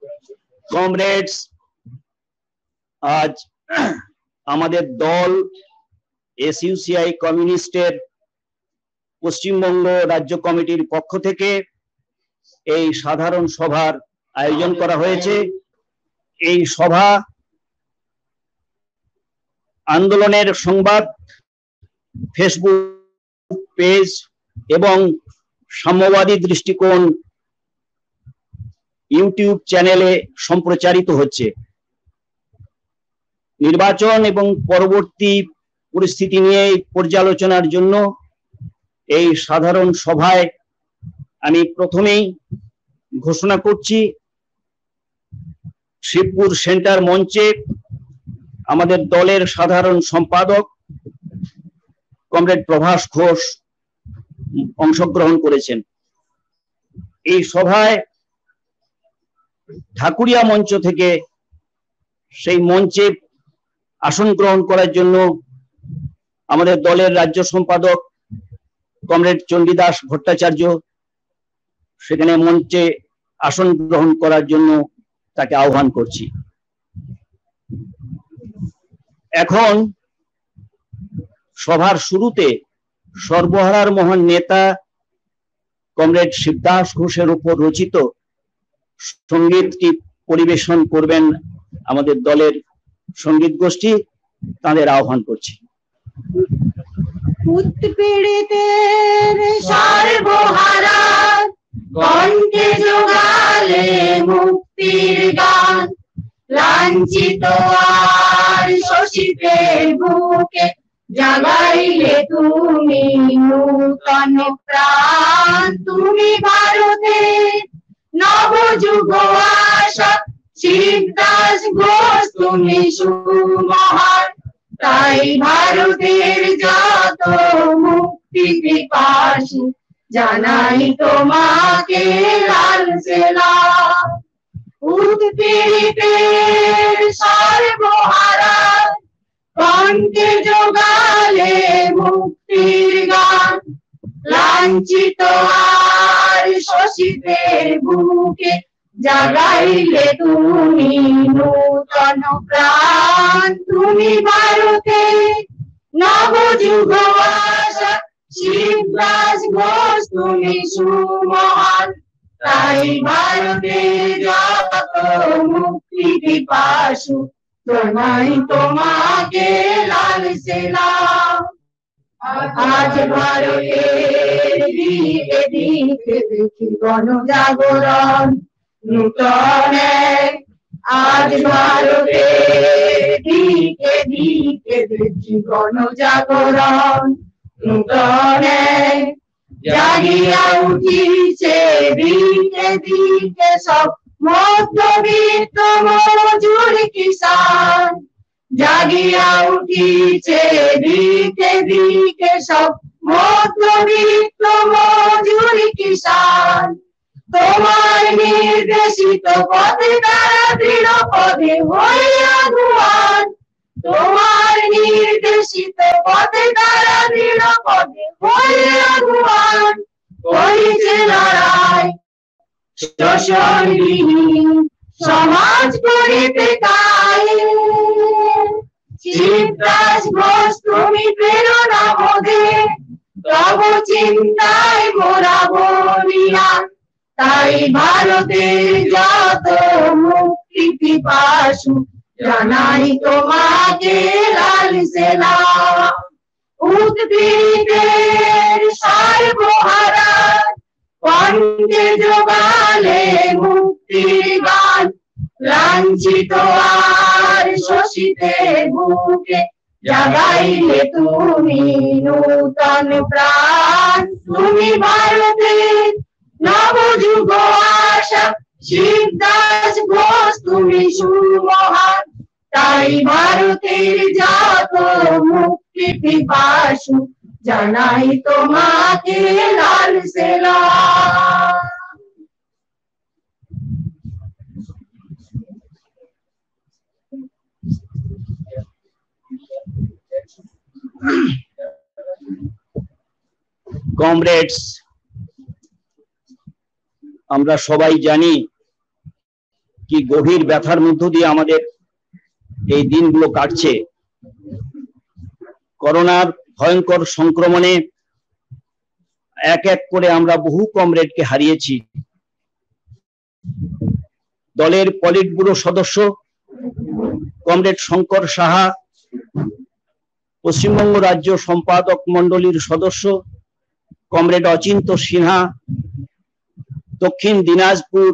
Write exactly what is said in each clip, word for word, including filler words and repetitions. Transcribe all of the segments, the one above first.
Comrades, আজ আমাদের দল এসইউসিআই কমিউনিস্টের পশ্চিমবঙ্গ রাজ্য কমিটির পক্ষ থেকে এই সাধারণ সভার আয়োজন করা হয়েছে। এই সভা আন্দোলনের সংবাদ ফেসবুক পেজ এবং সাম্যবাদী দৃষ্টিকোণ ইউটিউব চ্যানেলে সম্প্রচারিত হচ্ছে। নির্বাচন এবং পরবর্তী পরিস্থিতি নিয়ে পর্যালোচনার জন্য এই সাধারণ সভায় আমি প্রথমেই ঘোষণা করছি, শিবপুর সেন্টার মঞ্চে আমাদের দলের সাধারণ সম্পাদক কমরেড প্রভাস ঘোষ অংশগ্রহণ করেছেন। এই সভায় ঢাকুরিয়া মঞ্চ থেকে সেই মঞ্চে আসন গ্রহণ করার জন্য আমাদের দলের রাজ্য সম্পাদক কমরেড চণ্ডীদাস ভট্টাচার্য সেখানে মঞ্চে আসন গ্রহণ করার জন্য তাকে আহ্বান করছি। এখন সভার শুরুতে সর্বহারার মহান নেতা কমরেড শিবদাস ঘোষের উপর রচিত সঙ্গীতটি পরিবেশন করবেন আমাদের দলের সঙ্গীত গোষ্ঠী, তাদের আহ্বান করছি। উৎপীড়িতের সর্বহারা কণ্ঠে জোগালে মুক্তির গান, লাঞ্ছিত আর শোষিতের বুকে জাগাইলে তুমি নূতন প্রাণ। তুমি ভারতের নবযুগ আশা, শিবদাস ঘোষ তুমি সুমহান। তাই ভারতের যত মুক্তি পিপাসু জানাই তোমাকে লাল সেলাম। উৎপীড়িতের সর্বহারা কণ্ঠে জোগালে মুক্তির গান, লাঞ্ছিত আর শোষিতের বুকে জাগাইলে তুমি নূতন প্রাণ। তুমি ভারতের নবযুগ আশা, শিবদাস ঘোষ তুমি সুমহান। তাই ভারতের যত মুক্তি পিপাসু জানাই তোমাকে লাল সেলাম। আজ ভারতের দিকে দিকে দেখি গণজাগরণ নূতন এক। আজ ভারতের দিকে দিকে দেখি গণজাগরণ নূতন এক। জাগিয়া উঠিছে দিকে দিকে সব মধ্যবিত্ত মজুর কিষান। জাগিয়া উঠিছে দিকে দিকে সব মধ্যবিত্ত মজুর কিষান। তোমার নির্দেশিত পথে তারা দৃঢ় পদে হইয়া গুয়ান। তোমার নির্দেশিত পথে তারা দৃঢ় পদে হইয়া গুয়ান। করিছে লড়াই শোষণবিহীন সমাজ গড়িতে কায়েম। শিবদাস ঘোষ তুমি প্রেরণা মোদের, তব চিন্তায় মোরা বলিয়ান। তাই ভারতের যত মুক্তি পিপাসু জানাই তোমাকে লাল সেলাম। উৎপীড়িতের সর্বহারা কণ্ঠে জোগালে মুক্তির গান, লাঞ্ছিত আর শোষিতের বুকে জাগাইলে তুমি নূতন প্রাণ। তুমি ভারতের নবযুগ আশা, শিবদাস ঘোষ তুমি সুমহান। তাই ভারতের যত মুক্তি পিপাসু জানাই তোমাকে লাল সেলাম। কমরেডস, আমরা সবাই জানি কি গভীর ব্যথার মধ্য দিয়ে আমাদের এই দিনগুলো কাটছে। করোনার ভয়ঙ্কর সংক্রমণে এক এক করে আমরা বহু কমরেডকে হারিয়েছি। দলের পলিট ব্যুরো সদস্য কমরেড শঙ্কর সাহা, পশ্চিমবঙ্গ রাজ্য সম্পাদক মন্ডলীর সদস্য কমরেড অচিন্ত সিনহা, দক্ষিণ দিনাজপুর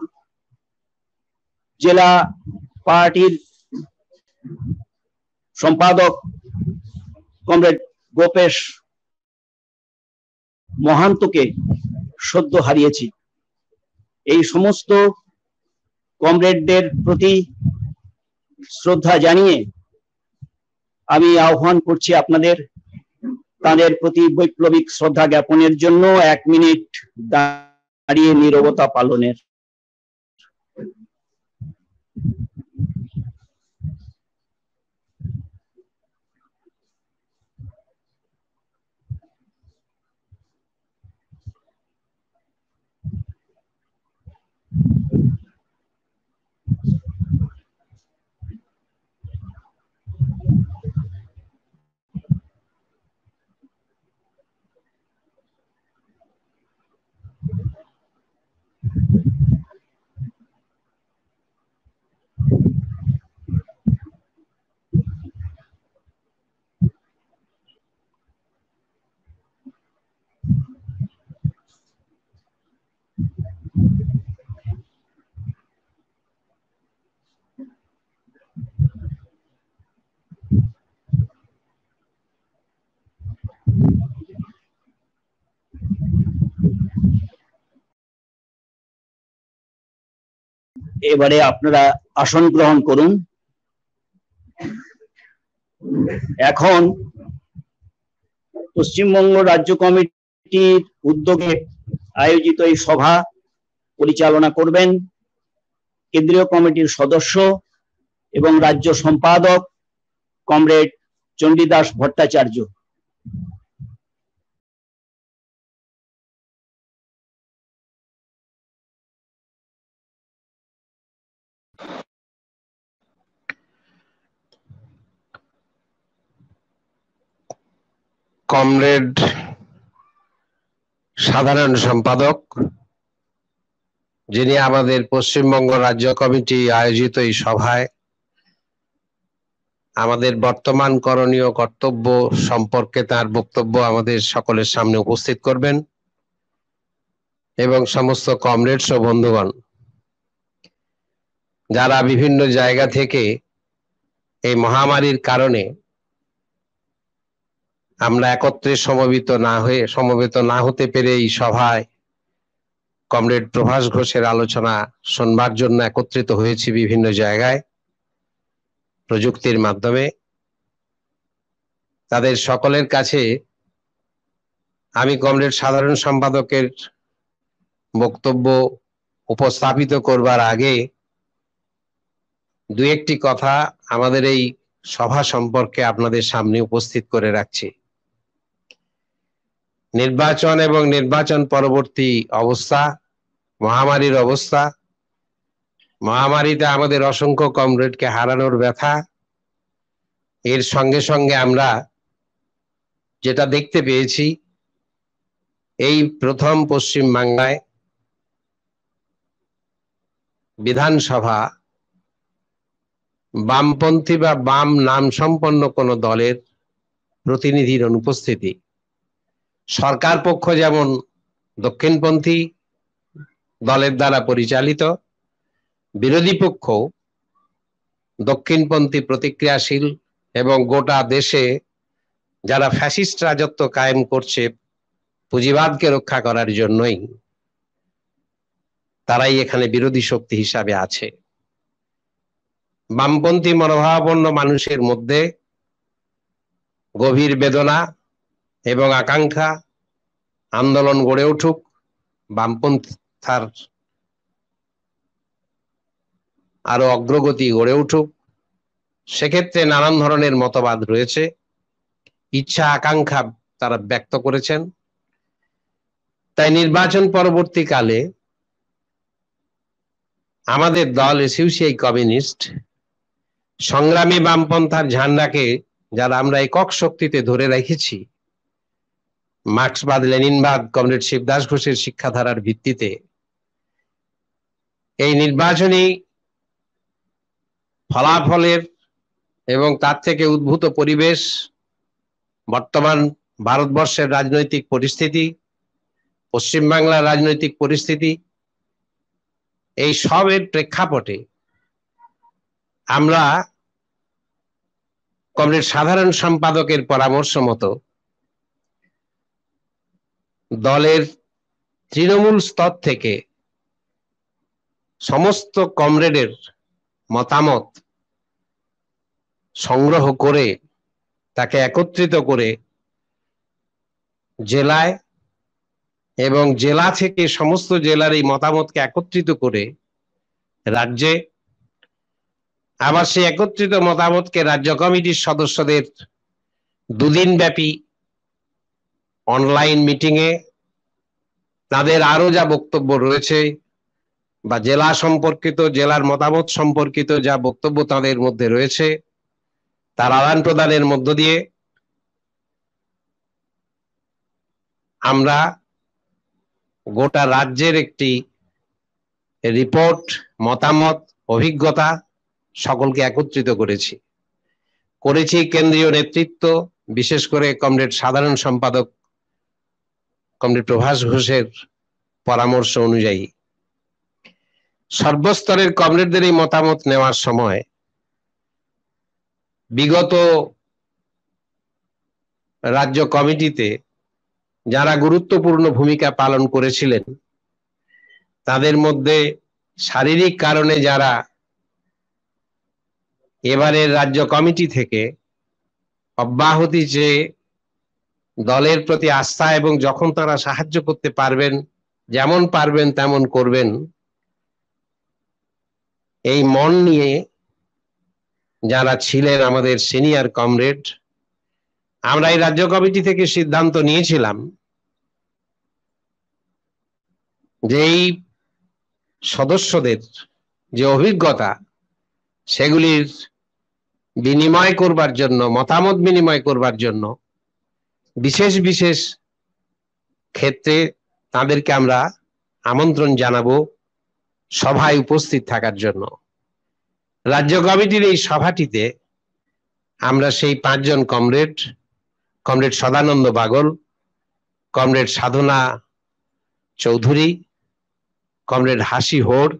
জেলা পার্টির সম্পাদক কমরেড গোপেশ মহান্তকে সদ্য হারিয়েছি। এই সমস্ত কমরেডদের প্রতি শ্রদ্ধা জানিয়ে আমি আহ্বান করছি আপনাদের তাদের প্রতি বৈপ্লবিক শ্রদ্ধা জ্ঞাপনের জন্য এক মিনিট দাঁড়িয়ে নীরবতা পালনের। এবারে আপনারা আসন গ্রহণ করুন। এখন পশ্চিমবঙ্গ রাজ্য কমিটির উদ্যোগে আয়োজিত এই সভা পরিচালনা করবেন কেন্দ্রীয় কমিটির সদস্য এবং রাজ্য সম্পাদক কমরেড চণ্ডীদাস ভট্টাচার্য। কমরেড সাধারণ সম্পাদক, যিনি আমাদের পশ্চিমবঙ্গ রাজ্য কমিটি আয়োজিত এই সভায় আমাদের বর্তমান করণীয় কর্তব্য সম্পর্কে তার বক্তব্য আমাদের সকলের সামনে উপস্থিত করবেন, এবং সমস্ত কমরেডস ও বন্ধুগণ যারা বিভিন্ন জায়গা থেকে এই মহামারীর কারণে আমরা একত্রে সমবেত না হয়ে সমবেত না হতে পেরে এই সভায় কমরেড প্রভাস ঘোষের আলোচনা শুনবার জন্য একত্রিত হয়েছি বিভিন্ন জায়গায় প্রযুক্তির মাধ্যমে। তাদের সকলের কাছে আমি কমরেড সাধারণ সম্পাদকের বক্তব্য উপস্থাপিত করবার আগে দু একটি কথা আমাদের এই সভা সম্পর্কে আপনাদের সামনে উপস্থিত করে রাখছি। নির্বাচন এবং নির্বাচন পরবর্তী অবস্থা, মহামারীর অবস্থা, মহামারীতে আমাদের অসংখ্য কমরেডকে হারানোর ব্যথা, এর সঙ্গে সঙ্গে আমরা যেটা দেখতে পেয়েছি এই প্রথম পশ্চিম বাংলায় বিধানসভা বামপন্থী বা বাম নাম সম্পন্ন কোন দলের প্রতিনিধির অনুপস্থিতি। সরকার পক্ষ যেমন দক্ষিণপন্থী দলের দ্বারা পরিচালিত, বিরোধী পক্ষ দক্ষিণপন্থী প্রতিক্রিয়াশীল এবং গোটা দেশে যারা ফ্যাসিস্ট রাজত্ব কায়েম করছে পুঁজিবাদকে রক্ষা করার জন্যই, তারাই এখানে বিরোধী শক্তি হিসাবে আছে। বামপন্থী মনোভাবাপন্ন মানুষের মধ্যে গভীর বেদনা এবং আকাঙ্ক্ষা, আন্দোলন গড়ে উঠুক, বামপন্থার আরো অগ্রগতি গড়ে উঠুক, সেক্ষেত্রে নানান ধরনের মতবাদ রয়েছে, ইচ্ছা আকাঙ্ক্ষা তারা ব্যক্ত করেছেন। তাই নির্বাচন পরবর্তীকালে আমাদের দল এসইউসিআই কমিউনিস্ট সংগ্রামী বামপন্থার ঝান্ডাকে যারা আমরা একক শক্তিতে ধরে রেখেছি, মার্ক্সবাদ লেনিনবাদ কমরেড শিবদাস ঘোষের শিক্ষাধারার ভিত্তিতে, এই নির্বাচনী ফলাফলের এবং তার থেকে উদ্ভূত পরিবেশ, বর্তমান ভারতবর্ষের রাজনৈতিক পরিস্থিতি, পশ্চিমবাংলার রাজনৈতিক পরিস্থিতি, এই সবের প্রেক্ষাপটে আমরা কমরেড সাধারণ সম্পাদকের পরামর্শ মতো দলের তৃণমূল স্তর থেকে সমস্ত কমরেডের মতামত সংগ্রহ করে তাকে একত্রিত করে জেলায় এবং জেলা থেকে সমস্ত জেলার এই মতামতকে একত্রিত করে রাজ্যে, আবার সেই একত্রিত মতামতকে রাজ্য কমিটির সদস্যদের দুদিন ব্যাপী অনলাইন মিটিং এ তাদের আরো যা বক্তব্য রয়েছে বা জেলা সম্পর্কিত, জেলার মতামত সম্পর্কিত যা বক্তব্য তাদের মধ্যে রয়েছে তার আদান প্রদানের মধ্য দিয়ে আমরা গোটা রাজ্যের একটি রিপোর্ট, মতামত, অভিজ্ঞতা সকলকে একত্রিত করেছি করেছি কেন্দ্রীয় নেতৃত্ব, বিশেষ করে কমরেড সাধারণ সম্পাদক কমরেড প্রভাস ঘোষের পরামর্শ অনুযায়ী। সর্বস্তরের কমরেডদের এই মতামত নেওয়ার সময় বিগত রাজ্য কমিটিতে যারা গুরুত্বপূর্ণ ভূমিকা পালন করেছিলেন তাদের মধ্যে শারীরিক কারণে যারা এবারের রাজ্য কমিটি থেকে অব্যাহতি চেয়ে দলের প্রতি আস্থা এবং যখন তারা সাহায্য করতে পারবেন, যেমন পারবেন তেমন করবেন, এই মন নিয়ে যারা ছিলেন আমাদের সিনিয়র কমরেড, আমরা এই রাজ্য কমিটি থেকে সিদ্ধান্ত নিয়েছিলাম যে এই সদস্যদের যে অভিজ্ঞতা সেগুলির বিনিময় করবার জন্য, মতামত বিনিময় করবার জন্য বিশেষ বিশেষ ক্ষেত্রে তাদেরকে আমরা আমন্ত্রণ জানাবো সভায় উপস্থিত থাকার জন্য। রাজ্য কমিটির এই সভাটিতে আমরা সেই পাঁচজন comrade, comrade Sadananda Bagal, comrade Sadhana Chowdhury, comrade Hasi Hore,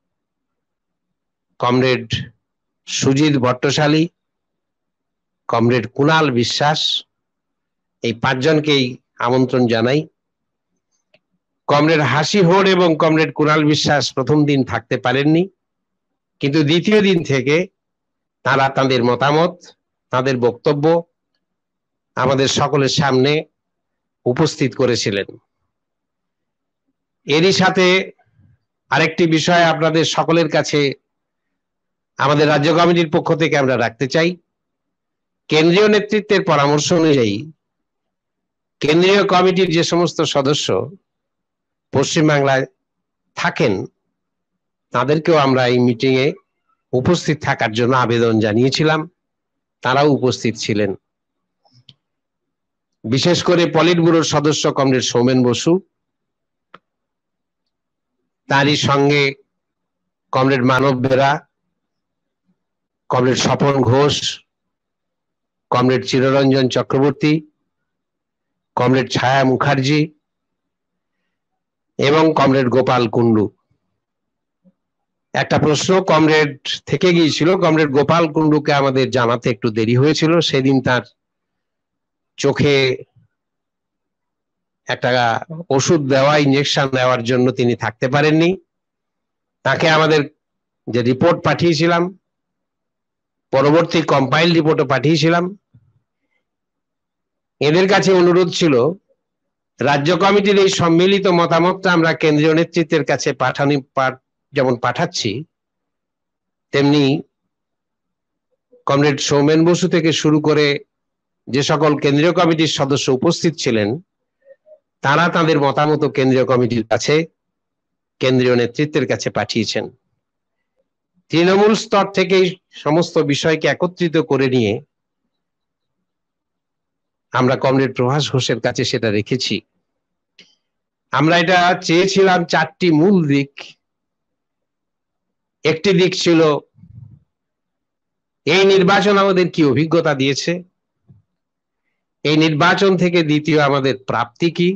comrade Sujit Bhattashali, comrade Kunal Biswas, এই পাঁচজনকেই আমন্ত্রণ জানাই। কমরেড হাসি হোড় এবং কমরেড কুণাল বিশ্বাস প্রথম দিন থাকতে পারেননি, কিন্তু দ্বিতীয় দিন থেকে তারা তাদের মতামত, তাদের বক্তব্য আমাদের সকলের সামনে উপস্থিত করেছিলেন। এরই সাথে আরেকটি বিষয় আপনাদের সকলের কাছে আমাদের রাজ্য কমিটির পক্ষ থেকে আমরা রাখতে চাই। কেন্দ্রীয় নেতৃত্বের পরামর্শ অনুযায়ী কেন্দ্রীয় কমিটির যে সমস্ত সদস্য পশ্চিমবাংলায় থাকেন তাদেরকেও আমরা এই মিটিং এ উপস্থিত থাকার জন্য আবেদন জানিয়েছিলাম, তারাও উপস্থিত ছিলেন। বিশেষ করে পলিট ব্যুরোর সদস্য কমরেড সৌমেন বসু, তারই সঙ্গে comrade Manab Bera, comrade Swapan Ghosh, comrade Chiraranjan Chakraborty, comrade Chhaya Mukherjee এবং কমরেড গোপাল কুন্ডু। একটা প্রশ্ন কমরেড থেকে গিয়েছিল, কমরেড গোপাল কুন্ডুকে আমাদের জানাতে একটু দেরি হয়েছিল, সেদিন তার চোখে একটা ওষুধ দেওয়া, ইঞ্জেকশন দেওয়ার জন্য তিনি থাকতে পারেননি। তাকে আমাদের যে রিপোর্ট পাঠিয়েছিলাম, পরবর্তী কম্পাইল রিপোর্টও পাঠিয়েছিলাম। এদের কাছে অনুরোধ ছিল রাজ্য কমিটির এই সম্মিলিত মতামতটা আমরা কেন্দ্রীয় নেতৃত্বের কাছে পাঠানি, যেমন পাঠাচ্ছি তেমনি কমরেড সৌমেন বসু থেকে শুরু করে যে সকল কেন্দ্রীয় কমিটির সদস্য উপস্থিত ছিলেন তারা তাদের মতামত কেন্দ্রীয় কমিটির কাছে, কেন্দ্রীয় নেতৃত্বের কাছে পাঠিয়েছেন। তৃণমূল স্তর থেকে সমস্ত বিষয়কে একত্রিত করে নিয়ে আমরা কমরেড প্রভাস ঘোষের কাছে সেটা রেখেছি। আমরা এটা চেয়েছিলাম চারটি মূল দিক। একটি দিক ছিল এই নির্বাচন আমাদের কি অভিজ্ঞতা দিয়েছে, এই নির্বাচন থেকে দ্বিতীয় আমাদের প্রাপ্তি কি,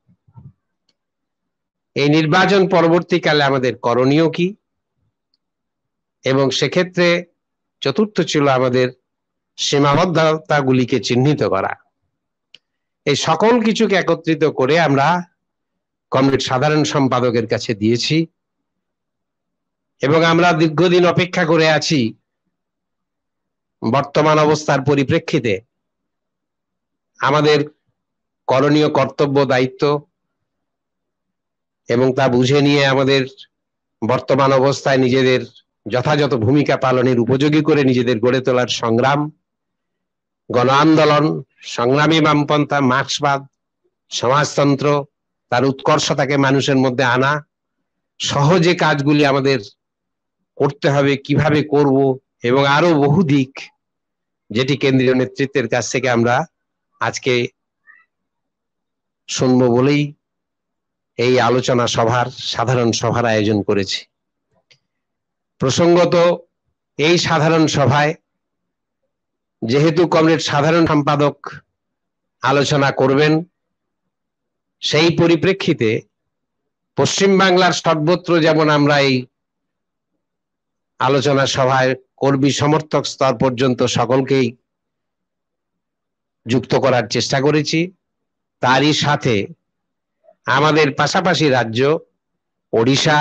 এই নির্বাচন পরবর্তীকালে আমাদের করণীয় কি, এবং সেক্ষেত্রে চতুর্থ ছিল আমাদের সীমাবদ্ধতাগুলিকে চিহ্নিত করা। এই সকল কিছুকে একত্রিত করে আমরা কমরেড সাধারণ সম্পাদকের কাছে দিয়েছি এবং আমরা দীর্ঘদিন অপেক্ষা করে আছি বর্তমান অবস্থার পরিপ্রেক্ষিতে আমাদের করণীয় কর্তব্য দায়িত্ব এবং তা বুঝে নিয়ে আমাদের বর্তমান অবস্থায় নিজেদের যথাযথ ভূমিকা পালনের উপযোগী করে নিজেদের গড়ে তোলার সংগ্রাম, গণ আন্দোলন, সংগ্রামী বামপন্থা, মার্ক্সবাদ, সমাজতন্ত্র, তার উৎকর্ষতাকে মানুষের মধ্যে আনা, সহজে কাজগুলি আমাদের করতে হবে, কিভাবে করব, এবং আরো বহু দিক যেটি কেন্দ্রীয় নেতৃত্বের কাছ থেকে আমরা আজকে শুনবো বলেই এই আলোচনা সভার সাধারণ সভার আয়োজন করেছি। প্রসঙ্গত এই সাধারণ সভায় যেহেতু কমরেড সাধারণ সম্পাদক আলোচনা করবেন, সেই পরিপ্রেক্ষিতে পশ্চিমবাংলার সর্বত্র যেমন আমরা এই আলোচনা সভায় কর্মী সমর্থক স্তর পর্যন্ত সকলকেই যুক্ত করার চেষ্টা করেছি, তারই সাথে আমাদের পাশাপাশি রাজ্য ওড়িশা,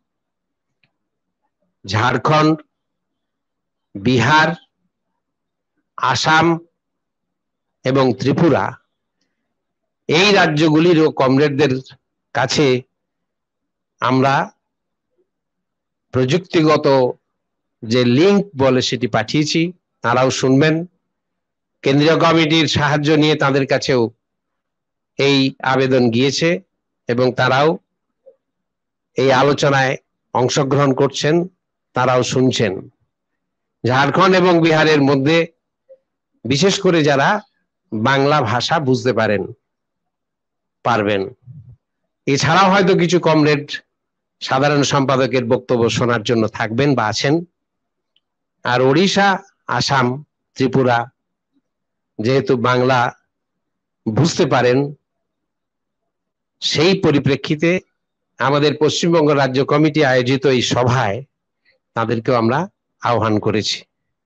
ঝাড়খণ্ড, বিহার, আসাম এবং ত্রিপুরা, এই রাজ্যগুলিরও কমরেডদের কাছে আমরা প্রযুক্তিগত যে লিংক বলে সেটি পাঠিয়েছি, তারাও শুনবেন। কেন্দ্রীয় কমিটির সাহায্য নিয়ে তাদের কাছেও এই আবেদন গিয়েছে এবং তারাও এই আলোচনায় অংশগ্রহণ করছেন, তারাও শুনছেন। ঝাড়খণ্ড এবং বিহারের মধ্যে বিশেষ করে যারা বাংলা ভাষা বুঝতে পারেন পারবেন, এছাড়াও হয়তো কিছু কমরেড সাধারণ সম্পাদকের বক্তব্য শোনার জন্য থাকবেন বা আছেন। আর ওড়িশা, আসাম, ত্রিপুরা যেহেতু বাংলা বুঝতে পারেন, সেই পরিপ্রেক্ষিতে আমাদের পশ্চিমবঙ্গ রাজ্য কমিটি আয়োজিত এই সভায় তাদেরকেও আমরা আহ্বান করেছি।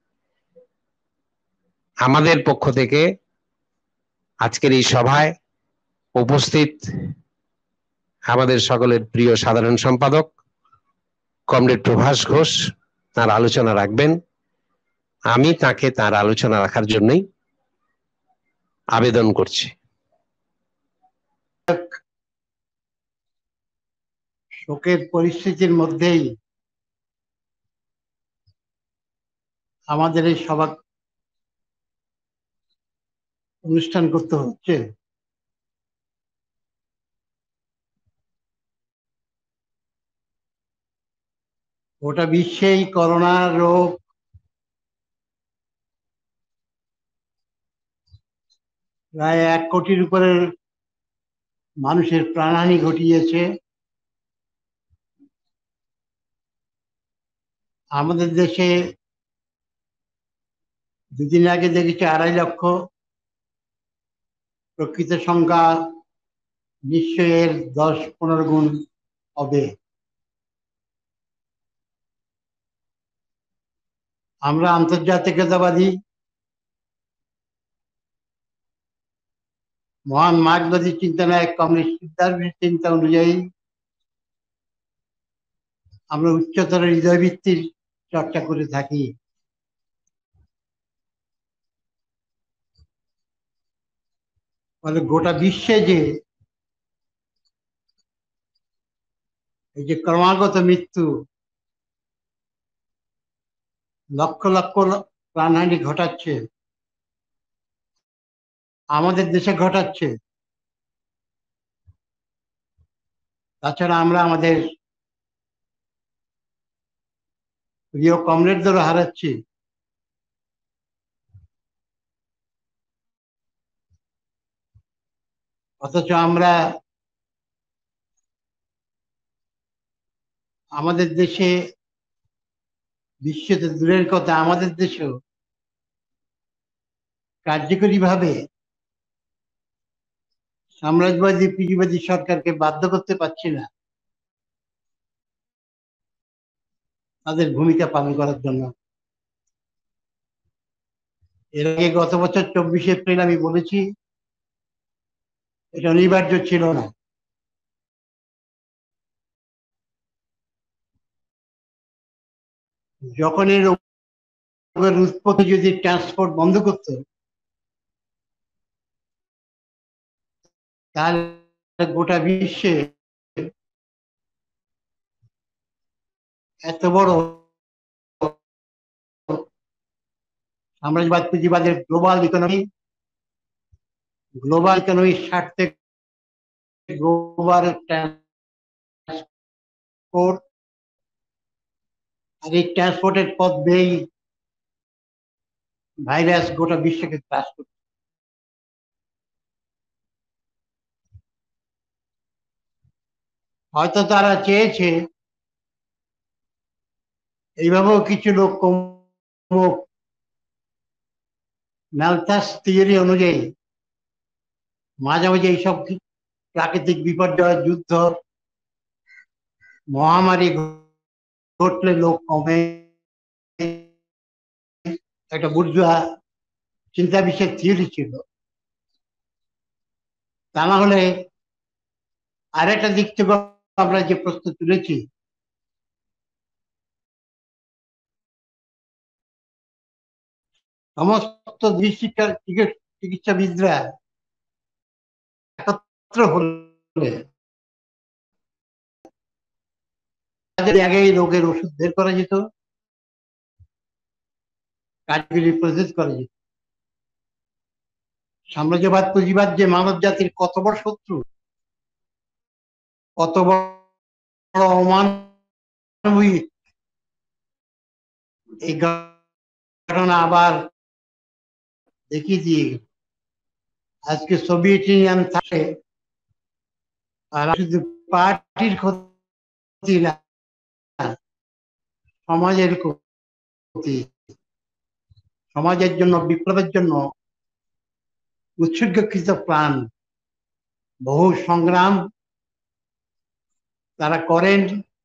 আমাদের পক্ষ থেকে আজকের এই সভায় উপস্থিত আমাদের সকলের প্রিয় সাধারণ সম্পাদক কমরেড প্রভাস ঘোষ তার আলোচনা রাখবেন। আমি তাকে তার আলোচনা রাখার জন্যই আবেদন করছি। শোকের পরিস্থিতির মধ্যেই আমাদের এই সভা অনুষ্ঠান করতে হচ্ছে। গোটা বিশ্বেই করোনা রোগ প্রায় এক কোটির উপরে মানুষের প্রাণহানি ঘটিয়েছে। আমাদের দেশে দুদিন আগে দেখেছি আড়াই লক্ষ, প্রকৃত সংখ্যা নিশ্চয়ই এর দশ পনেরো গুণ হবে। আমরা আন্তর্জাতিকতাবাদী, মহান মার্ক্সবাদী চিন্তানায়ক কমিউনিস্ট সিদ্ধান্তের চিন্তা অনুযায়ী আমরা উচ্চতর হৃদয়বৃত্তির চর্চা করে থাকি। ফলে গোটা বিশ্বে যে এই যে ক্রমাগত মৃত্যু, লক্ষ লক্ষ প্রাণহানি ঘটাচ্ছে, আমাদের দেশে ঘটাচ্ছে, তাছাড়া আমরা আমাদের প্রিয় কমরেডদেরও হারাচ্ছি। অথচ আমরা আমাদের দেশে, বিশ্বতে দূরের কথা, আমাদের দেশেও কার্যকরী ভাবে সাম্রাজ্যবাদী পুঁজিবাদী সরকারকে বাধ্য করতে পারছি না তাদের ভূমিকা পালন করার জন্য। এর আগে গত বছর চব্বিশে এপ্রিল আমি বলেছি এটা অনিবার্য ছিল না। যখন এর উৎপত্তি যদি ট্রান্সপোর্ট বন্ধ করত তাহলে গোটা বিশ্বে এত বড় সাম্রাজ্যবাদ পুঁজিবাদের গ্লোবাল ইকোনমি গ্লোবাল ইকোনমির স্বার্থে গ্লোবাল ট্রান্সপোর্ট, আর এই ট্রান্সপোর্টের পথ বেয়েই ভাইরাস গোটা বিশ্বকে গ্রাস করছে। হয়তো তারা চেয়েছে এইভাবেও কিছু লোক কমুক, ম্যালথাস থিওরি অনুযায়ী মাঝে মাঝে এইসব প্রাকৃতিক বিপর্যয়, যুদ্ধ, মহামারী ঘটলে লোক কমে, একটা বুর্জোয়া চিন্তা বিষয়ের থিওরি ছিল। তা না হলে আরেকটা দিক থেকে আমরা যে প্রশ্ন তুলেছি, সমস্ত চিকিৎসাবিদরা একত্র হলে আগেই রোগের ওষুধ বের করা যেত, কার্যকরী প্রসেস করা যেত। সাম্রাজ্যবাদ পুঁজিবাদ যে মানব জাতির কত বড় শত্রু, কত বড় অমানবিক, এই ঘটনা আবার দেখিয়ে দিয়ে আজকে সোভিয়েত ইউনিয়ন থাকে, আর শুধু পার্টির ক্ষতি না, সমাজের ক্ষতি, সমাজের জন্য, বিপ্লবের জন্য উৎসর্গকৃত প্রাণ, বহু সংগ্রাম তারা করেন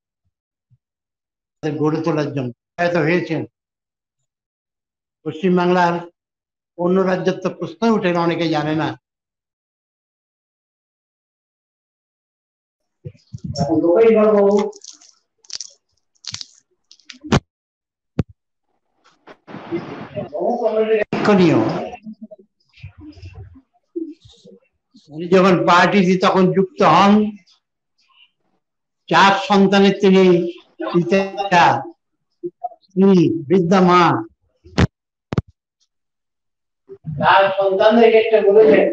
গড়ে তোলার জন্য প্রয়াত হয়েছেন। পশ্চিমবাংলার অন্য রাজ্যের তো প্রশ্ন উঠে না, অনেকে জানে না। উনি যখন পার্টিতে তখন যুক্ত হন, চার সন্তানের তিনি পিতা, স্ত্রী, বৃদ্ধা মা, তার সন্তানদেরকে একটা বলেছেন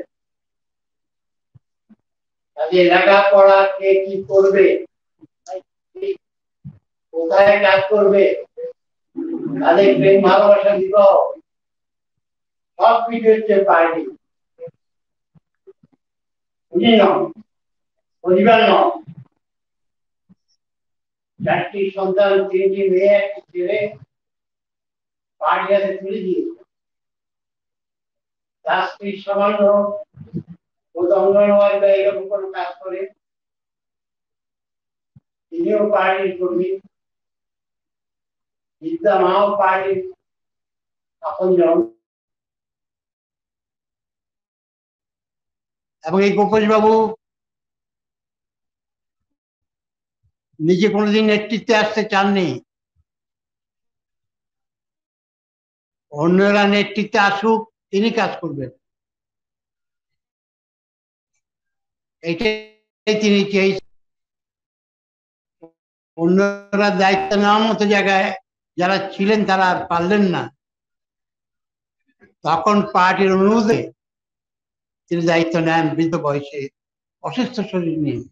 তাদের লেখাপড়া কে কি করবে, কোথায় কাজ করবে, তাদের প্রেম ভালোবাসা বিবাহ সব কিছু হচ্ছে পার্টি, উনি নন, পরিবার নন। চারটি সন্তান, তিনটি মেয়ে, একটি ছেলে, পার্টি হাতে তুলে দিয়ে তার স্ত্রী সামান্য অঙ্গনওয়াড়ি বা এরকম কোনো কাজ করে, তিনিও পার্টির কর্মী, বিদ্যা মাও পার্টির আপনজন। এবং এই গোপাল বাবু নিজে কোনোদিন নেতৃত্বে আসতে চাননি, অন্যরা নেতৃত্বে আসুক, তিনি কাজ করবেন, এইটাই তিনি চেয়েছেন। অন্যরা দায়িত্ব নেওয়ার মতো জায়গায় যারা ছিলেন তারা আর পারলেন না, তখন পার্টির অনুরোধে তিনি দায়িত্ব নেন বৃদ্ধ বয়সে, অসুস্থ শরীর নিয়ে।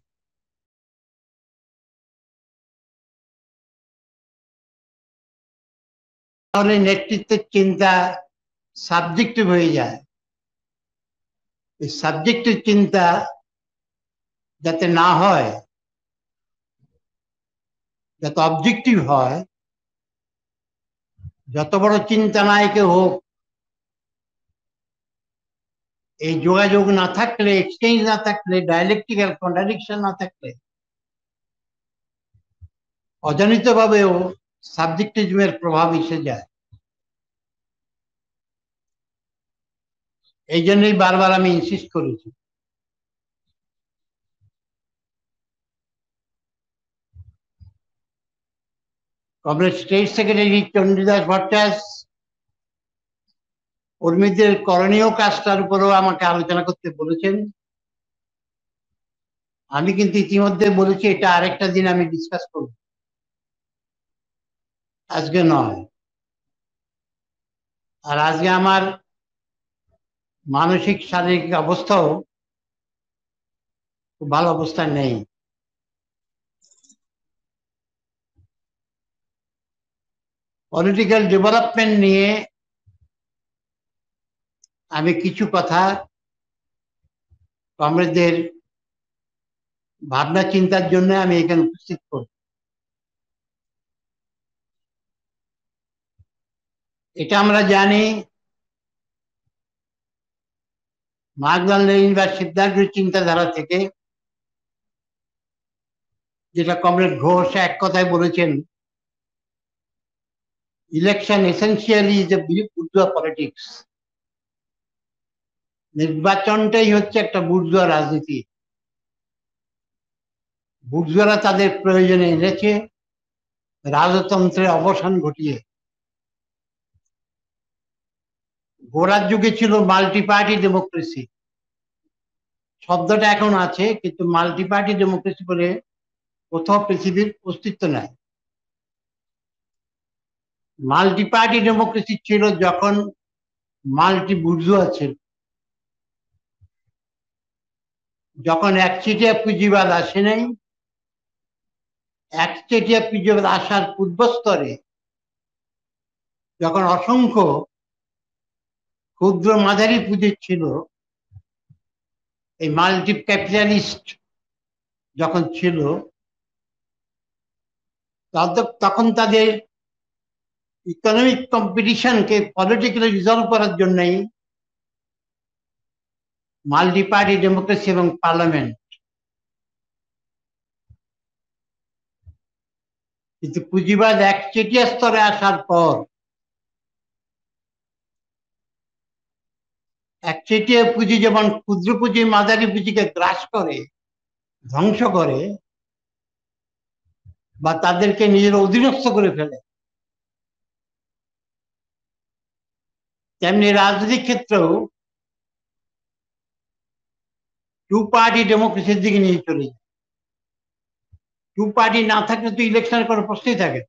তাহলে নেতৃত্বের চিন্তা সাবজেক্টিভ হয়ে যায়। এই সাবজেক্টিভ চিন্তা যাতে না হয়, যাতে অবজেক্টিভ হয়, যত বড় চিন্তা নায়কে হোক, এই যোগাযোগ না থাকলে, এক্সচেঞ্জ না থাকলে, ডায়ালেকটিক্যাল কন্ট্রাডিকশন না থাকলে অজনিত ভাবেও সাবজেক্টিজমের প্রভাব এসে যায়। এই জন্যই বারবার আমি ইনসিস্ট করেছি কংগ্রেস স্টেট সেক্রেটারি চণ্ডীদাস ভট্টাচার্য কর্মীদের করণীয় কাজটার উপরেও আমাকে আলোচনা করতে বলেছেন। আমি কিন্তু ইতিমধ্যে বলেছি এটা আরেকটা দিন আমি ডিসকাস করব, আজকে নয়। আর আজকে আমার মানসিক শারীরিক অবস্থাও খুব ভালো অবস্থায় নেই। পলিটিক্যাল ডেভেলপমেন্ট নিয়ে আমি কিছু কথা কমরেডদের ভাবনা চিন্তার জন্য আমি এখানে উপস্থিত করব। এটা আমরা জানি মার্কস লেনিন বা সিদ্ধার্থের চিন্তাধারা থেকে, যেটা কমরেড ঘোষ এক কথায় বলেছেন, election essentially is a bourgeois politics. নির্বাচনটাই হচ্ছে একটা বুর্জোয়া রাজনীতি। বুর্জোয়ারা তাদের প্রয়োজনে এনেছে রাজতন্ত্রের অবসান ঘটিয়ে। গোড়ার যুগে ছিল মাল্টি পার্টি ডেমোক্রেসি, শব্দটা এখন আছে, কিন্তু মাল্টি পার্টি ডেমোক্রেসি বলে কোথাও পৃথিবীর অস্তিত্ব নাই। মাল্টি পার্টি ডেমোক্রেসি ছিল যখন মাল্টি বুর্জোয়া ছিল, যখন একচেটিয়া পুঁজিবাদ আসে নাই। একচেটিয়া পুঁজিবাদ আসার পূর্বস্তরে যখন অসংখ্য ক্ষুদ্র মাঝারি পুঁজি ছিল, এই মাল্টি ক্যাপিটালিস্ট যখন ছিল, তখন তাদের ইকোনমিক কম্পিটিশনকে পলিটিক্যালি রিজলভ করার জন্যই মাল্টি পার্টি ডেমোক্রেসি এবং পার্লামেন্ট। কিন্তু পুঁজিবাদ একচেটিয়া স্তরে আসার পর একচেটিয়া পুঁজি যেমন ক্ষুদ্র পুঁজি মাঝারি পুঁজিকে গ্রাস করে, ধ্বংস করে বা তাদেরকে নিজের অধীনস্থ করে ফেলে, তেমনি রাজনৈতিক ক্ষেত্রেও টু পার্টি ডেমোক্রেসির দিকে নিয়ে চলে যায়। টু পার্টি না থাকলে তো ইলেকশনের কোনো প্রশ্নই থাকে,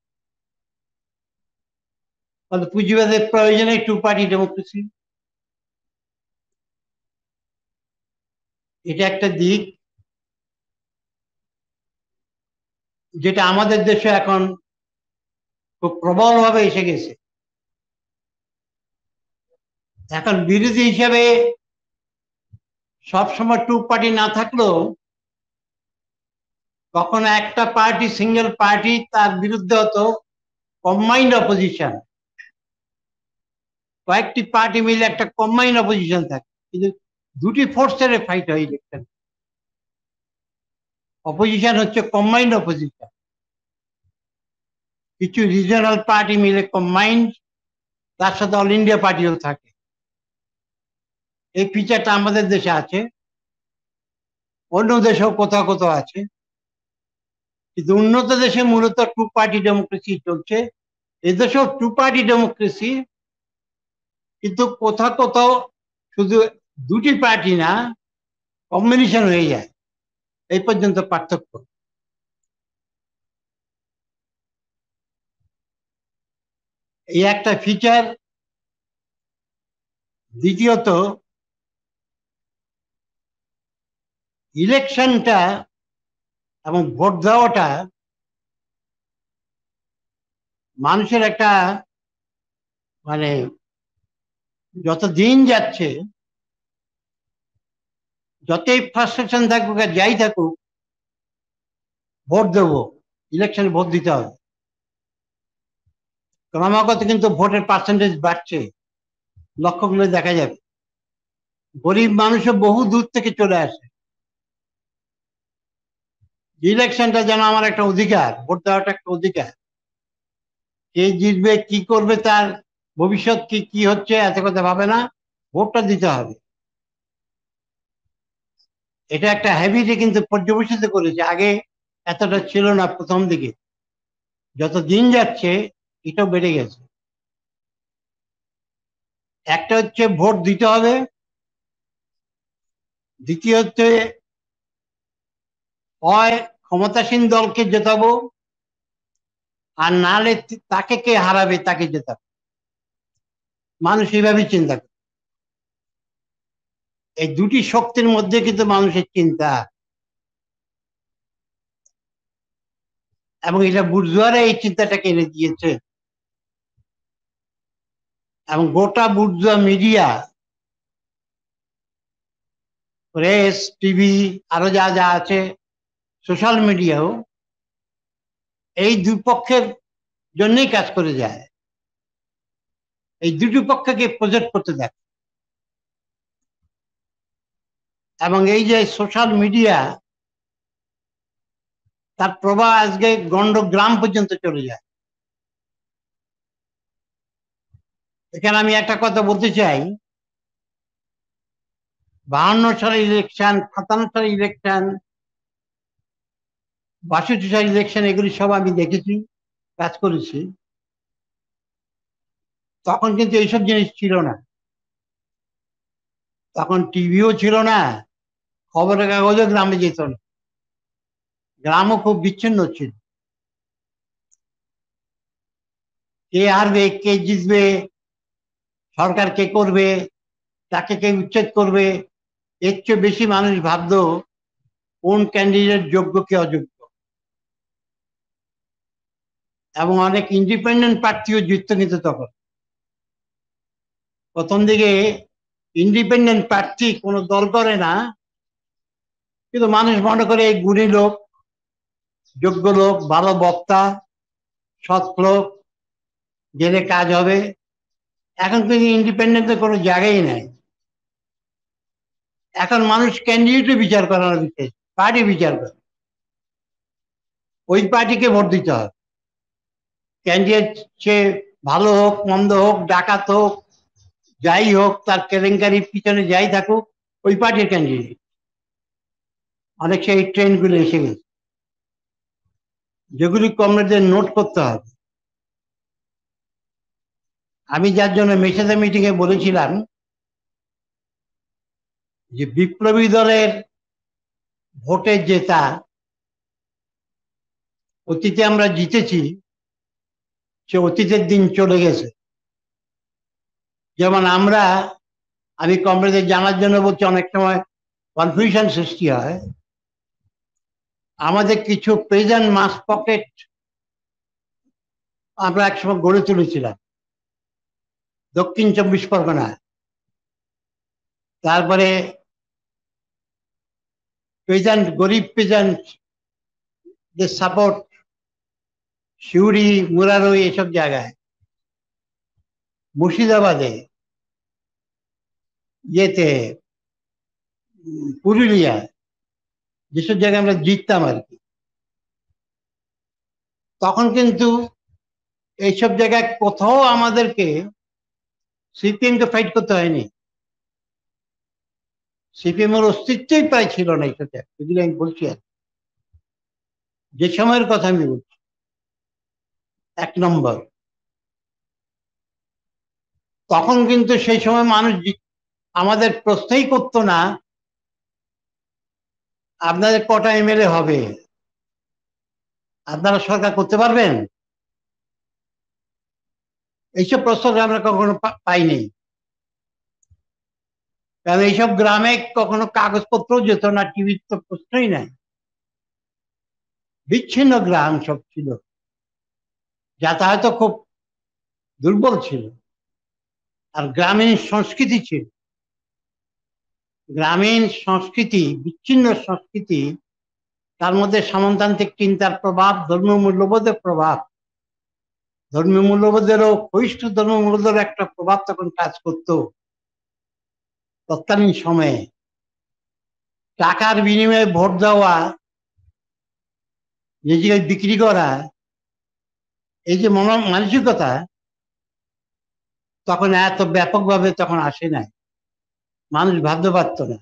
পুঁজিবাদের প্রয়োজনে টু পার্টি ডেমোক্রেসি। এটা একটা দিক যেটা আমাদের দেশে এখন খুব প্রবলভাবে এসে গেছে। এখন বিরোধী হিসেবে সবসময় টু পার্টি না থাকলেও কখনো একটা পার্টি, সিঙ্গেল পার্টি, তার বিরুদ্ধে হতো কম্বাইন্ড অপোজিশন। কয়েকটি পার্টি মিলে একটা কম্বাইন্ড অপোজিশন থাকে, কিন্তু দুটি ফোর্সের ফাইট হয় ইলেকশন। অপোজিশন হচ্ছে কম্বাইন্ড অপোজিশন, কিছু রিজনাল পার্টি মিলে কম্বাইন্ড, তার সাথে অল ইন্ডিয়া পার্টিও থাকে। এই ফিচারটা আমাদের দেশে আছে, অন্য দেশেও কোথাও কোথাও আছে, কিন্তু উন্নত দেশে মূলত টু পার্টি ডেমোক্রেসি চলছে। এদেশেও টু পার্টি ডেমোক্রেসি, কিন্তু কোথাও কোথাও শুধু দুটি পার্টি না, কম্বিনেশন হয়ে যায়। এই পর্যন্ত পার্থক্য। এই একটা ফিচার। দ্বিতীয়ত, ইলেকশনটা এবং ভোট দেওয়াটা মানুষের একটা মানে যত দিন যাচ্ছে, যতই ফ্রাস্ট্রেশন থাকুক আর যাই থাকুক, ভোট দেবো, ইলেকশনে ভোট দিতে হবে। ক্রমাগত কিন্তু ভোটের পার্সেন্টেজ বাড়ছে, লক্ষ্যগুলো দেখা যাবে। গরিব মানুষও বহু দূর থেকে চলে আসে। ইলেকশনটা যেন আমার একটা অধিকার, ভোট দেওয়াটা একটা অধিকার। কে জিতবে, কি করবে, তার ভবিষ্যৎ কি কি হচ্ছে এত কথা ভাবে না, ভোটটা দিতে হবে। এটা একটা হ্যাবিটে কিন্তু পর্যবেসিত করেছে, আগে এতটা ছিল না প্রথম দিকে। যত দিন যাচ্ছে এটাও বেড়ে গেছে। একটা হচ্ছে ভোট দিতে হবে, দ্বিতীয় হচ্ছে হয় ক্ষমতাসীন দলকে জেতাবো, আর নাহলে তাকে কে হারাবে তাকে জেতাবো। মানুষ এইভাবেই চিন্তা করে। এই দুটি শক্তির মধ্যে কিন্তু মানুষের চিন্তা, এবং এটা বুর্জুয়ারা এই চিন্তাটাকে এনে দিয়েছে। এবং গোটা বুর্জুয়া মিডিয়া, প্রেস, টিভি, আরো যা যা আছে, সোশ্যাল মিডিয়াও এই দুই পক্ষের জন্যই কাজ করে যায়। এই দুটি পক্ষকে প্রজেক্ট করতে দেয়। এবং এই যে সোশ্যাল মিডিয়া, তার প্রভাব আজকে গন্ড গ্রাম পর্যন্ত চলে যায়। এখানে আমি একটা কথা বলতে চাই, বাহান্ন সালের ইলেকশন, সাতান্ন সালের ইলেকশন, বাষট্টি সালের ইলেকশন, এগুলি সব আমি দেখেছি, কাজ করেছি। তখন কিন্তু এইসব জিনিস ছিল না। তখন টিভিও ছিল না, খবরের কাগজও গ্রামে যেত না, গ্রামও খুব বিচ্ছিন্ন ছিল। কে হারবে, কে জিতবে, সরকার কে করবে, তাকে কে উচ্ছেদ করবে, এর চেয়ে বেশি মানুষ ভাবতো কোন ক্যান্ডিডেট যোগ্য কে অযোগ্য। এবং অনেক ইন্ডিপেন্ডেন্ট প্রার্থীও জিততো কিন্তু তখন। প্রথম দিকে ইন্ডিপেন্ডেন্ট প্রার্থী কোনো দল করে না, কিন্তু মানুষ মনে করে এই গুণী লোক, যোগ্য লোক, ভালো বক্তা, সৎ লোক, গেলে কাজ হবে। এখন কিন্তু ইন্ডিপেন্ডেন্টের কোনো জায়গাই নাই। এখন মানুষ ক্যান্ডিডেটও বিচার করে না, বিশেষ পার্টি বিচার করে। ওই পার্টিকে ভোট দিতে হবে। ক্যান্ডিডেট সে ভালো হোক, মন্দ হোক, ডাকাত হোক, যাই হোক, তার কেলেঙ্কারির পিছনে যাই থাকুক, ওই পার্টির ক্যান্ডিডেট। অনেক সেই ট্রেন্ডগুলো এসে গেছে, যেগুলি কমরেডদের নোট করতে হবে। আমি যার জন্য মেসেদা মিটিং এ বলেছিলাম যে বিপ্লবী দলের ভোটে জেতা, অতীতে আমরা জিতেছি, সে অতীতের দিন চলে গেছে। যেমন আমরা, আমি কমরেডদের জানার জন্য বলছি, অনেক সময় কনফিউশন সৃষ্টি হয়। আমাদের কিছু প্রেজেন্ট মাস পকেট আমরা একসময় গড়ে তুলেছিলাম দক্ষিণ চব্বিশ পরগনায়। তারপরে পেজেন্ট, গরিব পেজেন্ট যে সাপোর্ট সিউড়ি, মুরারই, এসব জায়গায়, মুর্শিদাবাদে, ইয়েতে, পুরুলিয়া, যেসব জায়গায় আমরা জিততাম আর কি। তখন কিন্তু এইসব জায়গায় কোথাও আমাদেরকে সিপিএমকে ফাইট করতে হয়নি। সিপিএম এর অস্তিত্বই প্রায় ছিল না এইসব জায়গায়, এগুলো আমি বলছি আর যে সময়ের কথা আমি বলছি। এক নম্বর, তখন কিন্তু সেই সময় মানুষ আমাদের প্রশ্নই করতো না আপনাদের কটা এমএলএ হবে, আপনারা সরকার করতে পারবেন, এইসব প্রশ্ন আমরা কখনো পাইনি। কারণ এইসব গ্রামে কখনো কাগজপত্র যেত না, টিভির তো প্রশ্নই নাই, বিচ্ছিন্ন গ্রাম সব ছিল, যাতায়াত খুব দুর্বল ছিল। আর গ্রামীণ সংস্কৃতি ছিল। গ্রামীণ সংস্কৃতি, বিচ্ছিন্ন সংস্কৃতি, তার মধ্যে সামন্তান্ত্রিক চিন্তার প্রভাব, ধর্মীয় মূল্যবোধের প্রভাব, ধর্মীয় মূল্যবোধেরও ক্ষয়িষ্ঠ ধর্মীয় মূল্যবোধের একটা প্রভাব তখন কাজ করত। তৎকালীন সময়ে টাকার বিনিময়ে ভোট দেওয়া, নিজেকে বিক্রি করা, এই যে মন মানসিকতা তখন এত ব্যাপকভাবে তখন আসে নাই, মানুষ ভাবতে পারত না।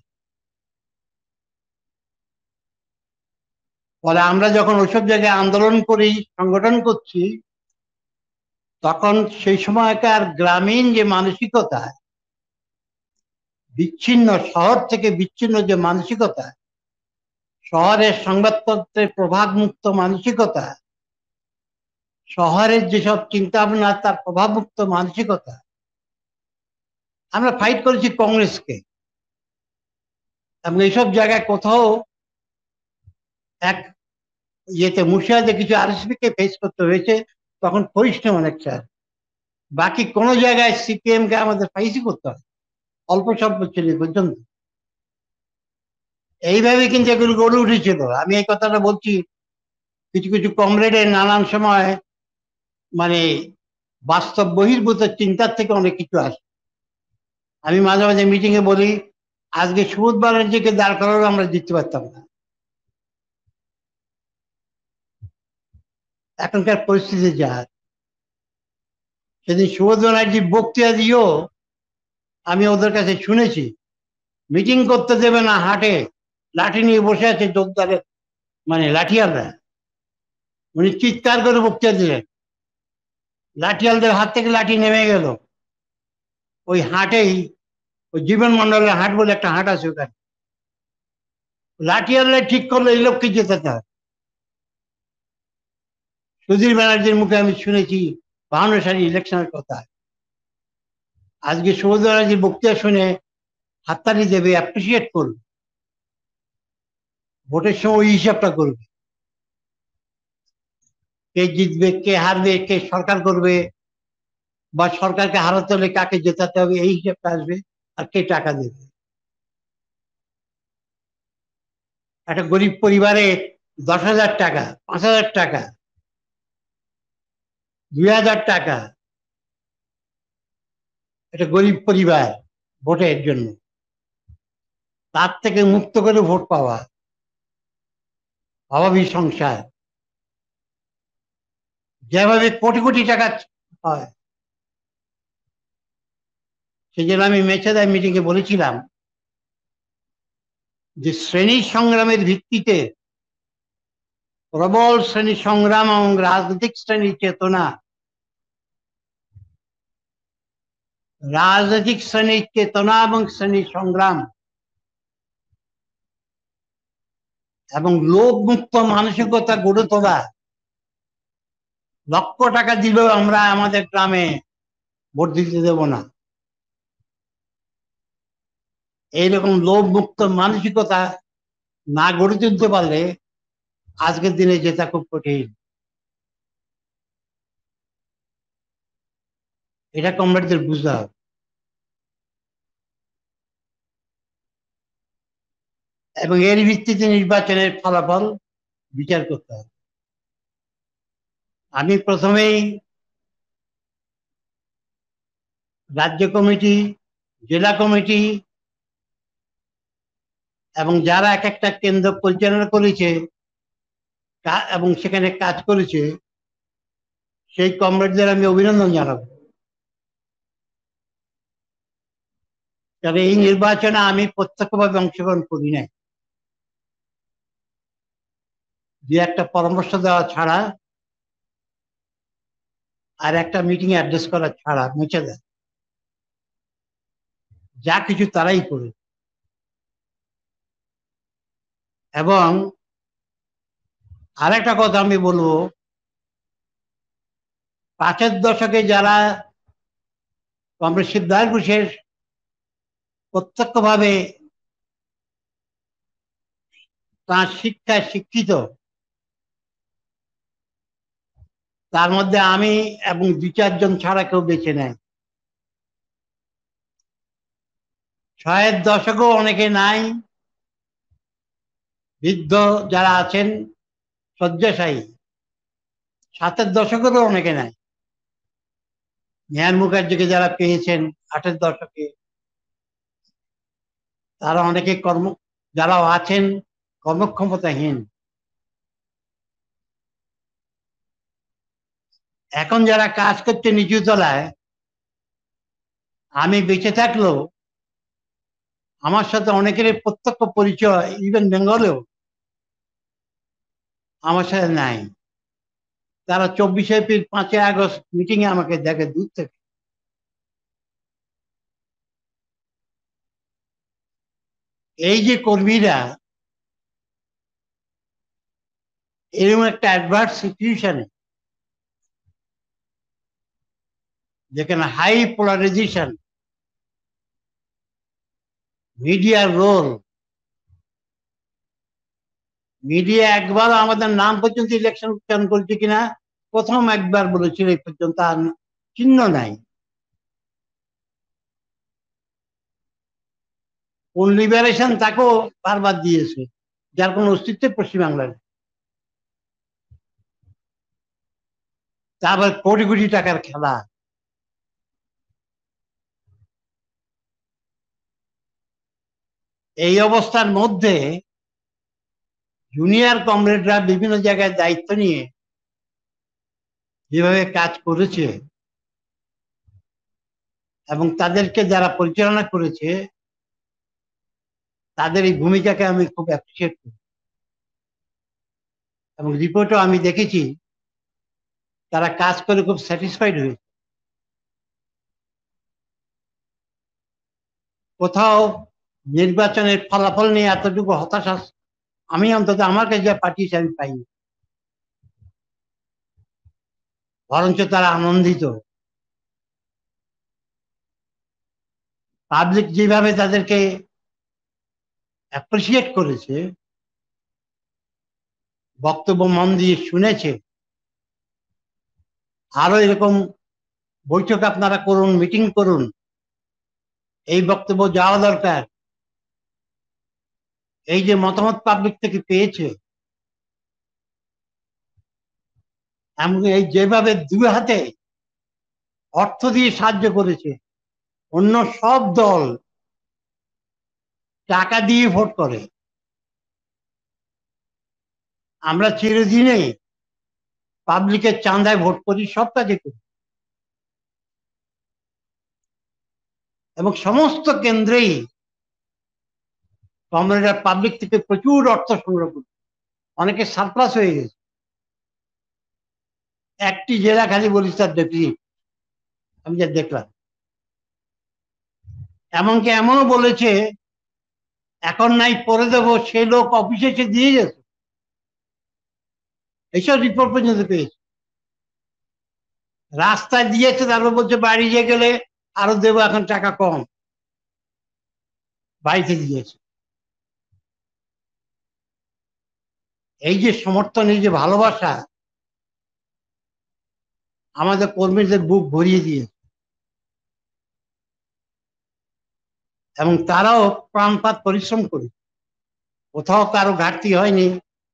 ফলে আমরা যখন ওইসব জায়গায় আন্দোলন করি, সংগঠন করছি, তখন সেই সময়কার গ্রামীণ যে মানসিকতা, বিচ্ছিন্ন শহর থেকে বিচ্ছিন্ন যে মানসিকতা, শহরের সংবাদপত্রের প্রভাব মুক্ত মানসিকতা, শহরের যেসব চিন্তা ভাবনা তার প্রভাব মুক্ত মানসিকতা, আমরা ফাইট করেছি কংগ্রেসকে। এবং এইসব জায়গায় কোথাও এক ইয়েতে মুর্শিদাবাদে কিছু আরএসপি কে ফেস করতে হয়েছে, তখন ক্ষয়িষ্ঠ অনেকটা। বাকি কোন জায়গায় সিপিএম কে আমাদের ফাইসি করতে হয় অল্প স্বল্প ছিল পর্যন্ত। এইভাবে কিন্তু এগুলো গড়ে উঠেছিল। আমি এই কথাটা বলছি, কিছু কিছু কমরেডের নানান সময় মানে বাস্তব বহির্ভূত চিন্তার থেকে অনেক কিছু আসে। আমি মাঝে মাঝে মিটিং এ বলি, আজকে সুবোধ ব্যানার্জিকে দাঁড় করারও আমরা জিততে পারতাম না। এখনকার পরিস্থিতি যা, সেদিন সুবোধ ব্যানার্জি বক্তৃতা দিয়েও আমি ওদের কাছে শুনেছি, মিটিং করতে দেবে না, হাটে লাঠি নিয়ে বসে আছে যোগদারের মানে লাঠিয়ালরা। উনি চিৎকার করে বক্তৃতা দিলেন, লাঠিয়ালদের হাত থেকে লাঠি নেমে গেল। ওই হাটেই ওই জীবন মন্ডলের হাট বলে একটা হাট আছে, ওখানে লাঠিয়ালরা ঠিক করলো এই লোককে জেতাতে হয়। সুধীর ব্যানার্জির মুখে আমি শুনেছি বাহান্ন সালে ইলেকশনের কথা। আজকে সুবোধ ব্যানার্জির বক্তৃতা শুনে হাততালি দেবে, অ্যাপ্রিসিয়েট করবে, ভোটের সময় ওই হিসাবটা করবে, কে জিতবে, কে হারবে, কে সরকার করবে, বা সরকারকে হারাতে হলে কাকে জেতাতে হবে, এই হিসাবটা আসবে, আর কে টাকা দেবে। একটা গরিব পরিবারে দশ হাজার টাকা, পাঁচ হাজার টাকা, দুই হাজার টাকা, একটা গরিব পরিবার ভোটের জন্য, তার থেকে মুক্ত করে ভোট পাওয়া, অভাবী সংসার, যেভাবে কোটি কোটি টাকা হয়। সেই জন্য আমি মেচেদায় মিটিং এ বলেছিলাম যে শ্রেণী সংগ্রামের ভিত্তিতে প্রবল শ্রেণী সংগ্রাম এবং রাজনৈতিক শ্রেণীর চেতনা, রাজনৈতিক শ্রেণীর চেতনা এবং শ্রেণী সংগ্রাম এবং লোভ মুক্ত মানসিকতা গড়ে তোলা। লক্ষ টাকা দিলেও আমরা আমাদের গ্রামে ভোট দিতে দেব না, এইরকম লোভ মুক্ত মানসিকতা না গড়ে তুলতে পারলে আজকের দিনে জেতা খুব কঠিন। এটা কমরেডদের বুঝতে হবে। এবং এর ভিত্তিতে নির্বাচনের ফলাফল বিচার করতে হবে। আমি প্রথমেই রাজ্য কমিটি, জেলা কমিটি এবং যারা এক একটা কেন্দ্র পরিচালনা করেছে এবং সেখানে কাজ করেছে, সেই কমরেডদের আমি অভিনন্দন জানাবো। তবে এই নির্বাচনে আমি প্রত্যক্ষভাবে অংশগ্রহণ করি নাই, দু একটা পরামর্শ দেওয়া ছাড়া আর একটা মিটিং এ অ্যাড্রেস করা ছাড়া মুছে দেয়, যা কিছু তারাই করে। এবং আরেকটা কথা আমি বলবো, পাঁচের দশকে যারা কমরেড শিবদাস ঘোষের প্রত্যক্ষভাবে তার শিক্ষায় শিক্ষিত, তার মধ্যে আমি এবং দু চারজন ছাড়া কেউ বেঁচে নেয়। ছয়ের দশকেও অনেকে নাই, বৃদ্ধ যারা আছেন শয্যাশায়ী, সাতের দশকেরও অনেকে নাই। জ্ঞান মুখার্জিকে যারা পেয়েছেন আটের দশকে, তারা অনেকে কর্ম যারা আছেন কর্মক্ষমতাহীন। এখন যারা কাজ করছে নিচু তলায়, আমি বেঁচে থাকলেও আমার সাথে অনেকের প্রত্যক্ষ পরিচয় ইভেন বেঙ্গলেও আমার সাথে নাই। তারা চব্বিশে এপ্রিল পাঁচই আগস্ট মিটিং এ আমাকে দেখে দূর থেকে। এই যে কর্মীরা এরকম একটা অ্যাডভার্স সিচুয়েশনে, যেখানে হাই পোলারাইজেশন, মিডিয়ার রোল, মিডিয়া একবার আমাদের নাম পর্যন্ত ইলেকশন উচ্চারণ করেছে কিনা প্রথম একবার বলেছিল, এই পর্যন্ত আর চিহ্ন নাই। কোন লিবারেশন তাকেও বারবার দিয়েছে, যার কোনো অস্তিত্ব পশ্চিমবাংলার। তারপর কোটি কোটি টাকার খেলা। এই অবস্থার মধ্যে জুনিয়র কমরেডরা বিভিন্ন জায়গায় দায়িত্ব নিয়ে যেভাবে কাজ করেছে এবং তাদেরকে যারা পরিচালনা করেছে, তাদের এই ভূমিকাকে আমি খুব অ্যাপ্রিসিয়েট করি। এবং রিপোর্টও আমি দেখেছি তারা কাজ করে খুব স্যাটিসফাইড হয়েছে। কোথাও নির্বাচনের ফলাফল নিয়ে এতটুকু হতাশা আমি অন্তত আমার কাছে যা পাঠিয়েছি আমি পাইনি, বরঞ্চ তারা আনন্দিত। পাবলিক যেভাবে তাদেরকে অ্যাপ্রিসিয়েট করেছে, বক্তব্য মন দিয়ে শুনেছে, আরো এরকম বৈঠক আপনারা করুন, মিটিং করুন, এই বক্তব্য যাওয়া দরকার। এই যে মতামত পাবলিক থেকে পেয়েছে, এমন এই যেভাবে দুই হাতে অর্থ দিয়ে সাহায্য করেছে, অন্য সব দল টাকা দিয়ে ভোট করে, আমরা চিরদিনে পাবলিকের চাঁদায় ভোট করি, সব কাজে করি। এবং সমস্ত কেন্দ্রেই কমরেডরা পাবলিক থেকে প্রচুর অর্থ সংগ্রহ করে, অনেকে সারপ্লাস হয়ে গেছে। একটি জেলা খালি বলিস তার ডেফিসিট, আমি যা দেখলাম। এমনকি এমনও বলেছে এখন নাই পরে দেবো, সে লোক অফিসে এসে দিয়ে গেছে। এইসব রিপোর্ট পর্যন্ত পেয়েছে। রাস্তায় দিয়েছে, তারপর বলছে বাড়ি গিয়ে গেলে আরো দেবো, এখন টাকা কম, বাড়িতে দিয়েছে। এই যে সমর্থন, এই যে ভালোবাসা আমাদের কর্মীদের বুক ভরিয়ে দিয়েছে। এবং তারাও প্রাণপাত পরিশ্রম করে, কোথাও কারো ঘাটতি হয়নি,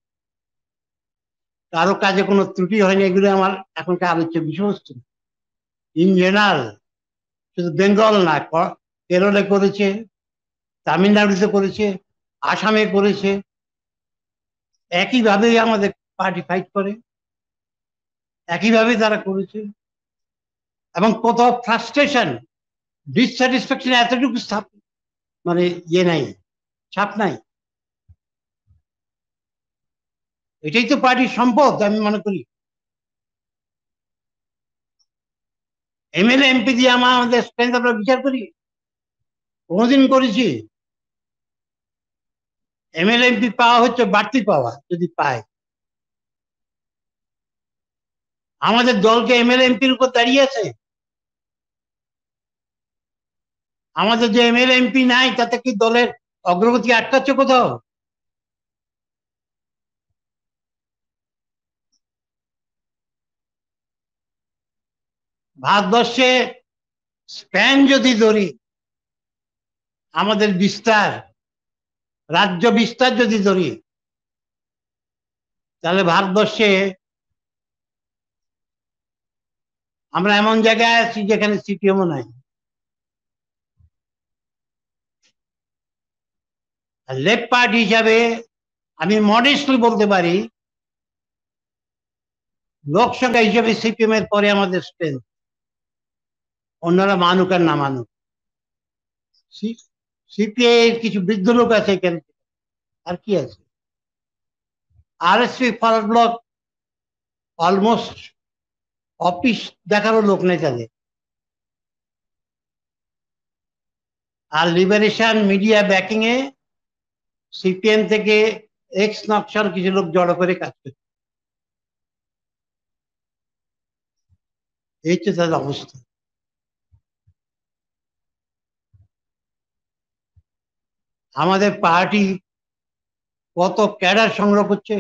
কারো কাজে কোনো ত্রুটি হয়নি। এগুলো আমার এখনকার আলোচ্য বিষয়বস্তু। ইন জেনারেল, শুধু বেঙ্গল না, কেরলে করেছে, তামিলনাড়ুতে করেছে, আসামে করেছে, একইভাবেই আমাদের পার্টি ফাইট করে, একইভাবে তারা করেছে। এবং কোথাও ফ্রাস্ট্রেশন, ডিসস্যাটিসফ্যাকশন এতটুকু ছাপ মানে ইয়ে নাই, ছাপ নাই। এটাই তো পার্টির সম্পদ আমি মনে করি। এমএলএ এমপি দিয়ে আমাদের স্ট্রেংথ আমরা বিচার করি, কোনোদিন করেছি? এমএলএ এমপি পাওয়া হচ্ছে বাড়তি পাওয়া, যদি পায়। আমাদের দলকে এমএলএ এমপির উপর দাঁড়িয়ে আছে। আমাদের যে এমএলএ এমপি নাই, তাতে কি দলের অগ্রগতি আটকাচ্ছে কোথাও? ভারতবর্ষে স্প্যান যদি ধরি, আমাদের বিস্তার, রাজ্য বিস্তার যদি ধরি, তাহলে ভারতবর্ষে আমরা এমন জায়গায় আছি যেখানে সিপিএমও নাই। লেফট পার্টি হিসাবে আমি মডেস্টলি বলতে পারি, লোকসংখ্যা হিসেবে সিপিএম এর পরে আমাদের স্ট্রেংথ, অন্যরা মানুক আর না মানুক। সিপিআই এর কিছু বৃদ্ধ লোক আছে এখানে, আর কি আছে? RSP forward bloc almost office দেখারও লোক নেই তাদের। আর লিবারেশন মিডিয়া ব্যাকিং এ সিপিএম থেকে এক্স নকশাল কিছু লোক জড়ো করে কাজ করছে। এই হচ্ছে তাদের অবস্থা। আমাদের পার্টি কত ক্যাডার সংগ্রহ করছে,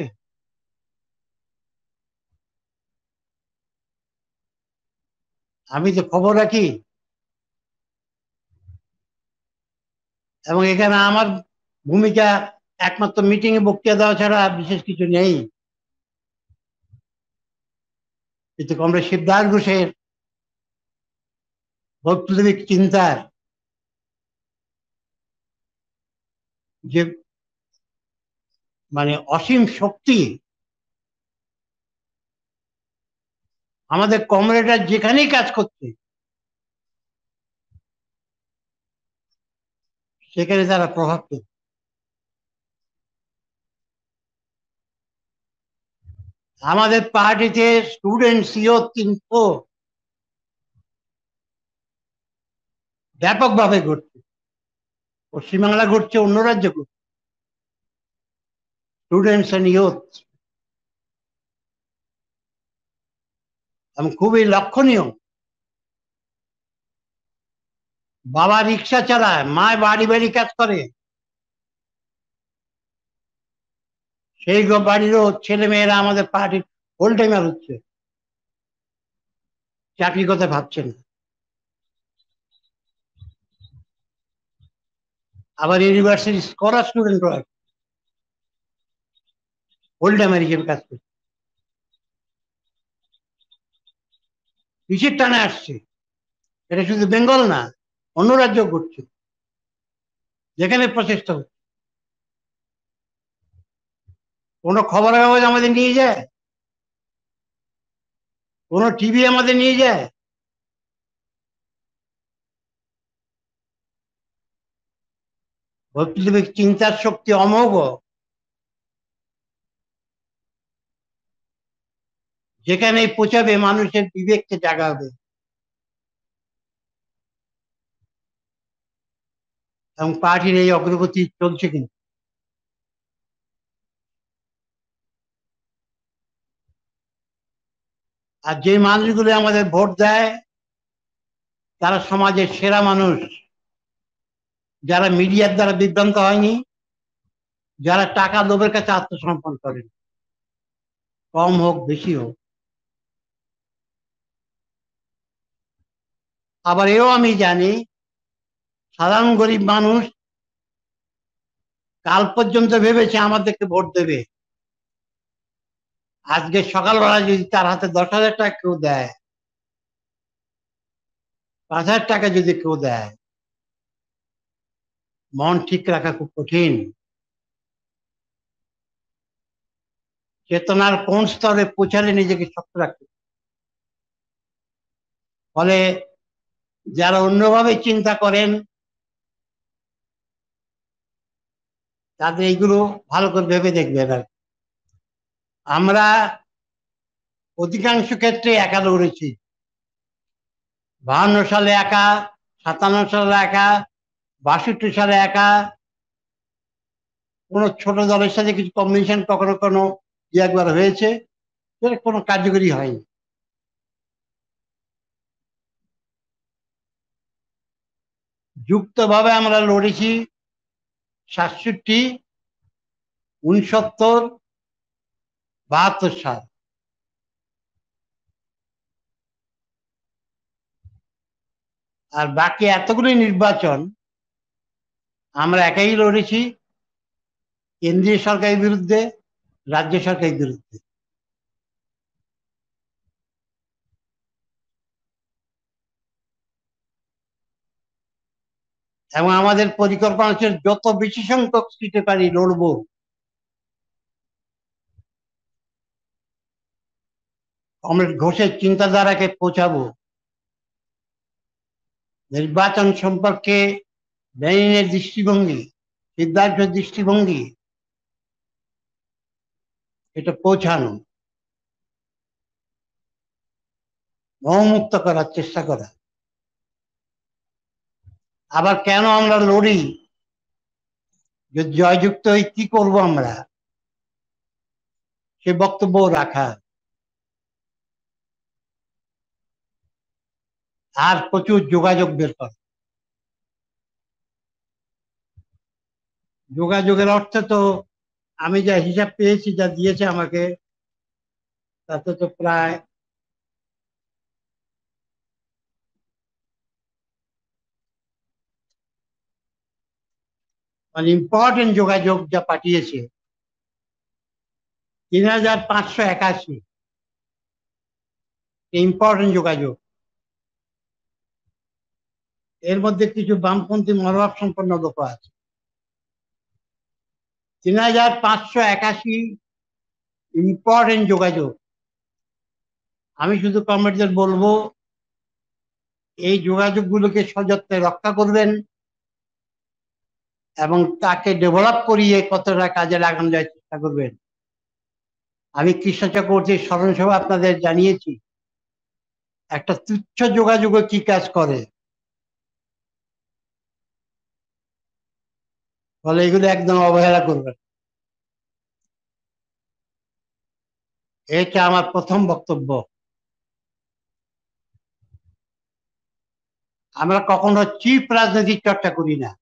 আমি তো খবর রাখি, এবং এখানে আমার ভূমিকা একমাত্র মিটিং এ বক্তৃতা দেওয়া ছাড়া বিশেষ কিছু নেই। কিন্তু কমরেড শিবদাস ঘোষের বৈপ্লবিক চিন্তার যে মানে অসীম শক্তি, আমাদের কমরেডরা যেখানেই কাজ করছে সেখানে তারা প্রভাব পেত। আমাদের পার্টিতে স্টুডেন্ট সিও তিনশো ব্যাপকভাবে ঘটছে, পশ্চিমবাংলা ঘটছে, অন্য রাজ্য ঘটছে। স্টুডেন্টস এন্ড ইউথ, এবং খুবই লক্ষণীয়। বাবা রিক্সা চালায়, মা বাড়ি বাড়ি কাজ করে, সেই বাড়িরও ছেলে মেয়েরা আমাদের পার্টির ফুল টাইমার হচ্ছে, চাকরির কথা ভাবছেন। আবার university scholar student full timer হিসেবে কাজ করছে। কিসের টানে আসছে? এটা শুধু বেঙ্গল না, অন্য রাজ্য ঘটছে, যেখানে প্রচেষ্টা হচ্ছে। কোন খবর কাগজ আমাদের নিয়ে যায়, কোন টিভি আমাদের নিয়ে যায়? বৈপ্লবিক চিন্তার শক্তি অমোঘ, যেখানে পৌঁছাবে মানুষের বিবেককে জাগাবে। এবং পার্টির এই অগ্রগতি চলছে কিন্তু। আর যে মানুষগুলো আমাদের ভোট দেয় তারা সমাজের সেরা মানুষ, যারা মিডিয়ার দ্বারা বিভ্রান্ত হয়নি, যারা টাকা লোভের কাছে আত্মসমর্পণ করেন, কম হোক বেশি হোক। আবার এও আমি জানি, সাধারণ গরিব মানুষ কাল পর্যন্ত ভেবেছে আমাদেরকে ভোট দেবে। আজকে সকালবেলা যদি তার হাতে দশ হাজার টাকা কেউ দেয়, পাঁচ হাজার টাকা যদি কেউ দেয়, মন ঠিক রাখা খুব কঠিন। চেতনার কোন স্তরে পৌঁছালে নিজেকে শক্ত রাখতে। ফলে যারা অন্যভাবে চিন্তা করেন তাদের এইগুলো ভালো করে ভেবে দেখবেন। আর আমরা অধিকাংশ ক্ষেত্রে একা লড়েছি, বাহান্ন সালে একা, সাতান্ন সালে একা, বাষট্টি সালে একা। কোনো ছোট দলের সাথে কিছু কম্বিনেশন কখনো কোনো একবার হয়েছে, সেটা কোনো কার্যকরী হয়নি। যুক্তভাবে আমরা লড়েছি সাতষট্টি, উনসত্তর, বাহাত্তর সাল। আর বাকি এতগুলি নির্বাচন আমরা একাই লড়েছি কেন্দ্রীয় সরকারের বিরুদ্ধে, রাজ্য সরকারের বিরুদ্ধে। এবং আমাদের পরিকল্পনা ছিল যত বেশি সংখ্যক সিটে পারি লড়বো। কমরেড ঘোষের চিন্তাধারাকে পৌঁছাবো। নির্বাচন সম্পর্কে লেনিনের দৃষ্টিভঙ্গি, সিদ্ধার্থের দৃষ্টিভঙ্গি, এটা পৌঁছানো, মোহমুক্ত করার চেষ্টা করা। আবার কেন আমরা লড়ি, যদি জয়যুক্ত হই কি করবো আমরা, সে বক্তব্য রাখা। আর প্রচুর যোগাযোগ বের করা। যোগাযোগের অর্থে তো আমি যা হিসাব পেয়েছি, যা দিয়েছে আমাকে, তাতে তো প্রায় মানে ইম্পর্টেন্ট যোগাযোগ যা পাঠিয়েছে তিন হাজার পাঁচশো একাশি ইম্পর্টেন্ট যোগাযোগ। এর মধ্যে কিছু বামপন্থী মনোভাব সম্পন্ন লোক আছে। তিন হাজার পাঁচশো একাশি ইম্পর্টেন্ট যোগাযোগ। আমি শুধু কমরেডদের বলবো এই যোগাযোগগুলোকে সযত্নে রক্ষা করবেন এবং তাকে ডেভেলপ করিয়ে কতটা কাজে লাগানো যায় চেষ্টা করবেন। আমি কৃষ্ণ চক্রবর্তীর স্মরণ সভা আপনাদের জানিয়েছি, একটা তুচ্ছ যোগাযোগ কি কাজ করে, ফলে এগুলো একদম অবহেলা করবেন। এটা আমার প্রথম বক্তব্য। আমরা কখনো চিপ রাজনীতির চর্চা করি না।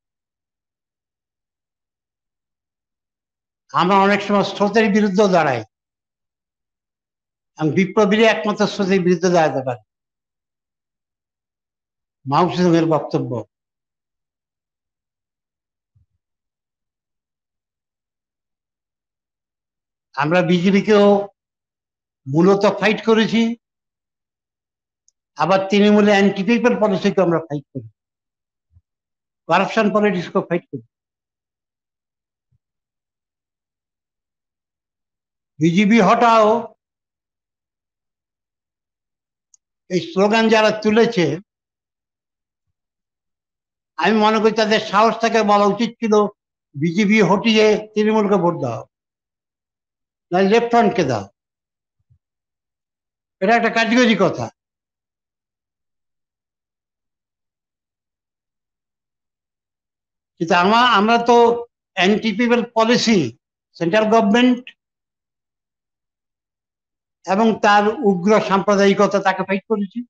আমরা অনেক সময় স্রোতের বিরুদ্ধে দাঁড়াই এবং বিপ্লবীরা একমাত্র স্রোতের বিরুদ্ধে দাঁড়াতে পারে। মাও সেতুংয়ের বক্তব্য। আমরা বিজেপিকেও মূলত ফাইট করেছি, আবার তৃণমূলে অ্যান্টি পিপল পলিসিকে আমরা ফাইট করি, কারাপশন পলিটিক্সকে ফাইট করি। বিজেপি হটাও এই স্লোগান যারা তুলেছে, আমি মনে করি তাদের সাহস থেকে বলা উচিত ছিল বিজেপি হটিয়ে তৃণমূলকে ভোট দাও, না লেফট ফ্রন্টকে দাও। এটা একটা কার্যকরী কথা। কিন্তু আমরা আমরা তো anti people policy, central government এবং তার উগ্র সাম্প্রদায়িকতা, তাকে ফাইট করেছি।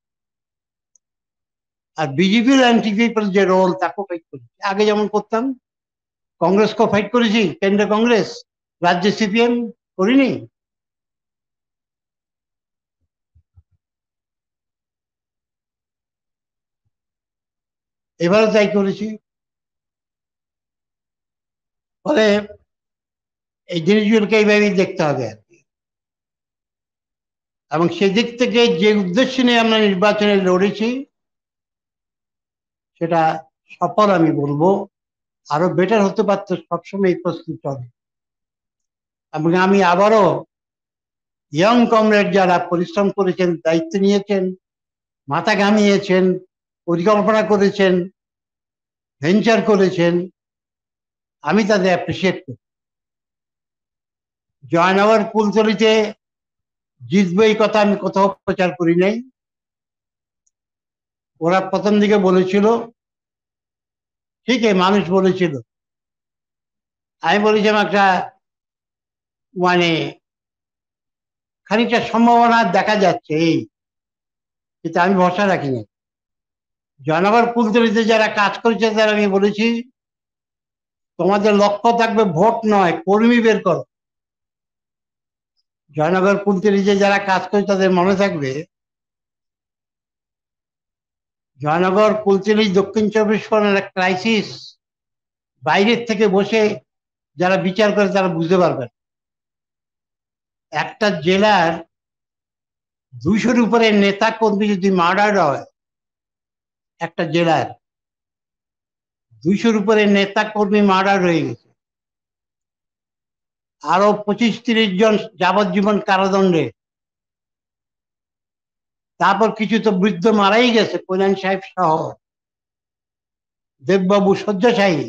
আর বিজেপির অ্যান্টি পিপল যে রোল, তাকেও ফাইট করেছি। আগে যেমন করতাম, কংগ্রেসকেও ফাইট করেছি, কেন্দ্রীয় কংগ্রেস, রাজ্যে সিপিএম করিনি। এবারও তাই করেছি। ফলে এই জিনিসগুলোকে এইভাবেই দেখতে হবে আর কি। এবং সেদিক থেকে যে উদ্দেশ্য নিয়ে আমরা নির্বাচনে লড়েছি সেটা সফল আমি বলবো। আরো বেটার হতে পারতো, সবসময় প্রস্তুত হবে। এবং আমি আবারও ইয়ং কমরেড যারা পরিশ্রম করেছেন, দায়িত্ব নিয়েছেন, মাথা ঘামিয়েছেন, পরিকল্পনা করেছেন, ভেঞ্চার করেছেন, আমি তাদের অ্যাপ্রিসিয়েট করি। জয়নগর কুলতলিতে জিতবো এই কথা আমি কোথাও প্রচার করি নাই। ওরা প্রথম দিকে বলেছিল, ঠিক আছে, মানুষ বলেছিল, আমি বলেছিলাম একটা মানে খানিকটা সম্ভাবনা দেখা যাচ্ছে এই, কিন্তু আমি ভরসা রাখি না। জয়নগর কুলতলিতে যারা কাজ করেছে তারা আমি বলেছি, তোমাদের লক্ষ্য থাকবে ভোট নয়, কর্মী বের করো। জয়নগর কুলতলিতে যারা কাজ করে তাদের মনে থাকবে, জয়নগর কুলতলি দক্ষিণ চব্বিশ পরগনার ক্রাইসিস বাইরের থেকে বসে যারা বিচার করে তারা বুঝতে পারবেন। একটা জেলার দুইশোর উপরে নেতা কর্মী যদি মার্ডার হয়, একটা জেলার দুইশোর উপরে নেতা কর্মী মার্ডার হয়ে গেছে, আরো পঁচিশ তিরিশ জন যাবজ্জীবন কারাদণ্ডে, তারপর কিছু তো বৃদ্ধ মারাই গেছে, কল্যাণ সাহেব সহ, দেববাবু শয্যাশায়ী।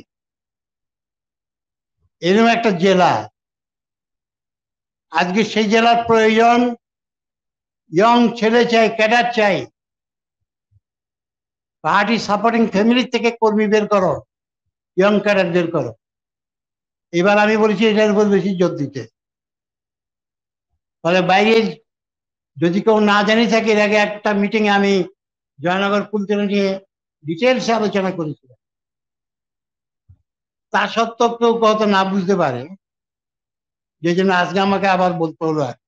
এরকম একটা জেলা, আজকে সেই জেলার প্রয়োজন ইয়ং ছেলে চাই, ক্যাডার চাই। পার্টি সাপোর্টিং ফ্যামিলি থেকে কর্মী বের করো, ইয়ং ক্যাডার বের করো। এবার আমি বলেছি এটার উপর বেশি জোর দিতে। ফলে বাইরে যদি কেউ না জানি থাকে, এর আগে একটা মিটিং এ আমি জয়নগর কুলতলা নিয়ে ডিটেলসে আলোচনা করেছিলাম। তা সত্ত্বেও কেউ কত না বুঝতে পারে, যে জন্য আজকে আমাকে আবার বলতে হলো। আর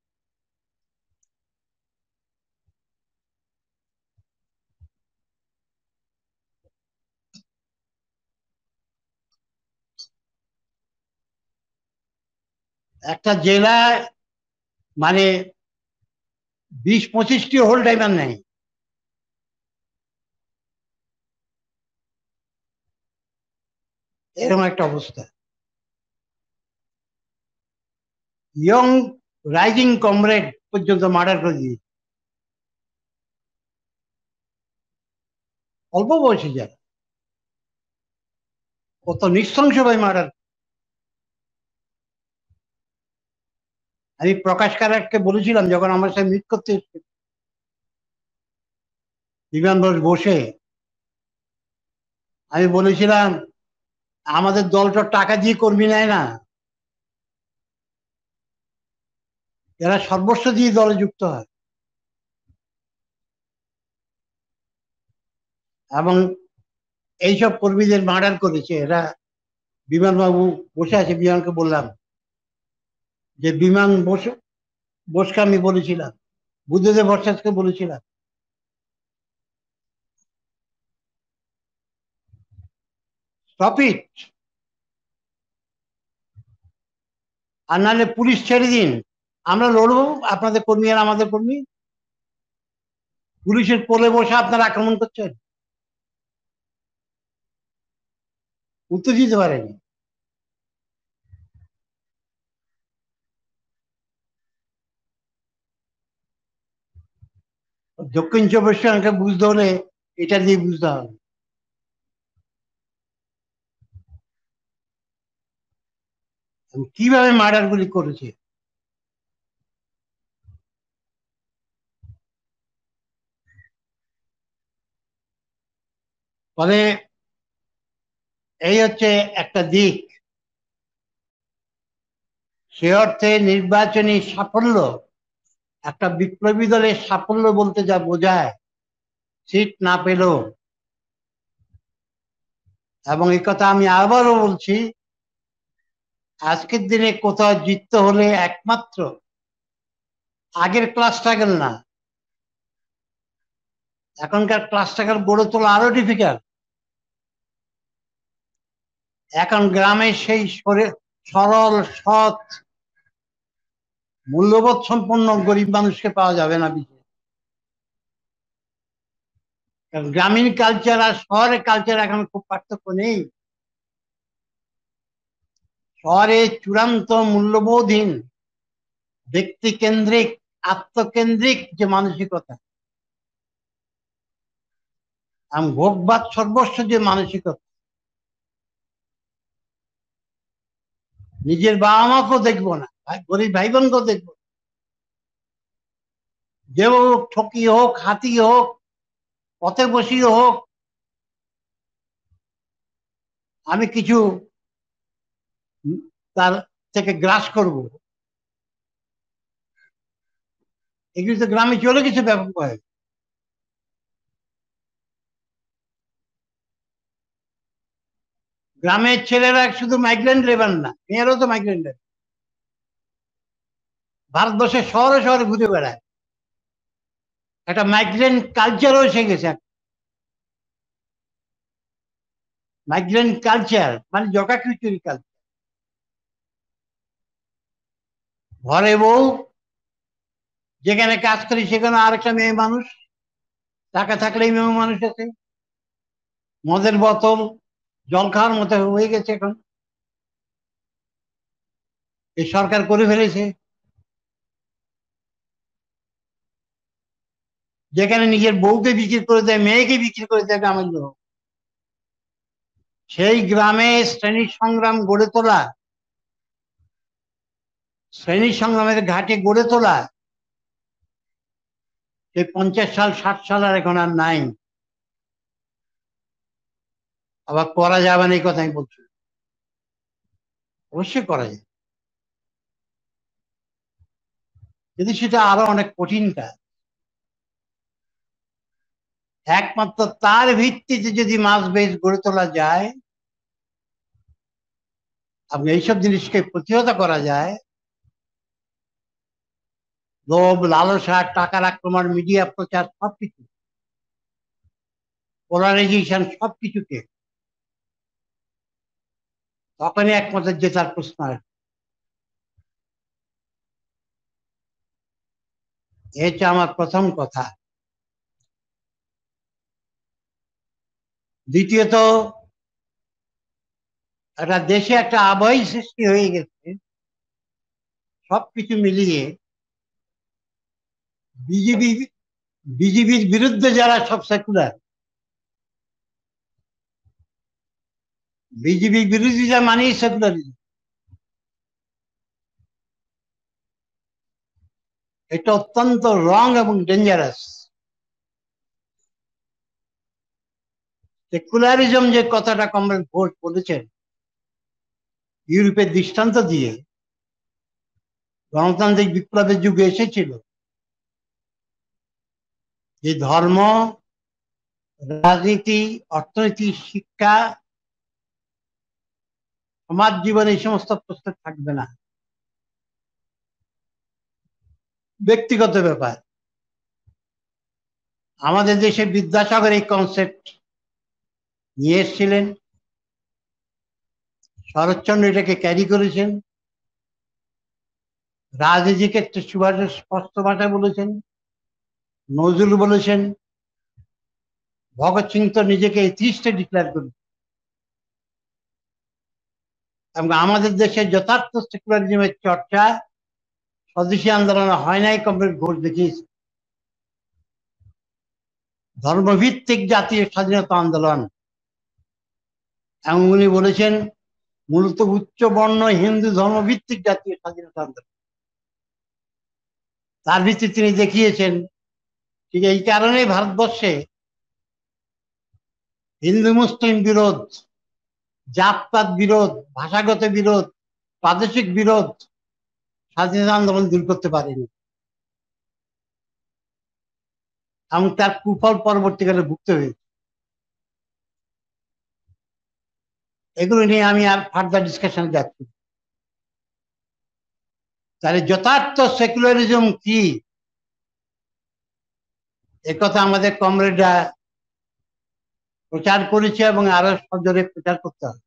একটা জেলায় মানে বিশ পঁচিশটি হোল টাইমার নেই, এরকম একটা অবস্থা। ইয়ং রাইজিং কমরেড পর্যন্ত মার্ডার করে দিয়েছে, অল্প বয়সী যারা, কত নৃশংসভাবে মার্ডার। আমি প্রকাশ কারাটকে বলেছিলাম যখন আমার সাথে মিট করতে এসেছিল বিমান বসে, আমি বলেছিলাম আমাদের দলটা টাকা দিয়ে কর্মী নেয় না, এরা সর্বস্ব দিয়ে দলে যুক্ত হয়। এবং এইসব কর্মীদের মার্ডার করেছে এরা। বিমানবাবু বসে আছে, বিমানকে বললাম যে বিমান বসে বসকে আমি বলেছিলাম, বুদ্ধদেব ভট্টাচার্যকে বলেছিলাম, স্টপ ইট, আর নাহলে পুলিশ ছেড়ে দিন, আমরা লড়বো, আপনাদের কর্মী আর আমাদের কর্মী। পুলিশের কোলে বসে আপনারা আক্রমণ করছেন, উত্তর দিতে পারেনি। দক্ষিণ চব্বিশ পরগনাকে বুঝতে হলে এটা দিয়ে বুঝতে হবে। কিভাবে মার্ডার গুলি করেছে। ফলে এই হচ্ছে একটা দিক। সে অর্থে নির্বাচনী সাফল্য, একটা বিপ্লবী দলের সাফল্য বলতে যা বোঝায়, সিট না পেল, এবং এই কথা আমি আবারও বলছি, আজকের দিনে কোথাও জিততে হলে একমাত্র আগের ক্লাস স্ট্রাগল না, এখনকার ক্লাস স্ট্রাগল গড়ে তোলা আরো ডিফিকাল্ট। এখন গ্রামে সেই সরল সৎ মূল্যবোধ সম্পন্ন গরিব মানুষকে পাওয়া যাবে না বিশেষ। গ্রামীণ কালচার আর শহরের কালচার এখন খুব পার্থক্য নেই। শহরে চূড়ান্ত মূল্যবোধহীন, ব্যক্তি কেন্দ্রিক, আত্মকেন্দ্রিক যে মানসিকতা, এবং ভোগবাদ সর্বস্ব যে মানসিকতা, নিজের বাবা মাকেও দেখবো না, গরিব ভাই বোনকেও দেখবো, যে হোক, ঠকি হোক, হাতি হোক, পথে বসিয়ে হোক, আমি কিছু তার থেকে গ্রাস করব, এগুলি তো গ্রামে চলে গেছে ব্যাপকভাবে। গ্রামের ছেলেরা শুধু মাইগ্রেন্ট লেবার না, মেয়েরাও তো মাইগ্রেন্ট লেবার, ভারতবর্ষের শহরে শহরে ঘুরে বেড়ায়, একটা মাইগ্রেন্ট কালচারও এসে গেছে। মাইগ্রেন্ট কালচার মানে জগাখিচুড়ি কালচার। ঘরে বউ, যেখানে কাজ করি সেখানে আরেকটা মেয়ে মানুষ, টাকা থাকলেই মেয়ে মানুষ আছে। মদের বোতল জল খাওয়ার মতো হয়ে গেছে এখন, এই সরকার করে ফেলেছে। যেখানে নিজের বউকে বিক্রি করে দেয়, মেয়েকে বিক্রি করে দেয় গ্রামের লোক, সেই গ্রামে শ্রেণী সংগ্রাম গড়ে তোলা, শ্রেণী সংগ্রামের ঘাটে গড়ে তোলা, সেই পঞ্চাশ সাল ষাট সাল আর এখন আর নাই। আবার করা যাবে না এই কথা আমি বলছি, অবশ্যই করা যায়, কিন্তু সেটা আরো অনেক কঠিন কাজ। একমাত্র তার ভিত্তিতে যদি মাস বেস গড়ে তোলা যায় এবং এইসব জিনিসকে প্রতিহত করা যায়, লোভ, লালসা, টাকার আক্রমণ, মিডিয়া প্রচার সবকিছু, পোলারাইজেশন সবকিছুকে, তখনই একমাত্র জেতার প্রশ্ন আসবে। এটা আমার প্রথম কথা। দ্বিতীয়ত, একটা দেশে একটা আবহাওয়াই সৃষ্টি হয়ে গেছে, সবকিছু মিলিয়ে বিজেপি বিজেপির বিরুদ্ধে যারা সব সেকুলার, বিজেপি বিরোধীরা মানেই সেকুলারিজম। এটা অত্যন্ত রং এবং ডেঞ্জারাস। সেকুলারিজম যে কথাটা কমরেড ঘোষ বলেছেন, ইউরোপের দৃষ্টান্ত দিয়ে, গণতান্ত্রিক বিপ্লবের যুগে এসেছিল, যে ধর্ম, রাজনীতি, অর্থনীতি, শিক্ষা, সমাজ জীবনে এই সমস্ত প্রশ্ন থাকবে না, ব্যক্তিগত ব্যাপার। আমাদের দেশে বিদ্যাসাগর এই কনসেপ্ট নিয়ে এসেছিলেন, শরৎচন্দ্র এটাকে ক্যারি করেছেন, রাজনীতি ক্ষেত্রে সুভাষ স্পষ্ট ভাষায় বলেছেন, নজরুল বলেছেন, ভগৎ সিং তো নিজেকে এথিস্টে ডিক্লেয়ার করেছেন। এবং আমাদের দেশে যথার্থ সেকুলারিজমের চর্চা স্বদেশী আন্দোলনে হয় নাই, কমরেড ঘোষ দেখিয়েছে। ধর্মভিত্তিক জাতীয় স্বাধীনতা আন্দোলন, এবং উনি বলেছেন মূলত উচ্চ বর্ণ হিন্দু ধর্মভিত্তিক জাতীয় স্বাধীনতা আন্দোলন। তার ভিত্তিতে তিনি দেখিয়েছেন, ঠিক এই কারণেই ভারতবর্ষে হিন্দু মুসলিম বিরোধ, জাতপাত বিরোধ, ভাষাগত বিরোধ, প্রাদেশিক বিরোধ স্বাধীনতা আন্দোলন দূর করতে পারেনি, এবং তার কুফল পরবর্তীকালে ভুগতে হয়েছে। এগুলো নিয়ে আমি আর ফার্দার ডিসকাশনে যাচ্ছি। তাহলে যথার্থ সেকুলারিজম কি, একথা আমাদের কমরেডরা প্রচার করেছে এবং আরো সজোরে প্রচার করতে হবে।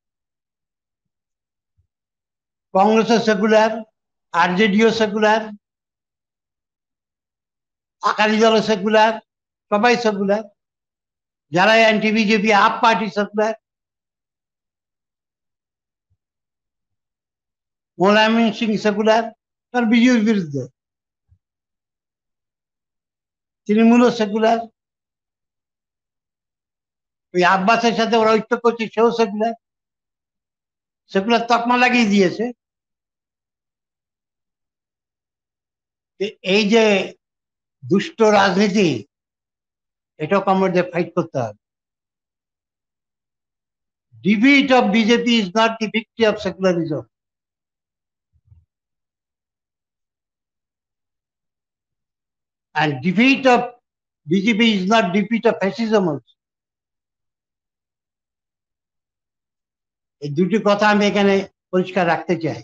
কংগ্রেসও সেকুলার, আরজেডিও সেকুলার, আকালি দল সেকুলার, সবাই সেকুলার। যারা anti BJP, AAP party secular, Mulayam Singh secular, তার বিজেপির বিরুদ্ধে। তৃণমূলও সেকুলার, ওই আব্বাসের সাথে ওরা ঐক্য করছে, সেও সেকুলার, সেকুলার তকমা লাগিয়ে দিয়েছে। এই যে দুষ্ট রাজনীতি, এটাও কমরেডদের ফাইট করতে হবে। Defeat of B J P is not the victory of secularism. And defeat of B J P is not defeat of fascism also. এই দুটি কথা আমি এখানে পরিষ্কার রাখতে চাই।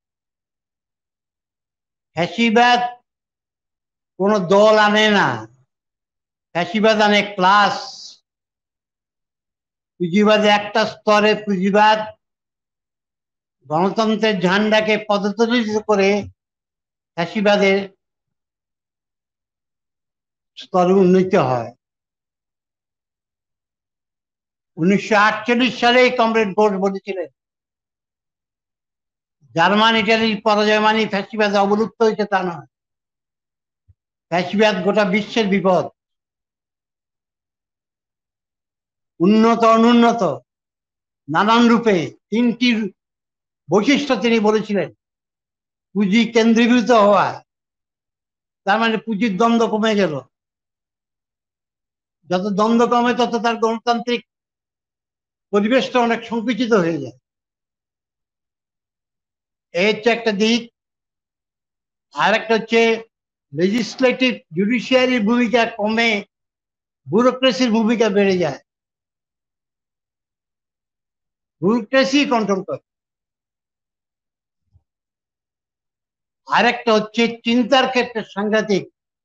ফ্যাসিবাদ কোন দল আনে না, ফ্যাসিবাদ আনে ক্লাস। পুঁজিবাদে একটা স্তরে পুঁজিবাদ গণতন্ত্রের ঝান্ডাকে পদতলিত করে ফ্যাসিবাদের স্তরে উন্নীত হয়। উনিশশো আটচল্লিশ সালে কমরেড ঘোষ বলেছিলেন, জার্মান ইটালির পরাজয় মানে ফ্যাসিবাদ অবলুপ্ত হয়েছে তা নয়, ফ্যাসিবাদ গোটা বিশ্বের বিপদ। উন্নত অনুন্নত নানান রূপে তিনটি বৈশিষ্ট্য তিনি বলেছিলেন। পুঁজি কেন্দ্রীভূত হওয়া, তার মানে পুঁজির দ্বন্দ্ব কমে গেল, যত দ্বন্দ্ব কমে তত তার গণতান্ত্রিক পরিবেশটা অনেক সংকুচিত হয়ে যায়, এই হচ্ছে একটা দিক। আর একটা হচ্ছে লেজিসলেটিভ জুডিশিয়ারির ভূমিকা কমে ব্যুরোক্রেসির ভূমিকা বেড়ে যায়, ব্যুরোক্রেসি কন্ট্রোল করে। আর একটা হচ্ছে চিন্তার ক্ষেত্রে সাংঘাতিক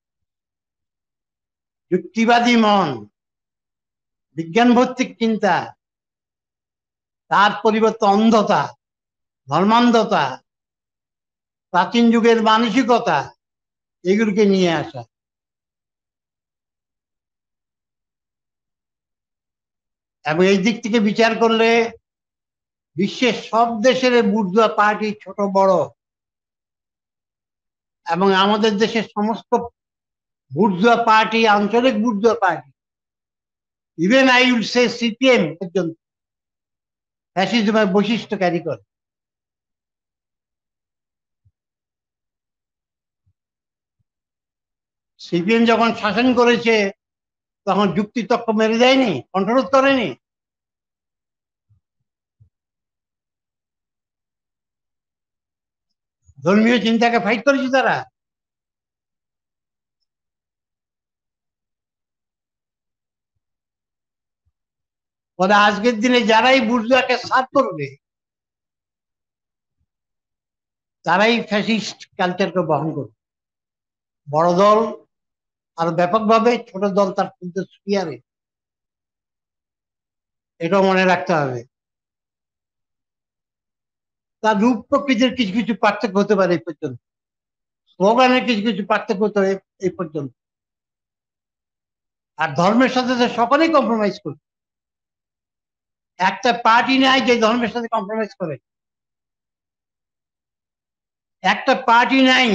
যুক্তিবাদী মন, বিজ্ঞান ভিত্তিক চিন্তা, তার পরিবর্তে অন্ধতা, ধর্মান্ধতা, প্রাচীন যুগের মানসিকতা, এগুলোকে নিয়ে আসা। এবং এই দিক থেকে বিচার করলে বিশ্বের সব দেশের বুর্জোয়া পার্টি, ছোট বড়, এবং আমাদের দেশের সমস্ত বুর্জোয়া পার্টি, আঞ্চলিক bourgeois party, even I will say CPM পর্যন্ত ফ্যাসিজমের বৈশিষ্ট্য ক্যারি করে। সিপিএম যখন শাসন করেছে তখন যুক্তি তক্ক মেরে দেয়নি, কণ্ঠরোধ করেনি। ধর্মীয় চিন্তাকে ফাইট করেছে তারা। ফলে আজকের দিনে যারাই বুর্জোয়াকে সাথ করবে তারাই ফ্যাসিস্ট কালচারকে বহন করবে। বড় দল আর ব্যাপকভাবে, ছোট দল তার স্পিয়ারে, এটা মনে রাখতে হবে। তার রূপ প্রকৃতির কিছু কিছু পার্থক্য হতে পারে এই পর্যন্ত, স্লোগানের কিছু কিছু পার্থক্য হতে হবে এই পর্যন্ত। আর ধর্মের সাথে তো সকলেই কম্প্রোমাইজ করে। একটা পার্টি নাই যে ধর্মের সাথে কম্প্রোমাইজ করে, একটা পার্টি নাই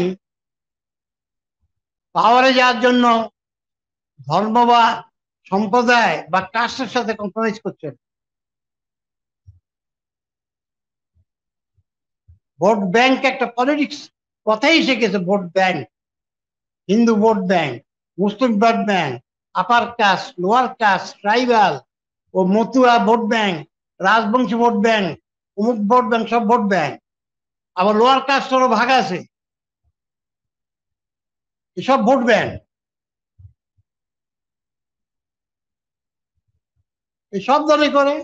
পাওয়ারে যাওয়ার জন্য ধর্ম বা সম্প্রদায় বা কাস্টের সাথে কম্প্রোমাইজ করছে। ভোট ব্যাংক একটা পলিটিক্স কথাই এসে গেছে, vote bank. Hindu vote bank, Muslim vote bank, upper caste, lower caste, tribal ও Matua vote bank, Rajbanshi vote bank, অমুক ভোট ব্যাংক, সব ভোট ব্যাংক। আবার লোয়ার কাস্টেরও ভাগ আছে, এসব ভোট ব্যাংক। এসব দলে করে।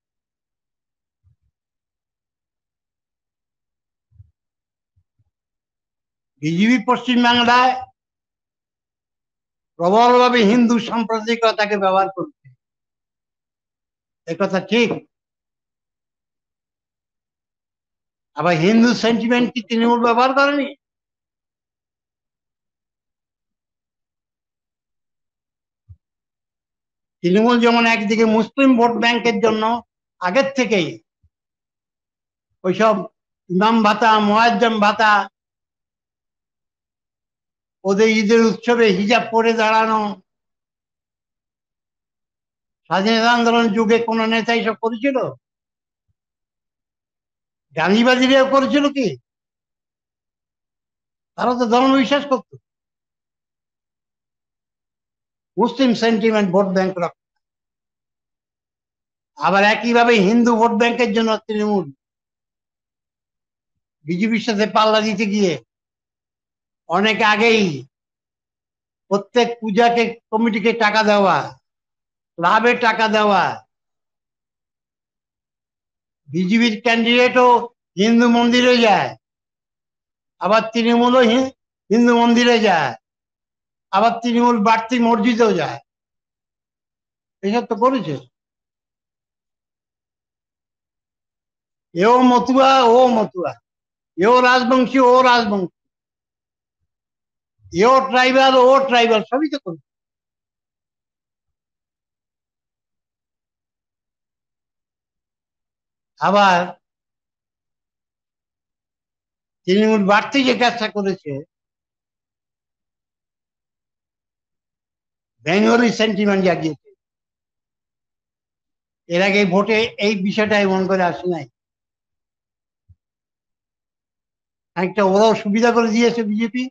বিজেপি পশ্চিমবাংলায় প্রবলভাবে হিন্দু সাম্প্রদায়িকতাকে ব্যবহার করছে, একথা ঠিক। আবার হিন্দু সেন্টিমেন্ট কি তৃণমূল ব্যবহার করেনি? তৃণমূল যেমন একদিকে মুসলিম ভোট ব্যাংকের জন্য আগের থেকেই ওইসব ইমাম ভাতা, মুয়াজ্জম ভাতা, ওদের ঈদের উৎসবে হিজাব পরে দাঁড়ানো, স্বাধীনতা আন্দোলন যুগে কোন নেতা এইসব করেছিল? গান্ধীবাদীরাও করেছিল কি? তারা তো ধর্ম বিশ্বাস করত। মুসলিম সেন্টিমেন্ট ভোট ব্যাংক রক্ষা। আবার একইভাবে হিন্দু ভোট ব্যাংকের জন্য তৃণমূল বিজেপির সাথে পাল্লা দিতে গিয়ে অনেক আগেই প্রত্যেক পূজাকে কমিটিকে টাকা দেওয়া, ক্লাবে টাকা দেওয়া, বিজেপির ক্যান্ডিডেটও হিন্দু মন্দিরে যায়, আবার তৃণমূলও হিন্দু মন্দিরে যায়, আবার তৃণমূল বাড়তি মসজিদেও যায়, এসব তো করেছে। এও মতুয়া ও মতুয়া, এও রাজবংশী ও রাজবংশী, এও ট্রাইবাল ও ট্রাইবাল, সবই তো করবে। আবার তৃণমূল বাড়তি যে কাজটা করেছে, বেঙ্গলি সেন্টিমেন্ট জাগিয়েছে। এর আগে ভোটে এই বিষয়টা মন করে আসে নাই, একটা ওরাও সুবিধা করে দিয়েছে BJP.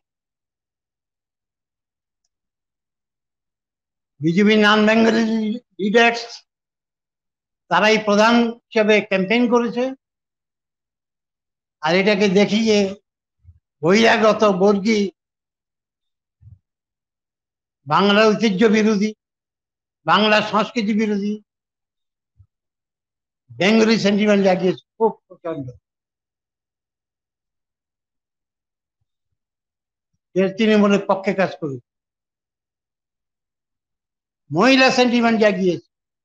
BJP non Bengali leaders তারাই প্রধান হিসেবে ক্যাম্পেইন করেছে, আর এটাকে দেখিয়ে বহিরাগত বর্গী, বাংলার ঐতিহ্য বিরোধী, বাংলার সংস্কৃতি বিরোধী বেঙ্গলি সেন্টিমেন্ট জাগিয়েছে খুব প্রচন্ড। তৃণমূলের পক্ষে কাজ করে মহিলা সেন্টিমেন্ট জাগিয়েছে।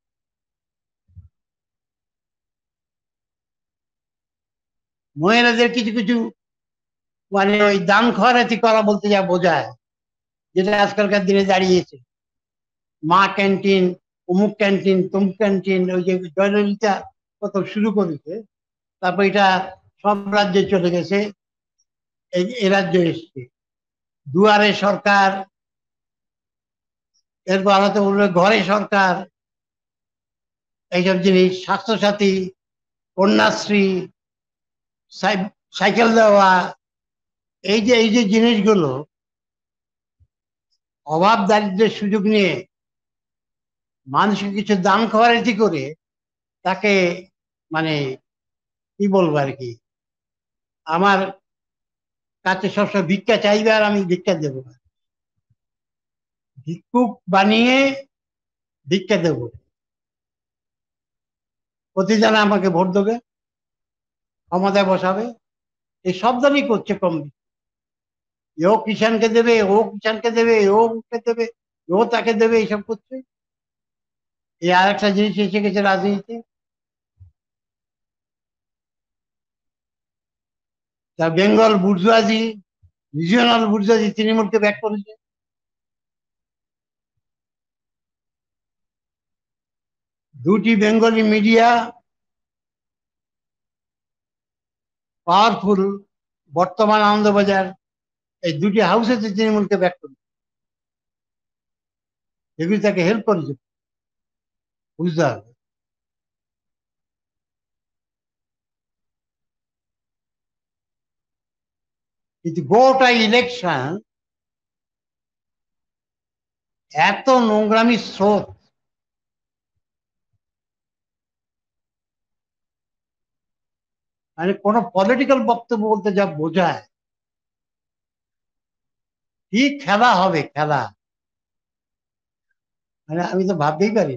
মহিলাদের কিছু কিছু মানে ওই দান খয়রাতি করা বলতে যা বোঝায়, যেটা আজকালকার দিনে দাঁড়িয়েছে, মা ক্যান্টিন, অমুক ক্যান্টিন, তমুক ক্যান্টিন, ওই যে জয়ললিতা কত শুরু করেছে, তারপর এটা সব রাজ্যে চলে গেছে, এ রাজ্যে এসছে। দুয়ারে সরকার, এরপর হয়তো বলবে ঘরে সরকার, এইসব জিনিস, স্বাস্থ্যসাথী, কন্যাশ্রী, সাইকেল দেওয়া, এই যে এই যে জিনিসগুলো অভাব দারিদ্রের সুযোগ নিয়ে মানুষকে কিছু দান খয়রাতি করে তাকে মানে কি বলবো আর কি, আমার কাছে সবসময় ভিক্ষা চাইবে আর আমি ভিক্ষা দেবো না, ভিক্ষুক বানিয়ে ভিক্ষা দেব, প্রতিদিন আমাকে ভোট দেবে, ক্ষমতায় বসাবে, এই সব দলই করছে কম বেশি। ও কিষানকে দেবে, ও কিষানকে দেবে, ও ওকে দেবে, ও তাকে দেবে, এইসব করছে। এই আর একটা জিনিস এসে গেছে রাজনীতিতে, তা বেঙ্গল বুর্জুয়াজি, রিজিওনাল বুর্জুয়াজি তৃণমূলকে ব্যাক করেছে। দুটি বেঙ্গলি মিডিয়া পাওয়ারফুল, বর্তমান আনন্দবাজার, এই দুটি হাউসে তৃণমূলকে ব্যাক করেছে, এগুলি তাকে হেল্প করেছে, বুঝতে হবে। কিন্তু গোটা ইলেকশন এত নোংরামি স্রোত, মানে কোন পলিটিক্যাল বক্তব্য বলতে যা বোঝায়, কি খেলা হবে খেলা, মানে আমি তো ভাবতেই পারি।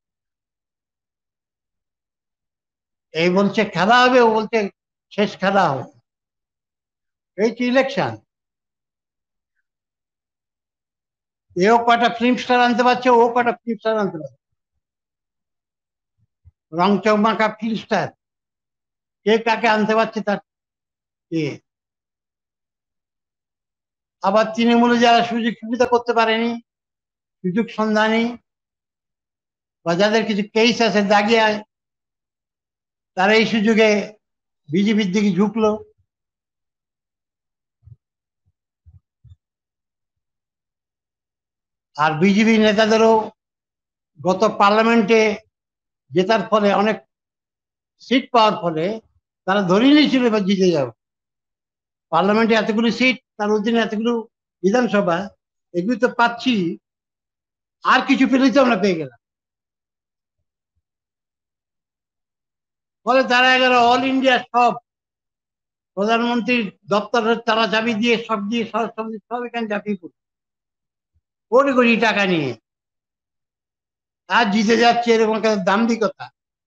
এই বলছে খেলা হবে, ও বলছে শেষ খেলা হবে, এই তো ইলেকশন। এও কটা ফিল্ম স্টার আনতে পারছে, ও কটা ফিল্ম স্টার আনতে পারছে, রং চৌমাকা ফিল্ম স্টার, কে কাকে আনতে পারছে তার কে। আবার তৃণমূলে যারা সুযোগ সুবিধা করতে পারেনি, সুযোগ সন্ধানী, বা যাদের কিছু কেস আছে দাগিয়ে, তারা এই সুযোগে বিজেপির দিকে ঝুঁকলো। আর বিজেপি নেতাদেরও গত পার্লামেন্টে জেতার ফলে, অনেক সিট পাওয়ার ফলে তারা ধরে নিয়েছিল এবার জিতে যাবে। পার্লামেন্টে এতগুলো সিট, তার অধীনে এতগুলো বিধানসভা, এগুলি তো পাচ্ছি, আর কিছু পেলেই তো আমরা পেয়ে গেলাম। ফলে তারা এগারো অল ইন্ডিয়া সব প্রধানমন্ত্রীর দপ্তরের তারা চাবি দিয়ে সব দিয়ে সব সব এখানে চাপিয়ে পড়ছে কোটি কোটি টাকা নিয়ে, আর জিতে যাচ্ছে, এরকম একটা দাম্ভিকতা,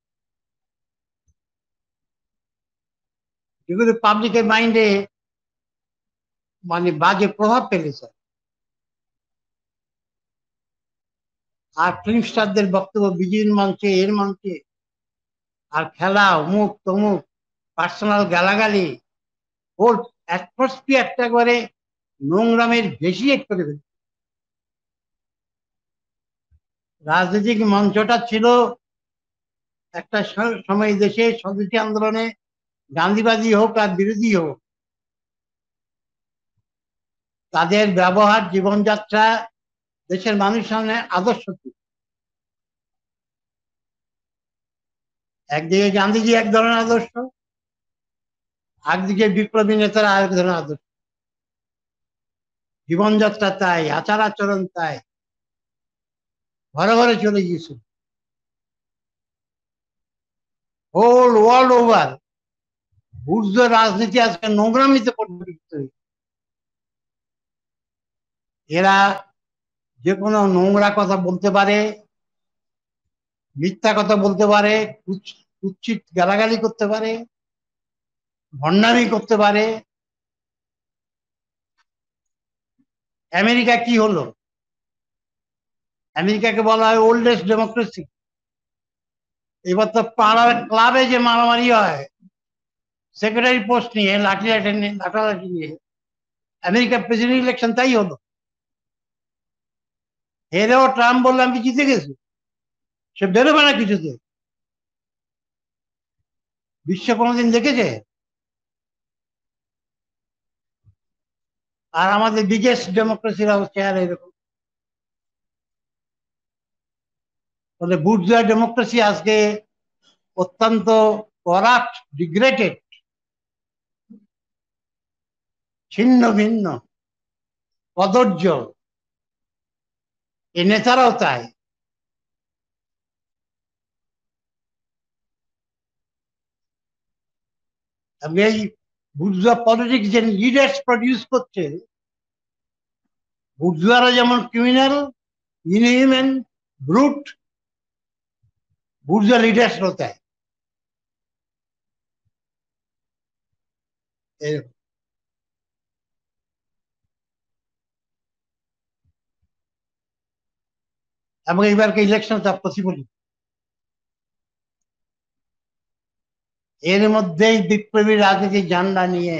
যেগুলো পাবলিকের মাইন্ডে মানে বাজে প্রভাব ফেলেছে। আর ফিল্ম স্টারদের বক্তব্য বিজয়ীর মঞ্চে, এর মঞ্চে, আর খেলা অমুক তমুক, পার্সোনাল গালাগালি, ওর অ্যাটমসফিয়ারটা একবারে নোংরামের বেশি এক করে ফেলছে। রাজনৈতিক মঞ্চটা ছিল একটা সময় দেশে স্বদেশী আন্দোলনে গান্ধীবাদী হোক আর বিরোধী হোক, তাদের ব্যবহার, জীবনযাত্রা দেশের মানুষের সামনে আদর্শ ছিল। একদিকে গান্ধীজি এক ধরনের আদর্শ, একদিকে বিপ্লবী নেতারা আরেক ধরনের আদর্শ। জীবনযাত্রা তাই, আচার আচরণ তাই, ঘরে ঘরে চলে গিয়েছিল। হোল ওয়ার্ল্ড ওভার বুর্জোয়া রাজনীতি আজকে নোংরামিতে পরিবর্তিত হয়েছে। এরা যে কোনো নোংরা কথা বলতে পারে, মিথ্যা কথা বলতে পারে, কুৎসিত গালাগালি করতে পারে, ভণ্ডামি করতে পারে। আমেরিকা কি হলো? আমেরিকাকে বলা হয় ওল্ডেস্ট ডেমোক্রেসি। এবার তো পাড়ার ক্লাবে যে মারামারি হয় সেক্রেটারি পোস্ট নিয়ে, লাঠি লাঠি নিয়ে, লাঠালাঠি নিয়ে, আমেরিকার প্রেসিডেন্ট ইলেকশন তাই হলো। হেরেও ট্রাম্প বললে আমি জিতে গেছি, সে বেরোবে না কিছুতে। বিশ্ব কোনোদিন দেখেছে? আর আমাদের বিগেস্ট ডেমোক্রেসির অবস্থা আর এরকম। তাহলে বুর্জোয়া ডেমোক্রেসি আজকে অত্যন্ত করাপ্ট, ডিগ্রেডেড, ছিন্ন ভিন্ন, কদর্য। এ নেতারাও তাই। এই বুর্জোয়া পলিটিক্স যে লিডার্স প্রডিউস করছে, বুর্জোয়ারা যেমন ক্রিমিনাল, ইনহিউম্যান, ব্রুট, বুর্জোয়া লিডার্সও তাই। এবং এইবারকে ইলেকশন তার প্রতিফলিত। এর মধ্যেই বিপ্লবী রাজনীতির ঝান্ডা নিয়ে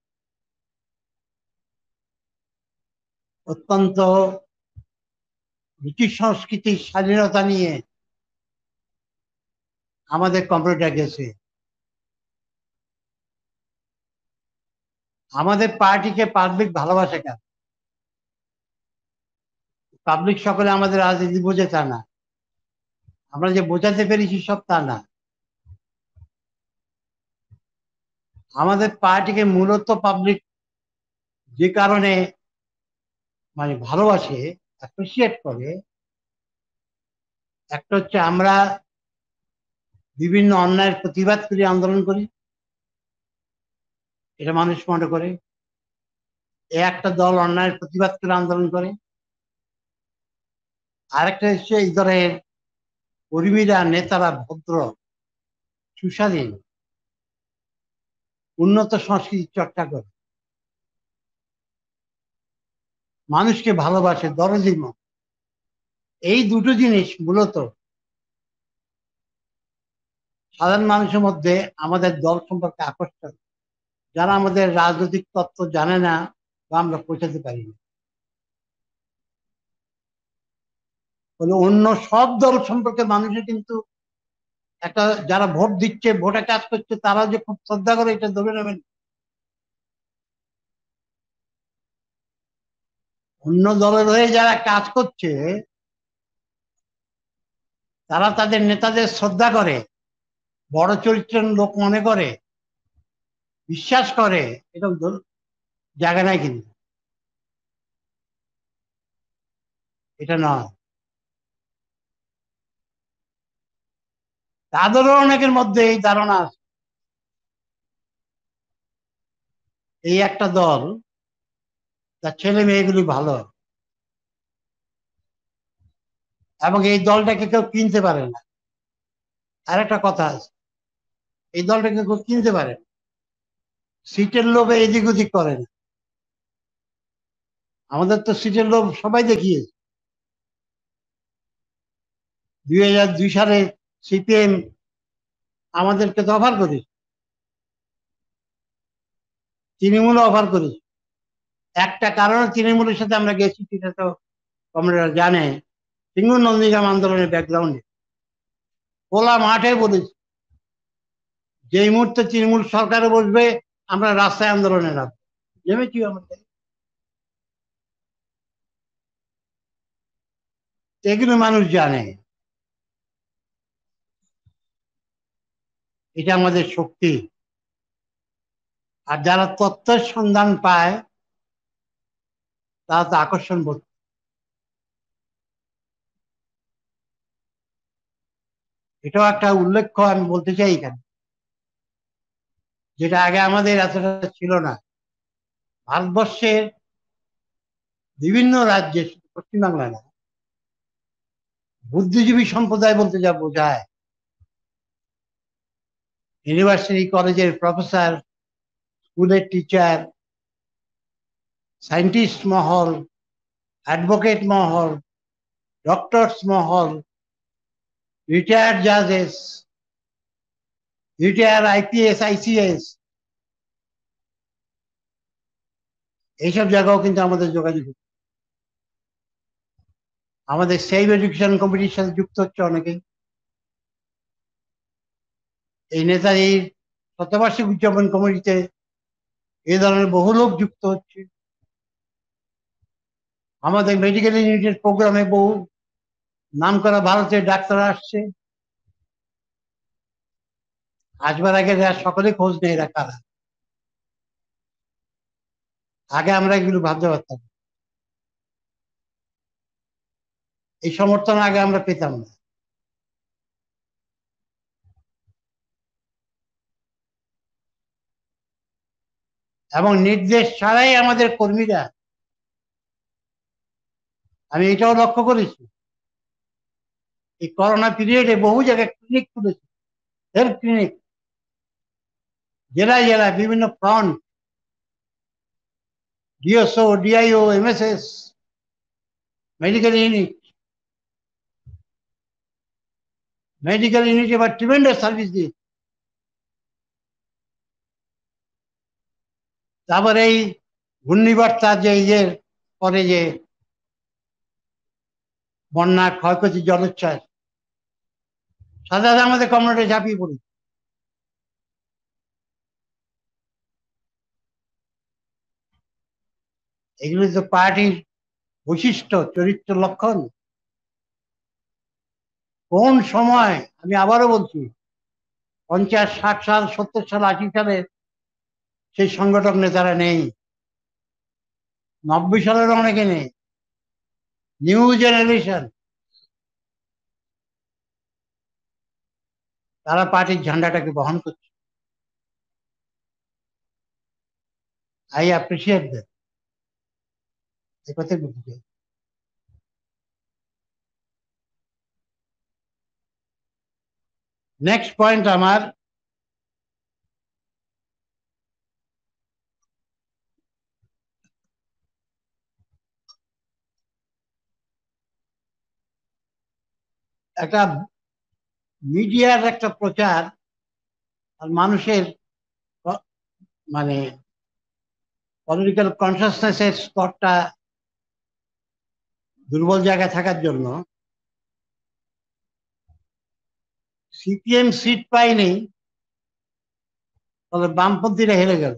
অত্যন্ত ব্রিটিশ সংস্কৃতির স্বাধীনতা নিয়ে আমাদের কমরেডরা গেছে। আমাদের পার্টিকে পাবলিক ভালোবাসে কেন? পাবলিক সকলে আমাদের রাজনীতি বোঝে তা না, আমরা যে বোঝাতে পেরেছি সব তা না। আমাদের পার্টিকে মূলত পাবলিক যে কারণে মানে ভালোবাসে, অ্যাপ্রিসিয়েট করে, একটা হচ্ছে আমরা বিভিন্ন অন্যায়ের প্রতিবাদ করি, আন্দোলন করি, এটা মানুষ মনে করে। একটা দল অন্যায়ের প্রতিবাদ করে আন্দোলন করে, আরেকটা হচ্ছে এই ধরনের কর্মীরা, নেতারা ভদ্র, সুস্বাধীন, উন্নত সংস্কৃতির চর্চা করে, মানুষকে ভালোবাসে, দরদি মন। এই দুটো জিনিস মূলত সাধারণ মানুষের মধ্যে আমাদের দল সম্পর্কে আকর্ষণ, যারা আমাদের রাজনৈতিক তত্ত্ব জানে না বা আমরা পৌঁছাতে পারি না। বলে অন্য সব দল সম্পর্কে মানুষের কিন্তু একটা, যারা ভোট দিচ্ছে, ভোটে কাজ করছে, তারা যে খুব শ্রদ্ধা করে এটা ধরে নেবেন। অন্য দলের হয়ে যারা কাজ করছে তারা তাদের নেতাদের শ্রদ্ধা করে, বড় চরিত্রের লোক মনে করে, বিশ্বাস করে, এরকম জায়গা নাই কিন্তু। এটা নয়। তাদেরও অনেকের মধ্যে এই ধারণা আছে এই একটা দল, তার ছেলে মেয়েগুলি ভালো, এবং এই দলটাকে কেউ কিনতে পারে না। আর একটা কথা আছে, এই দলটাকে কেউ কিনতে পারে না, সিটের লোভে এদিক ওদিক করে না। আমাদের তো সিটের লোভ সবাই দেখিয়েছে। দুই হাজার দুই সালে সিপিএম আমাদেরকে তো অফার করেছে তৃণমূল অফার করেছে। একটা কারণে তৃণমূলের সাথে আমরা গেছি, সেটা তো কমরেডরা জানে, সিঙ্গুর নন্দীগ্রাম আন্দোলনের ব্যাকগ্রাউন্ডে খোলা মাঠে বলেছি যেই মুহূর্তে তৃণমূল সরকারে বসবে আমরা রাস্তায় আন্দোলনে নামবো। নেমেছি আমাদের, এগুলো মানুষ জানে, এটা আমাদের শক্তি। আর যারা তথ্যের সন্ধান পায় তারা তো আকর্ষণ বোধ। এটাও একটা উল্লেখ্য আমি বলতে চাই এখানে, যেটা আগে আমাদের এতটা ছিল না। ভারতবর্ষের বিভিন্ন রাজ্যে, পশ্চিমবাংলা না, বুদ্ধিজীবী সম্প্রদায় বলতে যা বোঝায়, ইউনিভার্সিটি কলেজের প্রফেসর, স্কুলের টিচার, সায়েন্টিস্ট মহল, অ্যাডভোকেট মহল, ডক্টরস মহল, রিটায়ার্ড জাজেস, রিটায়ার আইপিএস আইসিএস, এইসব জায়গাও কিন্তু আমাদের যোগাযোগ। আমাদের সেভ এডুকেশন কমিটির সাথে যুক্ত হচ্ছে অনেকেই। এই নেতাজির শতবার্ষিক উদযাপন কমিটিতে এই ধরনের বহু লোক যুক্ত হচ্ছে। আমাদের মেডিকেল ইউনিটের প্রোগ্রামে বহু নাম করা ভারতের ডাক্তার আসছে। আসবার আগে সকলে খোঁজ নেই এরা কারা। আগে আমরা এগুলো ভাবতে পারতাম, এই সমর্থন আগে আমরা পেতাম না। এবং নির্দেশ ছাড়াই আমাদের কর্মীরা, আমি এটাও লক্ষ্য করেছি, এই করোনা পিরিয়ডে বহু জায়গায় ক্লিনিক খুলেছে, হেলথ ক্লিনিক, জেলায় জেলায় বিভিন্ন front, DSO, DIO, MSS, medical unit, medical unit এবার ট্রিমেন্ডাস সার্ভিস দিয়ে। তারপরে এই ঘূর্ণিবার্তা যে ইয়ের পরে যে বন্যা, ক্ষয়ক্ষতি, জলোচ্ছ্বাস, সাথে সাথে আমাদের কমরেডে ঝাঁপিয়ে পড়ি। এগুলি তো পার্টির বৈশিষ্ট্য, চরিত্র, লক্ষণ। কোন সময়, আমি আবারও বলছি, পঞ্চাশ, ষাট সাল, সত্তর সাল, আশি সালে সেই সংগঠক নেতারা নেই, নব্বই সালের অনেকে নেই। নিউ জেনারেশন, তারা পার্টির ঝান্ডাটাকে বহন করছে। আই অ্যাপ্রিসিয়েট দ্যাট, এই কথাই বলতে চাই। নেক্সট পয়েন্ট আমার, একটা মিডিয়ার একটা প্রচার আর মানুষের মানে পলিটিক্যাল কনসাসনেসের স্তরটা দুর্বল জায়গায় থাকার জন্য সিপিএম সিট পায়নি, তবে বামপন্থীরা হেরে গেল।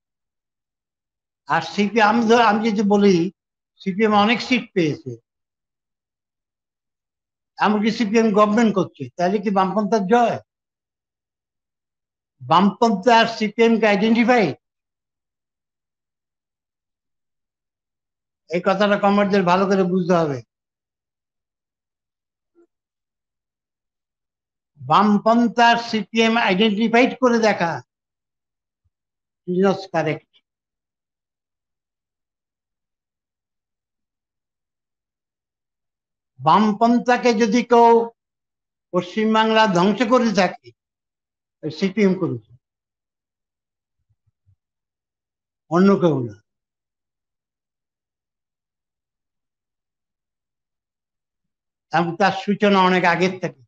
আর সিপিএম, আমি যদি বলি সিপিএম অনেক সিট পেয়েছে, এমনকি সিপিএম গভর্নমেন্ট করছে, তাহলে কি বামপন্থার জয়? বামপন্থী আর সিপিএম কে আইডেন্টিফাই, এই কথাটা কমরেডদের ভালো করে বুঝতে হবে। বামপন্থার সিপিএম আইডেন্টিফাইড করে দেখা ইজ নট কারেক্ট। বামপন্থাকে যদি কেউ পশ্চিমবাংলা ধ্বংস করে থাকে, সিপিএম করেছে, অন্য কেউ না। এবং তার সূচনা অনেক আগের থেকে।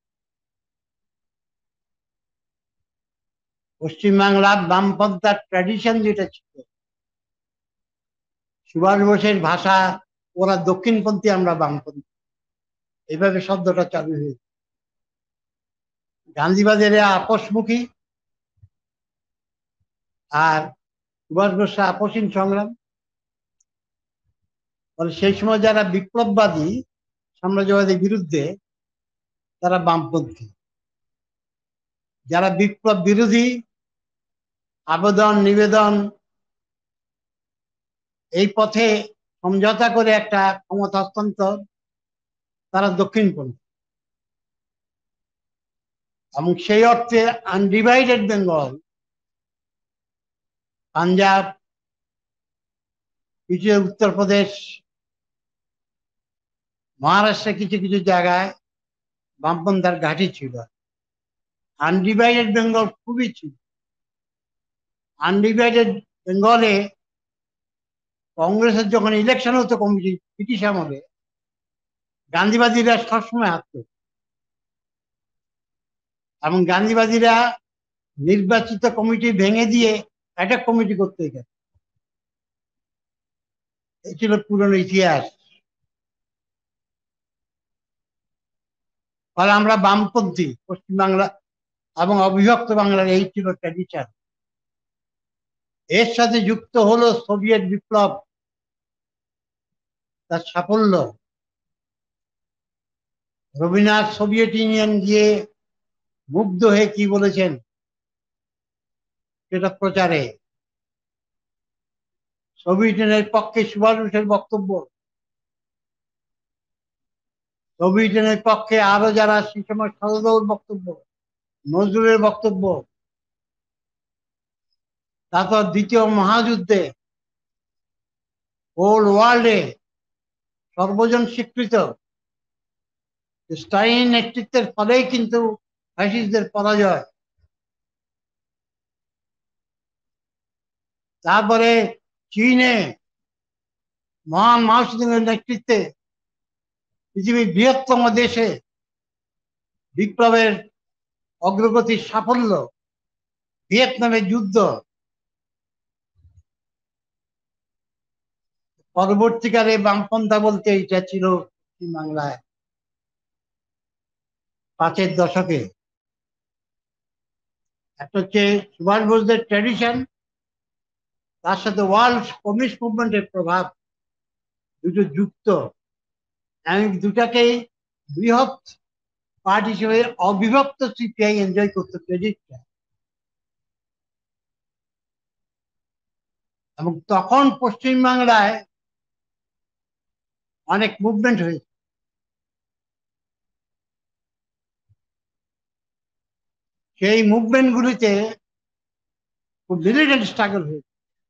পশ্চিমবাংলার বামপন্থার ট্র্যাডিশন যেটা ছিল, সুভাষ বোসের ভাষা ওরা দক্ষিণপন্থী, আমরা বামপন্থী, এইভাবে শব্দটা চালু হয়েছে। গান্ধীবাদীরা আপোষমুখী আর সুভাষ বোস আপোষহীন সংগ্রাম। ফলে সেই সময় যারা বিপ্লববাদী সাম্রাজ্যবাদীর বিরুদ্ধে তারা বামপন্থী, যারা বিপ্লব বিরোধী আবেদন নিবেদন এই পথে সমঝোতা করে একটা ক্ষমতা হস্তান্তর, তারা দক্ষিণপন্থী। এবং সেই অর্থে আনডিভাইডেড বেঙ্গল, পাঞ্জাব, কিছু উত্তরপ্রদেশ, মহারাষ্ট্রে কিছু কিছু জায়গায় বামপন্থার ঘাঁটি ছিল। আনডিভাইডেড বেঙ্গল খুবই ছিল। আনডিভাইডেড বেঙ্গলে কংগ্রেসের যখন ইলেকশন হতো কমিটি ব্রিটিশ আমলে, গান্ধীবাদীরা সবসময় হাঁটত এবং গান্ধীবাদীরা নির্বাচিত কমিটি ভেঙে দিয়ে একটা কমিটি করতে গেছে। এই ছিল পুরনো ইতিহাস। ফলে আমরা বামপন্থী পশ্চিমবাংলা এবং অবিভক্ত বাংলার এই ছিল ট্র্যাডিশন। এর সাথে যুক্ত হলো সোভিয়েত বিপ্লব, তার সাফল্য। রবীন্দ্রনাথ সোভিয়েত ইউনিয়ন গিয়ে মুগ্ধ হয়ে কি বলেছেন সেটা প্রচারে। সোভিয়েত ইউনিয়নের পক্ষে সুভাষ বোসের বক্তব্য, সোভিয়েত ইউনিয়নের পক্ষে আরো যারা সেই সময় সরদৌর বক্তব্য, নজরুলের বক্তব্য। তারপর দ্বিতীয় মহাযুদ্ধে হোল ওয়ার্ল্ডে সর্বজন স্বীকৃত স্টালিন নেতৃত্বের ফলেই কিন্তু ফ্যাসিস্টদের পরাজয়। তারপরে চীনে মহান মাও সেতুংয়ের নেতৃত্বে পৃথিবীর বৃহত্তম দেশে বিপ্লবের অগ্রগতির সাফল্য, ভিয়েতনামের যুদ্ধ। পরবর্তীকালে বামপন্থা বলতে এটা ছিল বাংলায় পাঁচের দশকে। একটা হচ্ছে সুভাষ বোসদের ট্র্যাডিশন, তার সাথে ওয়ার্ল্ড কমিউনিস্ট মুভমেন্টের প্রভাব, দুটো যুক্ত। আমি দুটাকেই বৃহৎ পার্টি হিসেবে অবিভক্ত সিপিআই এনজয় করতে ক্রেডিটটা। এবং তখন পশ্চিমবাংলায় অনেক মুভমেন্ট হয়েছে। সেই মুভমেন্ট গুলিতে খুব মিলিটেন্ট স্ট্রাগল হয়েছে।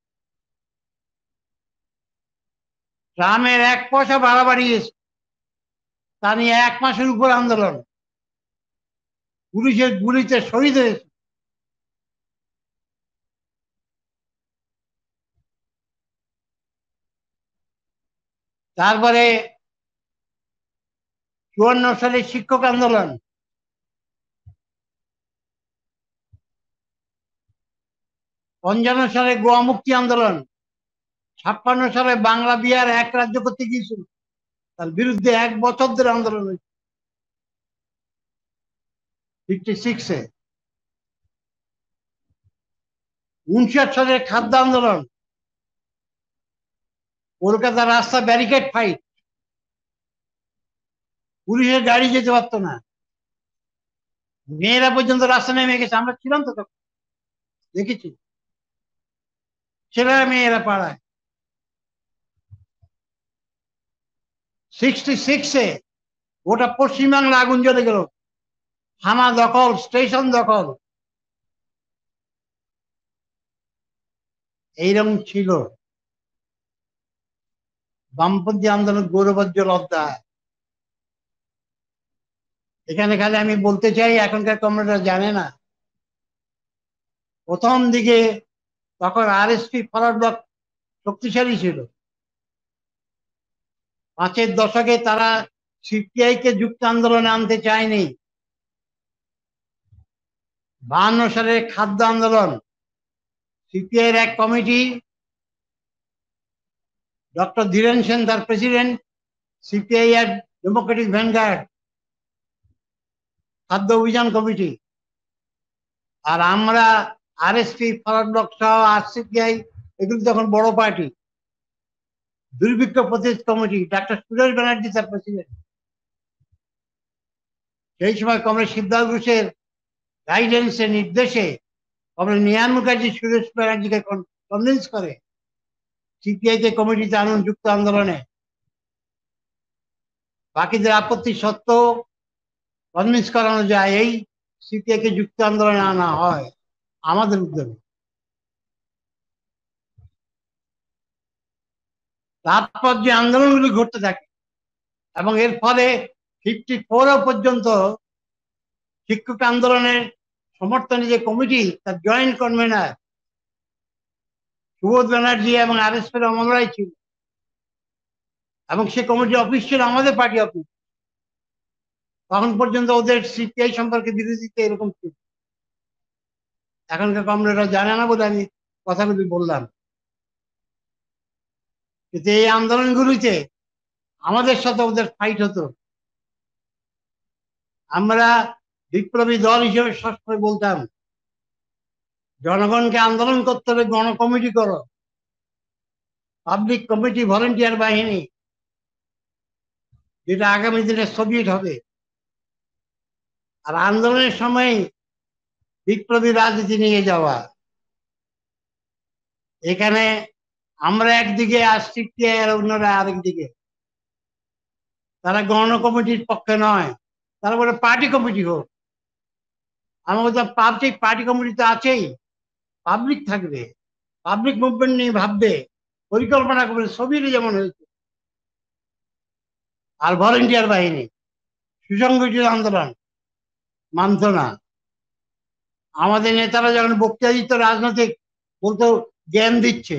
ট্রামের এক পয়সা ভাড়া বাড়িয়েছে, তা নিয়ে এক মাসের উপর আন্দোলন, পুলিশের গুলিতে শহীদ হয়েছে। তারপরে চুয়ান্ন সালে শিক্ষক আন্দোলন, পঞ্চান্ন সালে গোয়া মুক্তি আন্দোলন, ছাপ্পান্ন সালে বাংলা বিহার এক রাজ্য করতে গিয়েছিল, তার বিরুদ্ধে এক বছর ধরে আন্দোলন হয়েছে। ফিফটি সিক্সে উনষাট সালের খাদ্য আন্দোলন, কলকাতার রাস্তা ব্যারিকেড ফাইট, পুলিশের গাড়ি যেতে পারতো না, মেয়েরা পর্যন্ত রাস্তা নেমে গেছে। আমরা ছিলাম তো তখন, দেখেছি ছেলেরা মেয়েরা পাড়ায়। সিক্সটি সিক্সে গোটা পশ্চিমবাংলা আগুন জ্বলে গেল, থানা দখল, স্টেশন দখল। এইরকম ছিল বামপন্থী আন্দোলন গৌরবোজ্জ্বল অধ্যায়। এখানে খালি আমি বলতে চাই, এখনকার কমরেডরা জানে না, প্রথম দিকে তখন আরএসপি ফরওয়ার্ড ব্লক শক্তিশালী ছিল। পাঁচের দশকে তারা সিপিআই কে যুক্ত আন্দোলনে আনতে চায়নি। বাহান্ন সালের খাদ্য আন্দোলন, সিপিআই এর এক কমিটি ডক্টর ধীরেন সেন তার প্রেসিডেন্ট, সিপিআই এর ডেমোক্রেটিক ভ্যানগার্ড, খাদ্য অভিযান কমিটি, আর আমরা আরএসপি, ফরওয়ার্ড ব্লক সহ আরসিপিআই, এগুলো তখন বড় পার্টি। দুর্ভিক্ষ প্রতিরোধ কমিটি, ডাক্তার সুরেশ ব্যানার্জি তার প্রেসিডেন্ট। সেই সময় কমরেড শিবদাস ঘোষের গাইডেন্সে, নির্দেশে কমরেড নিয়ান মুখার্জি সুরেশ ব্যানার্জিকে কনভিন্স করে সিপিআই কে কমিটিতে আনুন যুক্ত আন্দোলনে। বাকিদের আপত্তি সত্ত্বেও কনভিন্স করানো যায়, এই সিপিআই কে যুক্ত আন্দোলনে আনা হয় আমাদের উদ্যোগে। তারপর যে আন্দোলনগুলি ঘটতে থাকে এবং এর ফলে ফিফটি ফোর পর্যন্ত শিক্ষক আন্দোলনের সমর্থনে যে কমিটি, তার জয়েন্ট কনভেনার সুবোধ ব্যানার্জি এবং R S P Raman Ray ছিল, এবং সে কমিটি অফিস ছিল আমাদের পার্টি অফিস। তখন পর্যন্ত ওদের সিপিআই সম্পর্কে বিরোধিতা এরকম ছিল। এখনকার কমরেডরা জানে না বলে আমি কথাগুলি বললাম। কিন্তু এই আন্দোলনগুলিতে আমাদের সাথে ওদের ফাইট হতো। আমরা বিপ্লবী দল হিসেবে সবসময় বলতাম, জনগণকে আন্দোলন করতে হবে, গণ কমিটি করো, পাবলিক কমিটি, ভলেন্টিয়ার বাহিনী, যেটা আগামী দিনে সোভিয়েত হবে। আর আন্দোলনের সময় বিপ্লবী রাজনীতি নিয়ে যাওয়া। এখানে আমরা একদিকে আর সিপিআই আর অন্যরা আরেকদিকে। তারা গণ কমিটির পক্ষে নয়, তারা বলে পার্টি কমিটি হোক। আমরা বলতাম পাবলিক পার্টি কমিটি তো আছেই, পাবলিক থাকবে, পাবলিক মুভমেন্ট নিয়ে ভাববে, পরিকল্পনা করবে, সোভিয়েটে যেমন হয়েছে। আর ভলেন্টিয়ার বাহিনী, সুসংগঠিত আন্দোলন মানত না। আমাদের নেতারা যখন বক্তৃতা দিত রাজনৈতিক, বলতো জ্ঞান দিচ্ছে,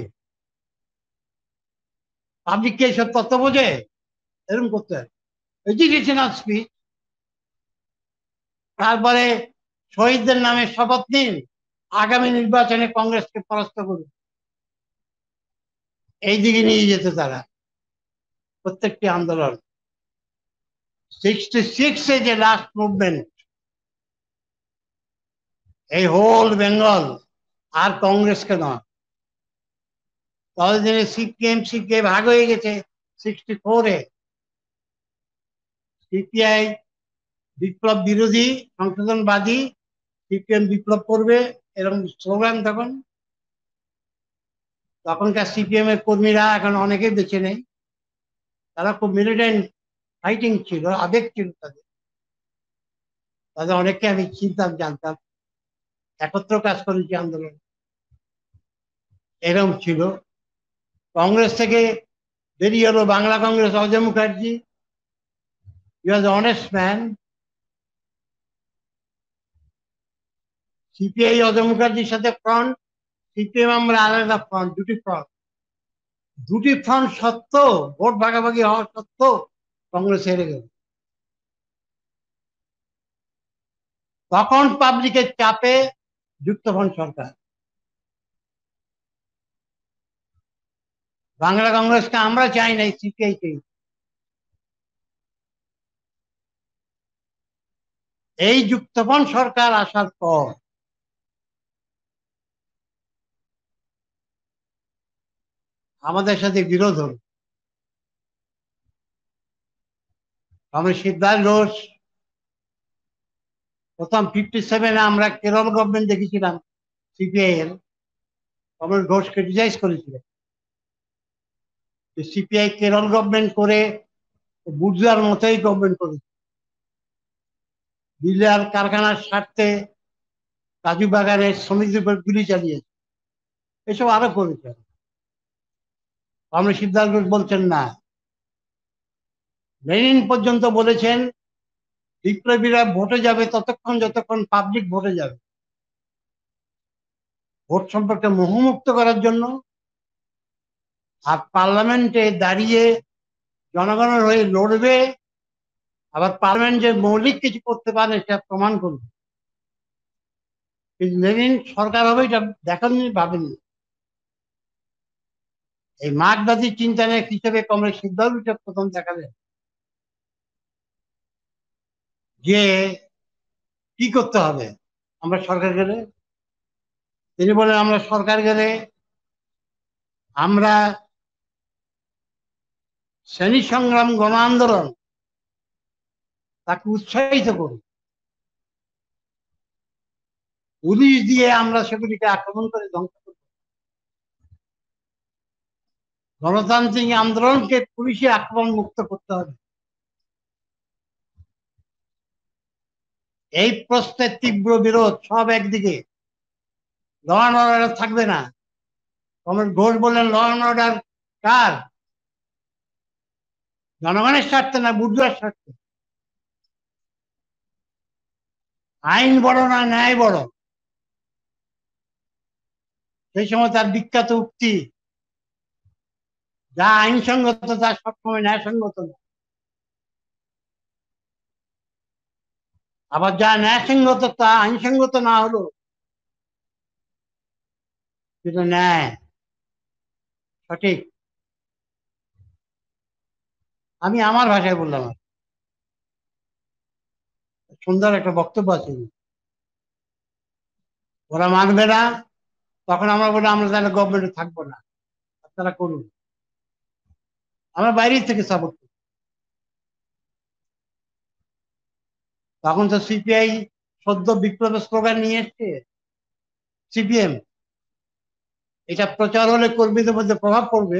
পাবলিককে এসব তত্ত্ব বোঝে, এরকম করতে হয়, এডুকেশনাল স্পিচ। তারপরে শহীদদের নামে শপথ নিন, আগামী নির্বাচনে কংগ্রেসকে পরাস্ত করুন, এই দিকে নিয়ে যেত তারা প্রত্যেকটি আন্দোলন। সিক্সটি সিক্সে যে লাস্ট মুভমেন্ট, এই হোল বেঙ্গল আর কংগ্রেসকে নয়, ততদিনে সিপিএম সিপিআই ভাগ হয়ে গেছে। সিক্সটি ফোরে সিপিআই বিপ্লব বিরোধী, সংশোধনবাদী, সিপিএম বিপ্লব করবে এরকম স্লোগান। তখন তখনকার সিপিএম এর কর্মীরা এখন অনেকে বেঁচে নেই, তারা খুব মিলিটেন্ট ফাইটিং ছিল, আবেগ ছিল তাদের। তাদের অনেককে আমি চিনতাম, জানতাম, একত্র কাজ করেছি আন্দোলন, এরকম ছিল। কংগ্রেস থেকে বেরিয়ে হলো Bangla Congress, Ajoy Mukherjee, he was honest man. CPI Ajoy মুখার্জির সাথে ফ্রন্ট, সিপিএম আমরা আলাদা ফ্রন্ট, দুটি ফ্রন্ট। দুটি ফ্রন্ট সত্ত্বেও, ভোট ভাগাভাগি হওয়া সত্ত্বেও কংগ্রেস হেরে গেল। তখন পাবলিকের চাপে যুক্তফ্রন্ট সরকার বাংলা কংগ্রেসকে আমরা চাই নাই, সিপিআই চাই। এই যুক্তফ্রন্ট সরকার আসার পর আমাদের সাথে বিরোধ হল। কমরেড শিবদাস ঘোষ, প্রথম ফিফটি সেভেনে আমরা কেরল গভর্নমেন্ট দেখেছিলাম সিপিআই এর, কমরেড ঘোষ ক্রিটিসাইজ করেছিলেন যে সিপিআই কেরল গভর্নমেন্ট করে বুর্জুয়ার মতোই গভর্নমেন্ট করেছে, বিলের কারখানার স্বার্থে কাজু বাগানের শ্রমিকদের উপর গুলি চালিয়েছে, এসব আরো করেছে। কমরেড শিবদাস ঘোষ বলছেন না, লেনিন পর্যন্ত বলেছেন বিপ্লবীরা ভোটে যাবে ততক্ষণ যতক্ষণ পাবলিক ভোটে যাবে। ভোট সম্পর্কে মোহমুক্ত করার জন্য, আর পার্লামেন্টে দাঁড়িয়ে জনগণের হয়ে লড়বে, আবার পার্লামেন্ট যে মৌলিক কিছু করতে পারে সেটা প্রমাণ করবে। লেনিন সরকার হবে এটা দেখেননি, ভাবেননি। এই মার্কবাদী চিন্তানের হিসেবে কমরেড সিদ্ধার্থ প্রথম দেখালেন যে কি করতে হবে আমরা সরকার গেলে। তিনি বলেন আমরা সরকার গেলে আমরা শ্রেণী সংগ্রাম গণ আন্দোলন তাকে উৎসাহিত করি, পুলিশ দিয়ে আমরা সেগুলিকে আক্রমণ করে ধ্বংস করব। গণতান্ত্রিক আন্দোলনকে পুলিশে আক্রমণ মুক্ত করতে হবে। এই প্রশ্নের তীব্র বিরোধ সব একদিকে, ল অ্যান্ড অর্ডার থাকবে না। কমরেড ঘোষ বললেন ল অ্যান্ড অর্ডার কার? জনগণের স্বার্থে না বুর্জোয়ার স্বার্থে? আইন বড় না ন্যায় বড়? সেই সময় তার বিখ্যাত উক্তি, যা আইনসঙ্গত তা সবসময় ন্যায়সঙ্গত না, আবার যা ন্যায়সঙ্গত তা আইনসঙ্গত না হলো সেটা ন্যায়, সঠিক। আমি আমার ভাষায় বললাম, সুন্দর একটা বক্তব্য আছে। ওরা মানবে না, তখন আমরা বলি আমরা তাহলে গভর্নমেন্টে থাকবো না, আপনারা করুন, আমরা বাইরে থেকে সাপোর্ট করি। তখন তো সিপিআই সদ্য বিপ্লবের স্লোগান নিয়ে এসছে, সিপিএম। এটা প্রচার হলে কর্মীদের মধ্যে প্রভাব পড়বে,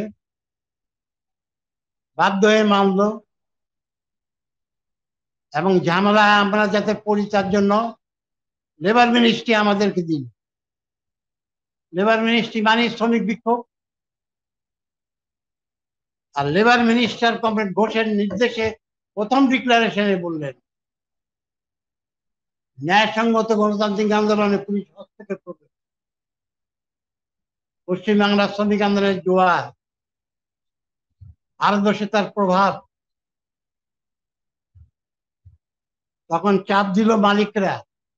বাধ্য হয়ে মানল। এবং ঝামেলা আমরা যাতে পড়ি তার জন্য লেবার মিনিস্ট্রি আমাদেরকে দিন। লেবার মিনিস্ট্রি মানে শ্রমিক বিক্ষোভ, আর লেবার মিনিস্টার কমরেড ঘোষের নির্দেশে প্রথম ডিক্লারেশনে বললেন ন্যায়সঙ্গত গণতান্ত্রিক আন্দোলনে পুলিশ হস্তক্ষেপ করবে। পশ্চিমবাংলার শ্রমিক আন্দোলনের জোয়ার, ভারতবর্ষে তার প্রভাব, তখন চাপ দিল মালিকরা।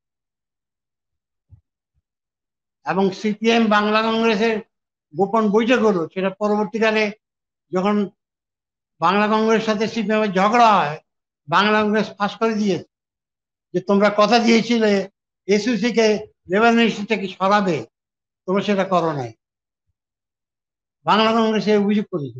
এবং সিপিএম বাংলা কংগ্রেসের গোপন বৈঠক হলো, সেটা পরবর্তীকালে যখন বাংলা কংগ্রেসের সাথে সিপিএম এর ঝগড়া হয়, বাংলা কংগ্রেস ফাঁস করে দিয়েছে যে তোমরা কথা দিয়েছিলে এসইউসি কে লেবার মিনিস্ট্রি থেকে সরাবে, তোমরা সেটা করো নাই। বাংলা কংগ্রেস অভিযোগ করেছিল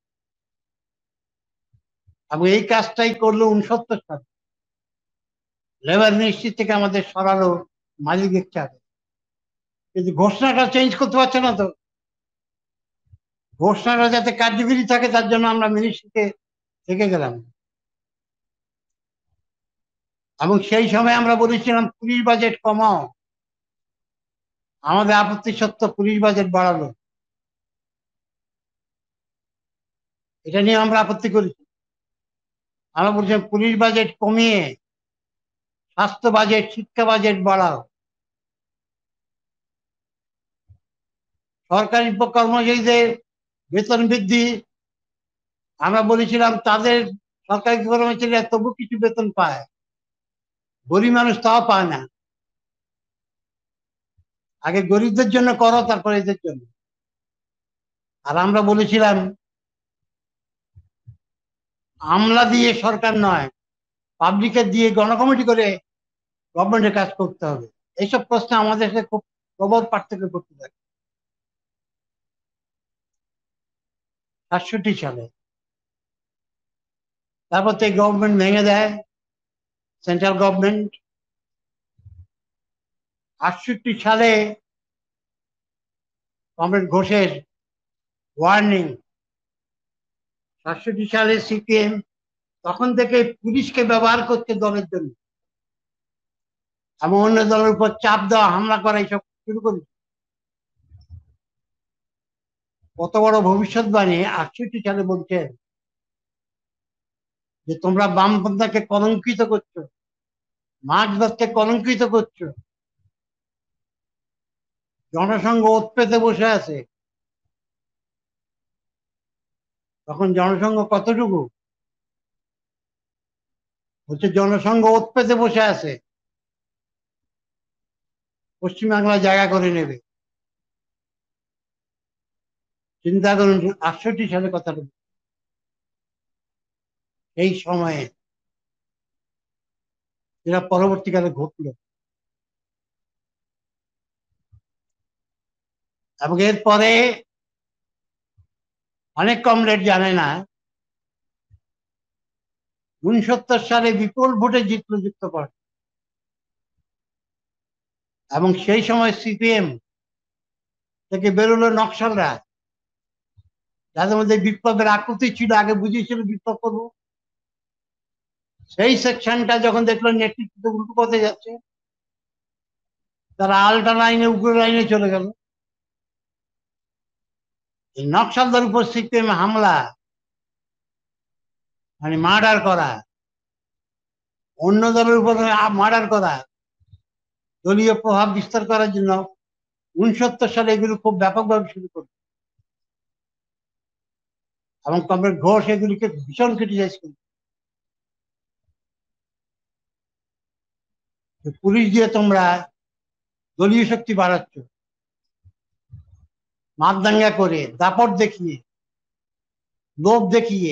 এবং এই কাজটাই করলো উনসত্তর সালে, লেবার মিনিস্ট্রি থেকে আমাদের সরালো মালিকের চাপে। কিন্তু ঘোষণাটা চেঞ্জ করতে পারছে না তো, ঘোষণাটা যাতে কার্যকরী থাকে তার জন্য আমরা মিনিস্ট্রিতে থেকে গেলাম। এবং সেই সময় আমরা বলেছিলাম পুলিশ বাজেট কমাও, আমাদের আপত্তি সত্ত্বেও পুলিশ বাজেট বাড়ালো, এটা নিয়ে আমরা আপত্তি করেছি। আমরা বলছিলাম পুলিশ বাজেট কমিয়ে স্বাস্থ্য বাজেট, শিক্ষা বাজেট বাড়াও। সরকারি কর্মচারীদের বেতন বৃদ্ধি, আমরা বলেছিলাম তাদের সরকারি কর্মচারীরা তবু কিছু বেতন পায়, গরিব মানুষ তাও পায় না। আগে গরিবদের জন্য করো, তারপরে এদের জন্য। আর আমরা বলেছিলাম আমলা দিয়ে সরকার নয়, পাবলিকের দিয়ে গণকমিটি করে গভর্নমেন্টের কাজ করতে হবে। এইসব প্রশ্নে আমাদের সাথে খুব প্রবল পার্থক্য করতে থাকে। সাতষট্টি সালে তারপর তো গভর্নমেন্ট ভেঙে দেয়, সেন্ট্রাল গভর্নমেন্ট। আটষট্টি সালে কমরেড ঘোষের ওয়ার্নিং, সাতষট্টি সালে সিপিএম তখন থেকে পুলিশকে ব্যবহার করছে দলের জন্য এবং অন্য দলের উপর চাপ দেওয়া, হামলা করা, এইসব শুরু করেছে। কত বড় ভবিষ্যৎবাণী! আটষট্টি সালে বলছেন যে তোমরা বামপন্থাকে কলঙ্কিত করছো, মার্ক্সবাদকে কলঙ্কিত করছো। জনসংঘ ওত পেতে বসে আছে। তখন জনসংঘ কতটুকু হচ্ছে, জনসংঘ ওত পেতে বসে আছে, পশ্চিমবাংলা জায়গা করে নেবে। চিন্তা করুন আটষট্টি সালে কথাটা, এই সময়ে যেটা পরবর্তীকালে ঘটলো। এবং এরপরে অনেক কমরেড জানে না, উনসত্তর সালে বিপুল ভোটে জিতল যুক্তফ্রন্ট, এবং সেই সময় সিপিএম থেকে বেরোলো নকশালরা, যাদের মধ্যে বিপ্লবের আকুতি ছিল, আগে বুঝিয়েছিল বিপ্লব করবো। সেই সেকশনটা যখন দেখলো নেতৃত্ব উল্টো পথে যাচ্ছে, তারা আল্টা লাইনে উগ্র লাইনে চলে গেল। এই নকশালদের উপর সিপিএম হামলা মানে মার্ডার করা, অন্য দলের উপর মার্ডার করা, দলীয় প্রভাব বিস্তার করার জন্য উনসত্তর সালে এগুলো খুব ব্যাপকভাবে শুরু করল, এবং কমরেড ঘোষ এগুলিকে ভীষণ ক্রিটিসাইজ করল। পুলিশ দিয়ে তোমরা দলীয় শক্তি বাড়াচ্ছ, মারদাঙ্গা করে, দাপট দেখিয়ে, লোভ দেখিয়ে,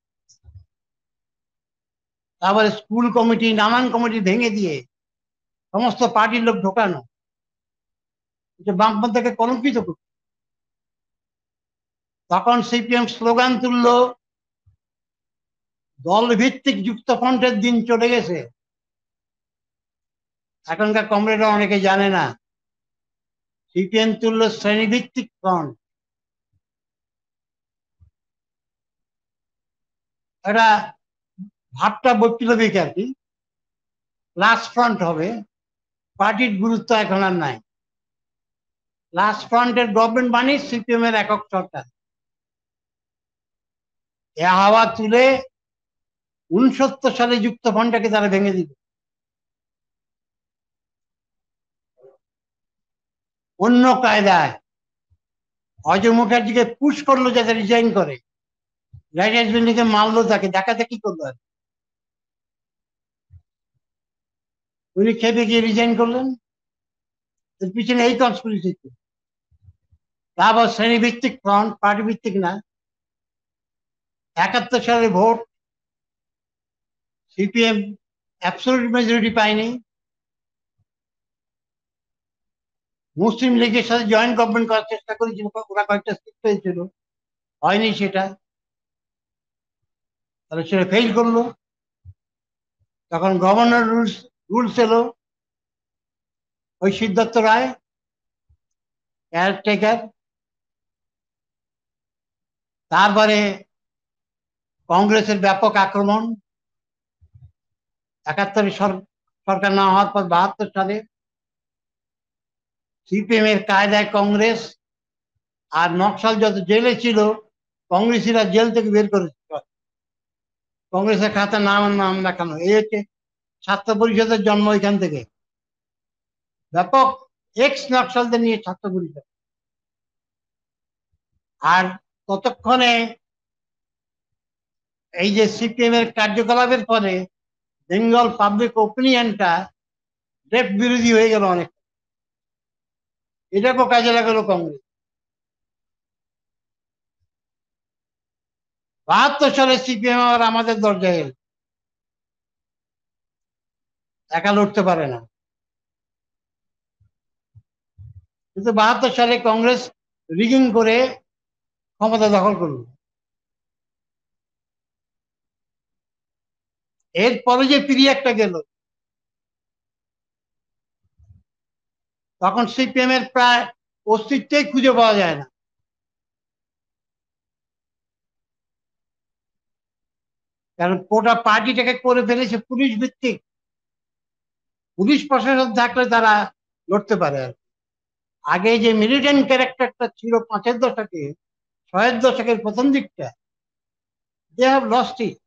তারপরে স্কুল কমিটি, নানান কমিটি ভেঙে দিয়ে সমস্ত পার্টির লোক ঢোকানো, বামপন্থাকে কলঙ্কিত করত। তখন সিপিএম স্লোগান তুলল, দল ভিত্তিক যুক্তফ্রন্টের দিন চলে গেছে। এখনকার কমরেডরা অনেকে জানে না, সিপিএম তুলল শ্রেণীভিত্তিক ফ্রন্ট। এটা ভাবটা বৈপ্লবিক আর কি, ক্লাস ফ্রন্ট হবে, পার্টির গুরুত্ব এখন আর নাই। ক্লাস ফ্রন্টের গভর্নমেন্ট মানে সিপিএম এর একক সরকার। এ হাওয়া তুলে উনসত্তর সালে যুক্তফ্রন্টটাকে তারা ভেঙে দিল। অন্য কায়দায় অজয় মুখার্জিকে পুশ করলো যাতে রিজাইন করে, রাইটার্স বিল্ডিংকে মারলো, তাকে দেখাতে কি করলো, উনি খেপে গিয়ে রিজাইন করলেন। এর পিছনে এই কনস্পিরেসি। তারপর শ্রেণী ভিত্তিক ফ্রন্ট, পার্টি ভিত্তিক না। একাত্তর সালের ভোট সিপিএম অ্যাবসলিউট মেজরিটি পায়নি, মুসলিম লীগের সাথে জয়েন্ট গভর্নমেন্ট করার চেষ্টা করেছিল, ওরা কয়েকটা সিট পেয়েছিল, হয়নি সেটা, তাহলে সেটা ফেল করলো। তখন গভর্নর রুলস রুলস এলো, ওই সিদ্ধার্থ রায় কেয়ারটেকার। তারপরে কংগ্রেসের ব্যাপক আক্রমণ, একাত্তরে সরকার না হওয়ার পর বাহাত্তর সালে সিপিএম এর কায়দায় কংগ্রেস আর নকশাল যত জেলে ছিল, কংগ্রেসীরা জেল থেকে বের করেছিল, কংগ্রেসের খাতা নাম নাম দেখানো। এই হচ্ছে ছাত্র পরিষদের জন্ম এখান থেকে, ব্যাপক এক্স নকশালদের নিয়ে ছাত্র পরিষদ। আর ততক্ষণে এই যে সিপিএম এর কার্যকলাপের পরে বেঙ্গল পাবলিক ওপিনিয়নটা ডেপ বিরোধী হয়ে গেল অনেক, এটাকেও কাজে লাগালো কংগ্রেস। বাহাত্তর সালে সিপিএম আবার আমাদের দরজায় এল, একা লড়তে পারে না, কিন্তু বাহাত্তর সালে কংগ্রেস রিগিং করে ক্ষমতা দখল করল। এরপরে যে পিরিয়ডটা গেল, তখন সিপিএম এর প্রায় অস্তিত্বই খুঁজে পাওয়া যায় না। কারণ গোটা পার্টিটাকে করে ফেলেছে পুলিশ ভিত্তিক, পুলিশ প্রশাসন থাকলে তারা লড়তে পারে। আর আগে যে মিলিটেন্ট ক্যারেক্টারটা ছিল পাঁচের দশকে, ছয়ের দশকের প্রথম দিকটা, দে হ্যাভ লস্ট ইট।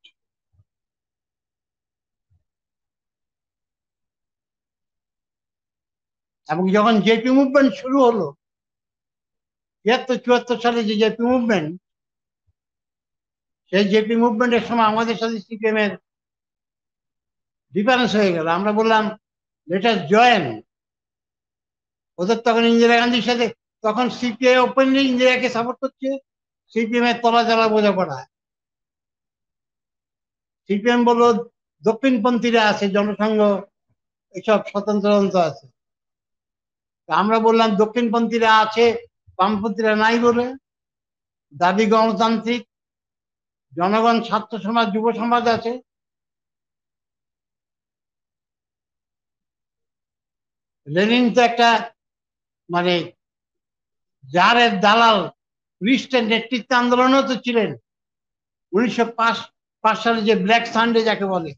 এবং যখন জেপি মুভমেন্ট শুরু হলো, তিয়াত্তর চুয়াত্তর সালে যে জেপি মুভমেন্ট, সেই জেপি মুভমেন্টের সময় আমাদের সাথে সিপিএম এর ডিফারেন্স হয়ে গেল। আমরা বললাম লেট আস জয়েন। ওদের তখন ইন্দিরা গান্ধীর সাথে, তখন সিপিআই ওপেনলি ইন্দিরাকে সাপোর্ট করছে, সিপিএম এর তলা জলা বোঝাপড়া। সিপিএম বলল দক্ষিণপন্থীরা আছে, জনসংঘ এসব স্বতন্ত্র আছে। আমরা বললাম দক্ষিণপন্থীরা আছে, বামপন্থীরা নাই বলে। দাবি গণতান্ত্রিক, জনগণ, ছাত্র সমাজ, যুব সমাজ আছে। লেনিন তো একটা মানে জারের দালাল, রিস্টের নেতৃত্ব আন্দোলনও তো ছিলেন উনিশশো পাঁচ পাঁচ সালে, যে ব্ল্যাক সানডে যাকে বলে।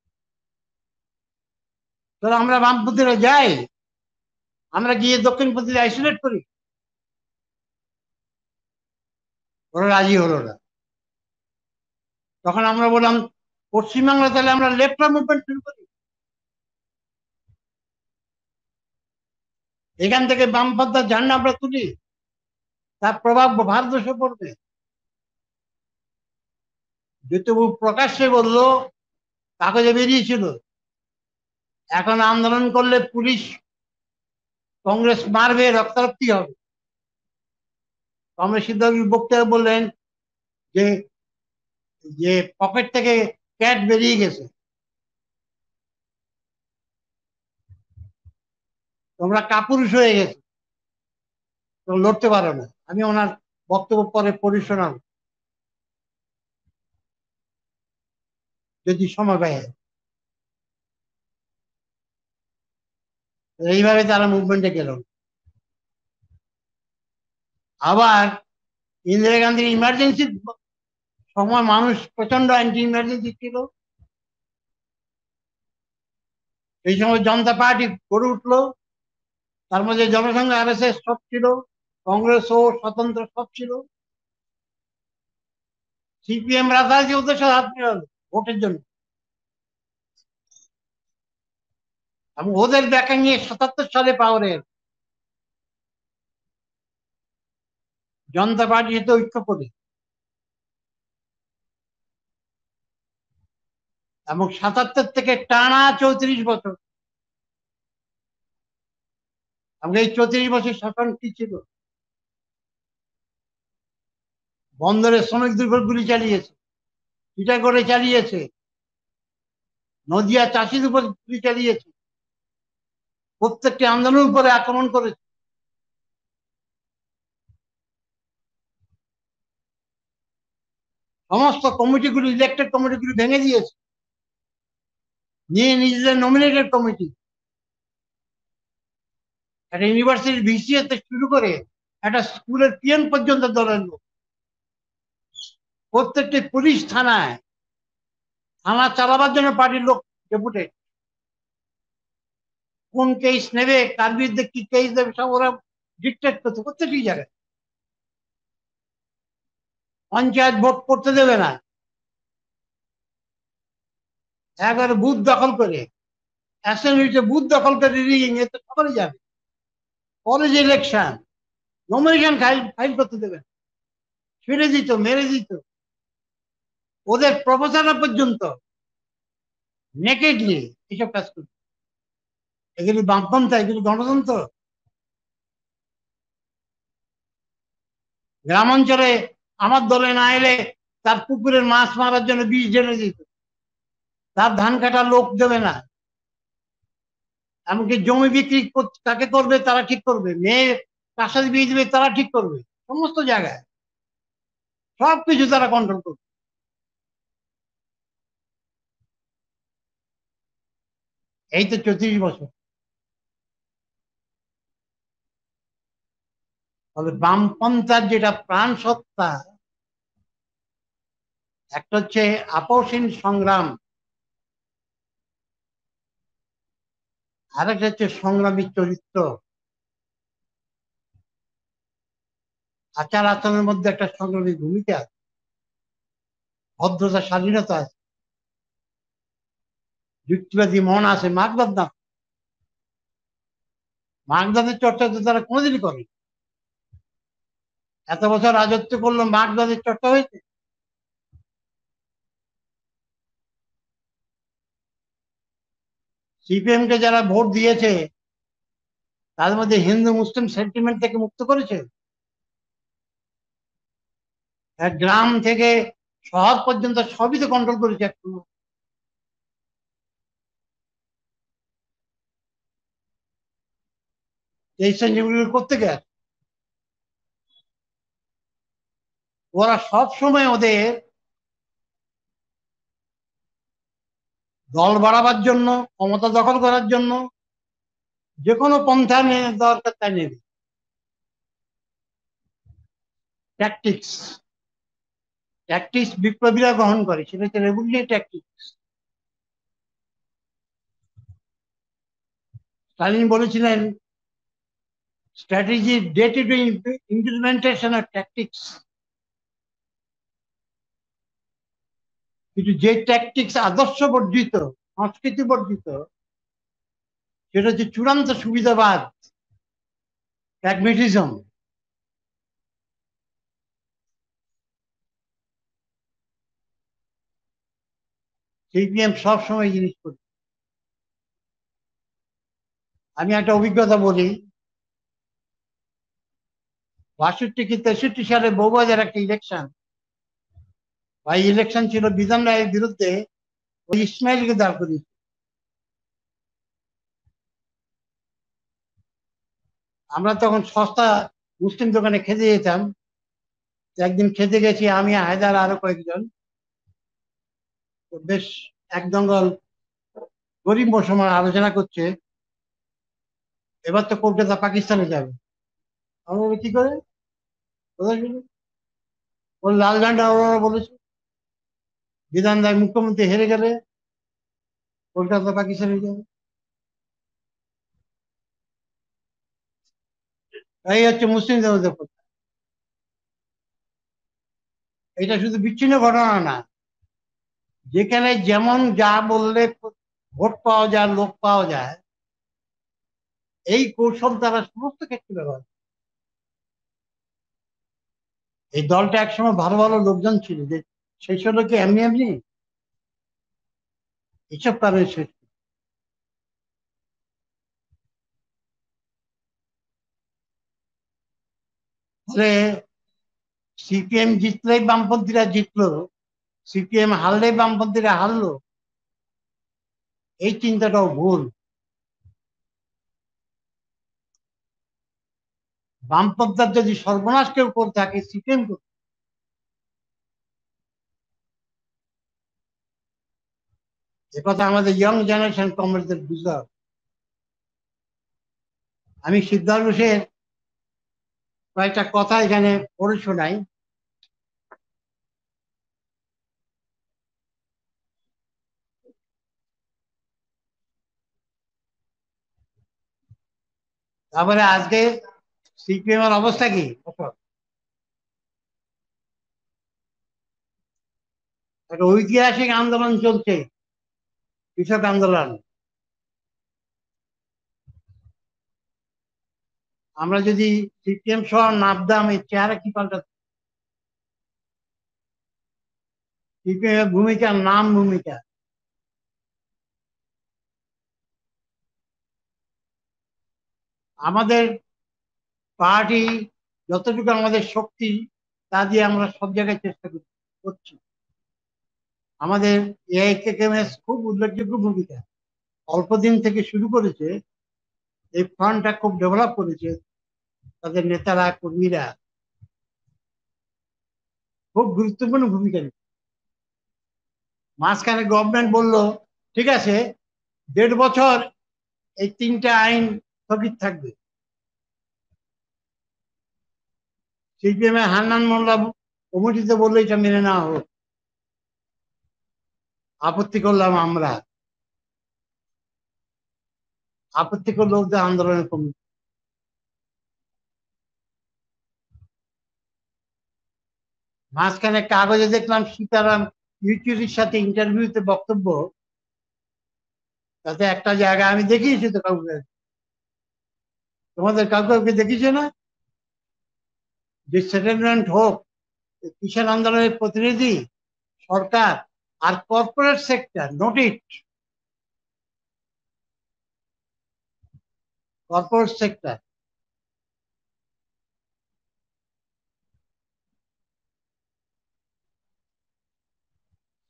তো আমরা বামপন্থীরা যাই, আমরা গিয়ে দক্ষিণপন্থীরা আইসোলেট করি? ওরা রাজি হলো না। তখন আমরা বললাম পশ্চিমবাংলা তাহলে আমরা লেফট মুভমেন্ট শুরু করি, এখান থেকে বামপন্থার ঝান্ডা আমরা তুলি, তার প্রভাব ভারতবর্ষে পড়বে। জ্যোতিবাবু প্রকাশ্যে বলল, কাগজে বেরিয়েছিল, এখন আন্দোলন করলে পুলিশ কংগ্রেস মারবে, রক্তারক্তি হবে। কংগ্রেস সিদ্ধান্ত বক্তব্য বললেন যে যে পকেট থেকে ক্যাট বেরিয়ে গেছে, তোমরা কাপুরুষ হয়ে গেছে, তোমরা লড়তে পারো না। আমি ওনার বক্তব্য পরে পড়ে শোনাব যদি সময় পায়। এইভাবে তারা মুভমেন্টে গেল। আবার ইন্দিরা গান্ধীর ইমার্জেন্সির সময় মানুষ প্রচন্ড অ্যান্টি ইমার্জেন্সি ছিল, এই সময় জনতা পার্টি গড়ে উঠলো, তার মধ্যে জনসংঘ, আরএসএস সব ছিল, কংগ্রেস ও স্বতন্ত্র সব ছিল। সিপিএম রাজনীতি ওদের সাথে হাত মিলাল ভোটের জন্য, এবং ওদের ব্যাখ্যা নিয়ে সাতাত্তর সালে পাওয়ারে জনতা পার্টির সাথে ঐক্য করে, এবং সাতাত্তর থেকে টানা চৌত্রিশ বছর। এবং এই চৌত্রিশ বছর শাসন কি ছিল? বন্দরে শ্রমিকদের উপর গুলি চালিয়েছে, চিটাগড়ে চালিয়েছে, নদিয়া চাষির উপর গুলি চালিয়েছে, প্রত্যেকটি আন্দোলনের উপরে আক্রমণ করেছে। সমস্ত কমিটিগুলি, ইলেক্টেড কমিটিগুলি ভেঙে দিয়েছে, নিয়ে নিজেদের নমিনেটেড কমিটি, একটা ইউনিভার্সিটির ভিসি থেকে শুরু করে একটা স্কুলের পিএন পর্যন্ত দলের লোক। প্রত্যেকটি পুলিশ থানায়, থানা চালাবার জন্য পার্টির লোক ডেপুটেড। কোন কেস নেবে, কার বিরুদ্ধে কি কেস দেবে, সব ওরা ডিক্টেট করতে, প্রত্যেকটি জায়গায়। পঞ্চায়েত ভোট করতে দেবে না, একবারে বুথ দখল করে, অ্যাসেম্বলিতে বুথ দখল করে রিগিং, এতে সকলে যাবে। College election, nomination file file করতে দেবে, ছেড়ে দিত, মেরে দিত। ওদের প্রফেসররা পর্যন্ত নেকেডলি এইসব কাজ করত। এগুলি বামপন্থা, এগুলি গণতন্ত্র? গ্রাম অঞ্চলে আমার দলে না এলে তার পুকুরের মাছ মারার জন্য বিষ ঢেলে দিত, তার ধান কাটার লোক দেবে না, এমনকি জমি বিক্রি তাকে করবে, তারা ঠিক করবে, মেয়ে কার সাথে বিয়ে দেবে তারা ঠিক করবে, সমস্ত জায়গায় সবকিছু তারা কন্ট্রোল করবে। এই তো চৌত্রিশ বছর। তবে বামপন্থার যেটা প্রাণ সত্তা, একটা হচ্ছে আপসহীন সংগ্রাম, আরেকটা হচ্ছে সংগ্রামী চরিত্র। আচার আচরণের মধ্যে একটা সংগ্রামী ভূমিকা আছে, ভদ্রতা, স্বাধীনতা আছে, যুক্তিবাদী মন আছে। মার্কসবাদ না, মার্কসবাদের চর্চা তো তারা কোনোদিনই করে। এত বছর রাজত্ব করলো, মার্কসবাদের চর্চা হয়েছে? সিপিএম কে যারা ভোট দিয়েছে তাদের মধ্যে হিন্দু মুসলিম সেন্টিমেন্ট থেকে মুক্ত করেছে? এক গ্রাম থেকে শহর পর্যন্ত সবই তো কন্ট্রোল করেছে একটু। এই সঞ্জীবগুলো করতে গেছে ওরা সব সময় ওদের দল বাড়াবার জন্য, ক্ষমতা দখল করার জন্য যে কোনো পন্থা নিয়ে দরকার তাই নেবে। ট্যাকটিক্স ট্যাকটিক্স বিপ্লবীরা গ্রহণ করে, সেটা হচ্ছে রেভলিউশনারি ট্যাকটিক্স। স্টালিন বলেছিলেন strategy day to day implementation of tactics. কিন্তু যে ট্যাকটিক্স আদর্শ বর্জিত, সংস্কৃতি বর্জিত, সেটা হচ্ছে চূড়ান্ত সুবিধাবাদ, প্র্যাগমেটিজম। সিপিএম সবসময় এই জিনিস করে। আমি একটা অভিজ্ঞতা বলি, বাষট্টি কি তেষট্টি সালে বউবাজার একটা ইলেকশন, ভাই ইলেকশন ছিল বিধান রায়ের বিরুদ্ধে, ওই ইসমাইলকে দাঁড় করিয়েছে। আমরা তখন সস্তা মুসলিম দোকানে খেতে যেতাম। একদিন খেতে গেছি আমি, হায়দার, আরো কয়েকজন। বেশ এক দঙ্গল গরিব মুসলমান আলোচনা করছে, এবার তো কলকাতা পাকিস্তানে যাবে। আমরা বলি, কি করে? ওর লাল ঝান্ডা ওরা বলেছে বিধান রায় মুখ্যমন্ত্রী হেরে গেলে কলকাতা পাকিস্তানে যাবে। এই হচ্ছে মুসলিমদের মধ্যে কথা। এটা শুধু বিচ্ছিন্ন ঘটনা না, যেখানে যেমন যা বললে ভোট পাওয়া যায়, লোক পাওয়া যায়, এই কৌশল তারা সমস্ত ক্ষেত্রে ব্যবহার। এই দলটা একসময় ভালো ভালো লোকজন ছিল, যে সেই সব লোককে এমনি এমনি এইসব কারণে শেষ। ফলে সিপিএম জিতলেই বামপন্থীরা জিতলো, সিপিএম হারলেই বামপন্থীরা হারলো, এই চিন্তাটাও ভুল। বামপন্থার যদি সর্বনাশ কেউ করে থাকে, সিপিএম করে। একথা আমাদের ইয়ং জেনারেশন কমরেডদের বুঝতে হবে। আমি সিদ্ধার্থ ঘোষের কয়েকটা কথা এখানে পড়ে শোনাই। তারপরে আজকে সিপিএম এর অবস্থা কি? একটা ঐতিহাসিক আন্দোলন চলছে, কৃষক আন্দোলন। আমরা যদি সিপিএম সহ নামদাম, এই চেহারা কি পাল্টা? সিপিএম এর ভূমিকা, নাম ভূমিকা। আমাদের পার্টি যতটুকু আমাদের শক্তি, তা দিয়ে আমরা সব জায়গায় চেষ্টা করছি। আমাদের এআইকেএমএস খুব উল্লেখযোগ্য ভূমিকা, অল্প দিন থেকে শুরু করেছে, এই ফ্রন্টটা খুব ডেভেলপ করেছে। তাদের নেতারা, কর্মীরা খুব গুরুত্বপূর্ণ ভূমিকা নিচ্ছে। মাঝখানে গভর্নমেন্ট বলল ঠিক আছে, দেড় বছর এই তিনটা আইন স্থগিত থাকবে। সিপিএম এর হান্নান মোল্লা কমিটিতে বললো এটা মেনে নেওয়া হোক। আপত্তি করলাম আমরা, আপত্তি করলো ওদের আন্দোলনের কমিটি। মাঝখানে কাগজে দেখলাম সীতারাম ইয়েচুরির সাথে ইন্টারভিউতে বক্তব্য, তাতে একটা জায়গা আমি দেখিয়েছি তো কাউকে, তোমাদের কাউকে কাউকে দেখিয়েছে না? যে সেটেলমেন্ট হোক, কিষাণ আন্দোলনের প্রতিনিধি, সরকার আর corporate sector, note it, corporate sector.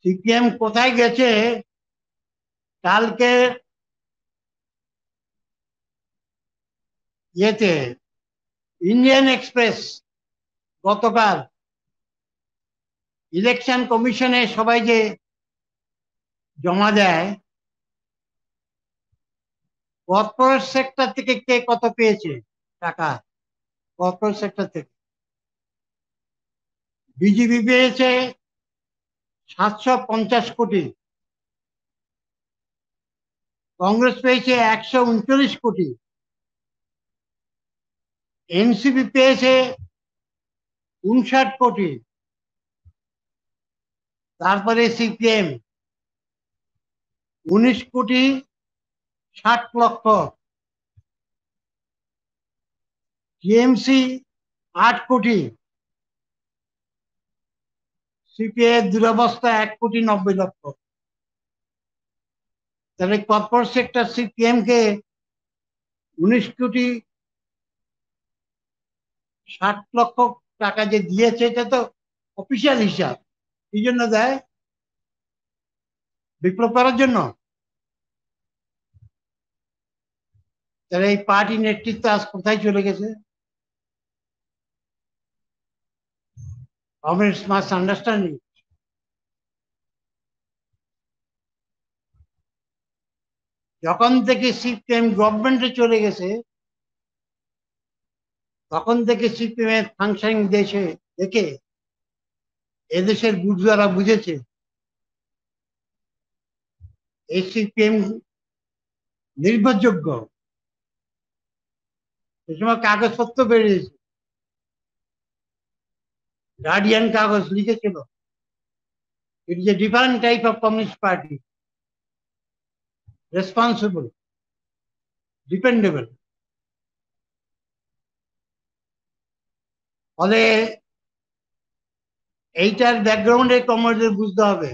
CPM কোথায় গেছে কালকে ইয়েতে ইন্ডিয়ান এক্সপ্রেস গতকাল ইলেকশন কমিশনে সবাই যে জমা দেয় কর্পোরেট সেক্টর থেকে কে কত পেয়েছে টাকা, কর্পোরেট সেক্টর থেকে বিজেপি পেয়েছে সাতশো পঞ্চাশ কোটি, কংগ্রেস পেয়েছে একশো উনচল্লিশ কোটি, এনসিপি পেয়েছে উনষাট কোটি, তারপরে সিপিএম উনিশ কোটি ষাট লক্ষ, টিএমসি আট কোটি, সিপিআই দুরবস্থা এক কোটি নব্বই লক্ষ। তাহলে কর্পোরেট সেক্টর সিপিএম কে উনিশ কোটি ষাট লক্ষ টাকা যে দিয়েছে এটা তো অফিসিয়াল হিসাব। কি জন্য দেয়? বিপ্লব করার জন্য। তাহলে এই পার্টি নেতৃত্ব আজ কোথায় চলে গেছে? Comrades must understand it. যখন থেকে সিপিএম গভর্নমেন্টে চলে গেছে তখন থেকে সিপিএম এর ফাংশনিং দেশে দেখে এদেশের বুঝুয়ারা বুঝেছে এই সিপিএম নির্ভরযোগ্য। সে সময় কাগজপত্র বেরিয়েছে, গার্ডিয়ান কাগজ লিখেছিল it is a different type of communist party, responsible, dependable. ফলে এইটার ব্যাকগ্রাউন্ডে কমরেডদের বুঝতে হবে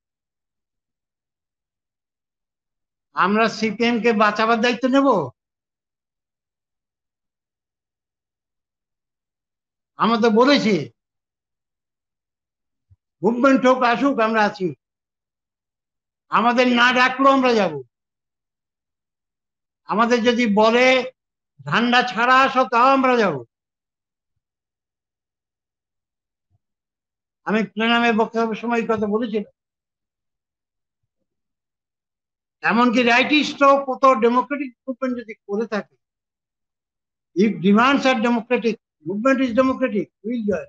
আমরা সিপিএম কে বাঁচাবার দায়িত্ব নেব, আমরা তো বলেছি মুভমেন্ট হোক আসুক আমরা আছি, আমাদের না ডাকলেও আমরা যাব, আমাদের যদি বলে ঝান্ডা ছাড়া আসো তাও আমরা যাব। আমি প্লেনামে বক্তব্যের সময় কথা বলেছিলাম, এমনকি রাইটিস্টও কত ডেমোক্রেটিক মুভমেন্ট যদি করে থাকে, if demands are democratic, movement is democratic, will জয়।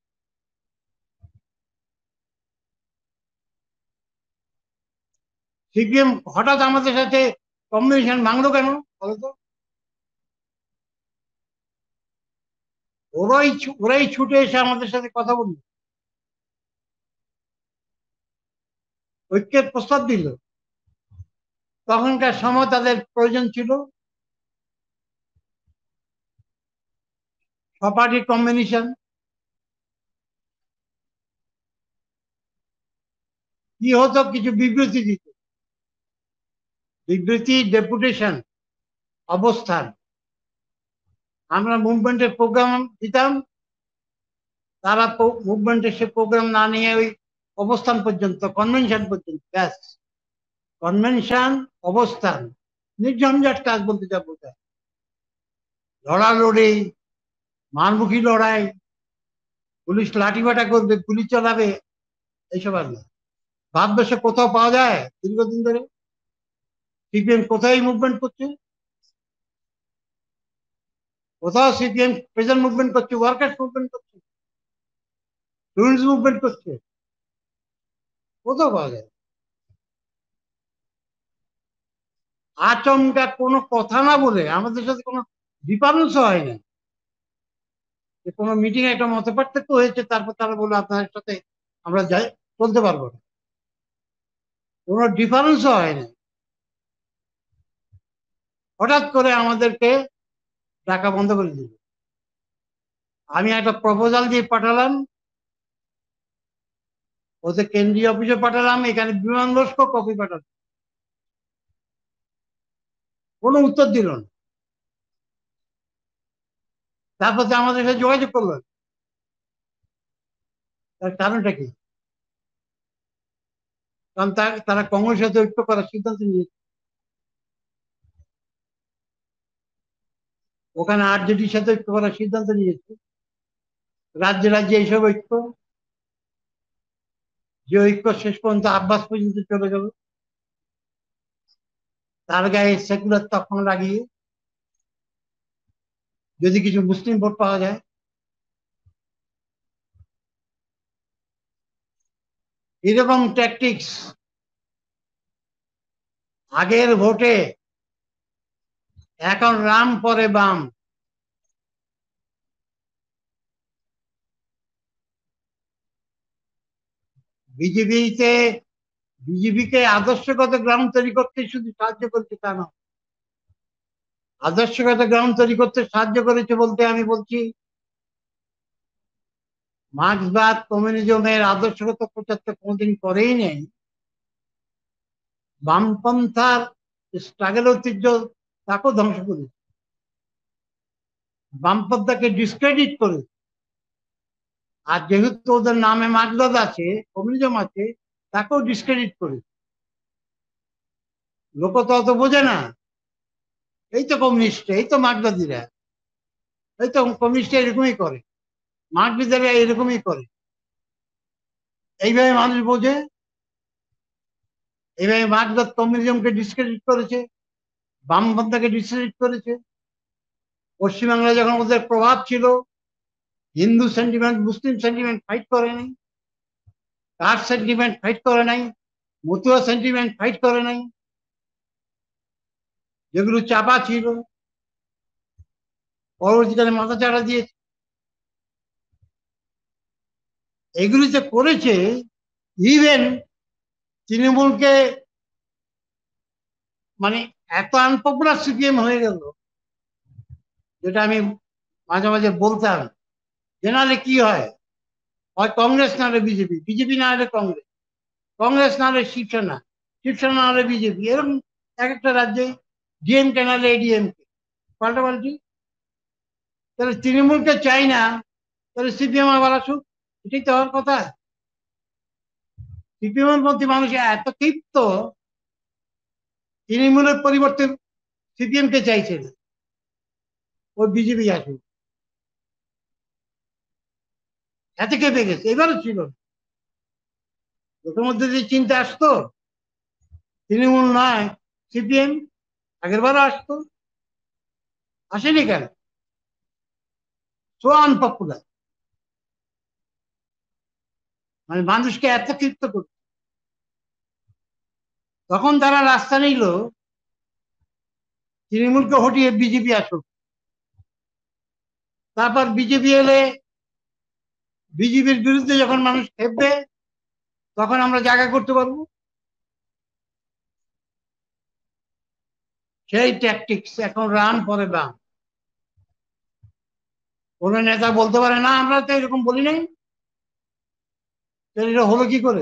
সিপিএম হঠাৎ আমাদের সাথে কম্বিনেশন ভাঙলো কেন বলতো? ওরাই ওরাই ছুটে এসে আমাদের সাথে কথা বলল, ঐক্যের প্রস্তাব দিল। তখনকার সময় তাদের প্রয়োজন ছিল সপার্টি কম্বিনেশন। কি হতো? কিছু বিবৃতি দিত, বিবৃতি, ডেপুটেশন, অবস্থান। আমরা মুভমেন্টের প্রোগ্রাম দিতাম, তারা মুভমেন্টের সে প্রোগ্রাম না নিয়ে ওই অবস্থান পর্যন্ত, কনভেনশন পর্যন্ত, ব্যাস। কনভেনশন, অবস্থান, নির্ঝঞ্ঝাট কাজ বলতে যা বোঝায়। লড়ালড়ি, মারমুখী লড়াই, পুলিশ লাঠিবাটা করবে, গুলি চালাবে, এইসব আর না। ভারতবর্ষে কোথাও পাওয়া যায় দীর্ঘদিন ধরে? সিপিএম কোথায় মুভমেন্ট করছে? কোথাও সিপিএম প্রেজেন্ট মুভমেন্ট করছে, ওয়ার্কার্স মুভমেন্ট করছে, স্টুডেন্টস মুভমেন্ট করছে? কোথাও পাওয়া যায়? আচমকা কোনো কথা না বলে আমাদের সাথে কোনো ডিফারেন্স হয় না, কোনো মিটিং একটা মত পার্থক্য হয়েছে, তারপর তারা বললো আপনাদের সাথে আমরা যাই চলতে পারবো না, কোনো ডিফারেন্স হয় না। হঠাৎ করে আমাদেরকে ডাকা বন্ধ করে দিল। আমি একটা প্রপোজাল দিয়ে পাঠালাম, ওদের কেন্দ্রীয় অফিসে পাঠালাম, এখানে বিমান লস্কো কপি পাঠালাম, কোনো উত্তর দিল না। তারপর আমাদের সাথে যোগাযোগ করলেন, তার কারণটা কি? কারণ তারা কংগ্রেসের সাথে ঐক্য করার সিদ্ধান্ত নিয়েছে। ওখানে আরজেডির সাথে ঐক্য করার সিদ্ধান্ত নিয়েছে। রাজ্যে রাজ্যে এইসব ঐক্য, যে ঐক্য শেষ পর্যন্ত আব্বাস পর্যন্ত চলে গেল, তার গায়ে সেকুলার তখন লাগিয়ে যদি কিছু মুসলিম ভোট পাওয়া যায়। এরকম ট্যাকটিক্স আগের ভোটে, এখন রাম পরে বাম। বিজেপিতে বিজেপিকে আদর্শগত গ্রাউন্ড তৈরি করতে শুধু সাহায্য করছে তা না, আদর্শগত গ্রাউন্ড তৈরি করতে সাহায্য করেছে বলতে আমি বলছি মার্ক্সবাদ কমিউনিজমের আদর্শগত প্রচার তো কোনোদিন করেই নেই। বামপন্থার স্ট্রাগল ঐতিহ্য তাকেও ধ্বংস করেছে, বামপন্থাকে ডিসক্রেডিট করে। আর যেহেতু ওদের নামে মার্ক্সবাদ আছে, কমিউনিজম আছে, তাকেও ডিসক্রেডিট করে। লোক তো অত বোঝে না, এই তো কমিউনিস্ট, এই তো মার্ক্সবাদীরা, এই তো কমিউনিস্ট এরকমই করে, মার্ক্সবাদীরা এরকমই করে। এইভাবে মানুষ বোঝে, এইভাবে মার্ক্সবাদ কমিউনিজমকে ডিসক্রেডিট করেছে, বামপন্থাকে ডিসক্রেডিট করেছে। পশ্চিমবাংলায় যখন ওদের প্রভাব ছিল, Hindu sentiment Muslim sentiment fight করে নাই, কাস্ট সেন্টিমেন্ট ফাইট করে নাই, মতুয়া সেন্টিমেন্ট ফাইট করে নাই, যেগুলো চাপা ছিল পরবর্তীকালে মাথা চাড়া দিয়েছে। এগুলি যে করেছে, ইভেন তৃণমূলকে মানে এত আনপপুলার সিপিএম হয়ে গেল, যেটা আমি মাঝে মাঝে বলতাম, যে নাহলে কি হয়, হয় কংগ্রেস না হলে বিজেপি, বিজেপি না হলে কংগ্রেস, কংগ্রেস না হলে শিবসেনা, শিবসেনা না হলে বিজেপি, এরকম এক একটা রাজ্যে ডিএমকে না হলে এডিএমকে, পাল্টাপাল্টি। তাহলে তৃণমূলকে চাই না, তাহলে সিপিএম আবার আসুক, এটাই তো হওয়ার কথা। সিপিএম এর মধ্যে মানুষ এত ক্ষিপ্ত, তৃণমূলের পরিবর্তে সিপিএম কে চাইছে না, ওই বিজেপি আসুক, এত কেঁপে গেছে। এবারও ছিল, লোকের মধ্যে যে চিন্তা আসতো তৃণমূল নয় সিপিএম, আগের বারও আসতো, আসেনি কেন? সো আনপপুলার, মানে মানুষকে এত ক্ষিপ্ত করত। তখন তারা রাস্তা নিল তৃণমূলকে হটিয়ে বিজেপি আসুক, তারপর বিজেপি এলে বিজেপির বিরুদ্ধে যখন মানুষ খেপবে তখন আমরা জায়গা করতে পারবো। সেই ট্যাকটিক্স এখন রাম পরে বাম। কোন নেতা বলতে পারে না আমরা তো এরকম বলি নাই, এটা হলো কি করে?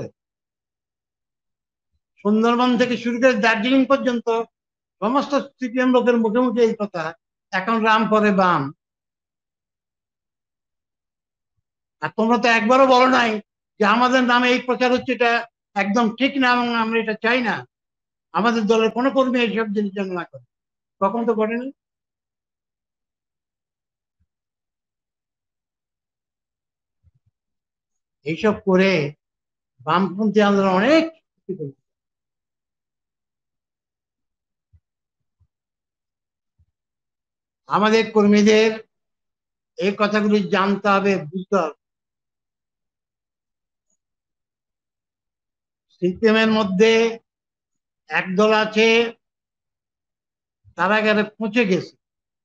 সুন্দরবন থেকে শুরু করে দার্জিলিং পর্যন্ত সমস্ত সিপিএম লোকের মুখে মুখে এই কথা, এখন রাম পরে বাম। আর তোমরা তো একবারও বলো নাই যে আমাদের নামে এই প্রচার হচ্ছে, এটা একদম ঠিক না এবং আমরা এটা চাই না, আমাদের দলের কোনো কর্মী এইসব জিনিস যেন না করে। কখন তো করেনি। এইসব করে বামপন্থী আন্দোলন অনেক ক্ষতি করেছে। আমাদের কর্মীদের এই কথাগুলি জানতে হবে, বুঝতে হবে। সিপিএম এর মধ্যে একদল আছে তারা গেলে পচে গেছে,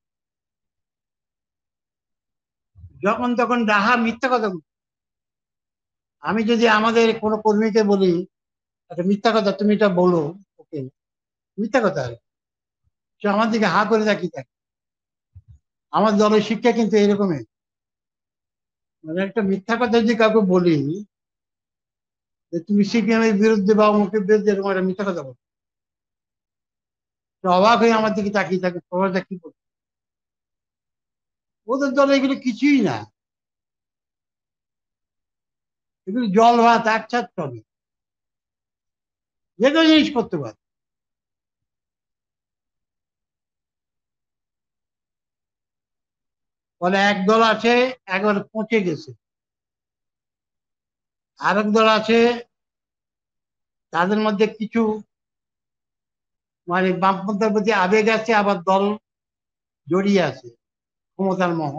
যখন তখন ডাহা মিথ্যা কথা বলছে। আমি যদি আমাদের কোনো কর্মীকে বলি একটা মিথ্যা কথা, তুমি এটা বলো, ওকে, মিথ্যা কথা, সে আমার দিকে হা করে তাকিয়ে থাকে। আমার দলের শিক্ষা কিন্তু এরকমই, মানে একটা মিথ্যা কথা যদি কাউকে বলি যে তুমি সিপিএম এর বিরুদ্ধে বা অমুকের বিরুদ্ধে এরকম একটা মিথ্যা কথা বলো, অবাক হয়ে আমার দিকে তাকিয়ে থাকে, প্রভাবটা কি করছে। ওদের দলে এগুলো কিছুই না, এগুলো জল ভাত একসাথে হবে। যে কোনো জিনিস করতে পারে। ফলে এক দল আছে একবারে পচে গেছে, আরেক দল আছে তাদের মধ্যে কিছু মানে বামপন্থার প্রতি আবেগ আছে, আবার দল জড়িয়ে আছে ক্ষমতার মোহ।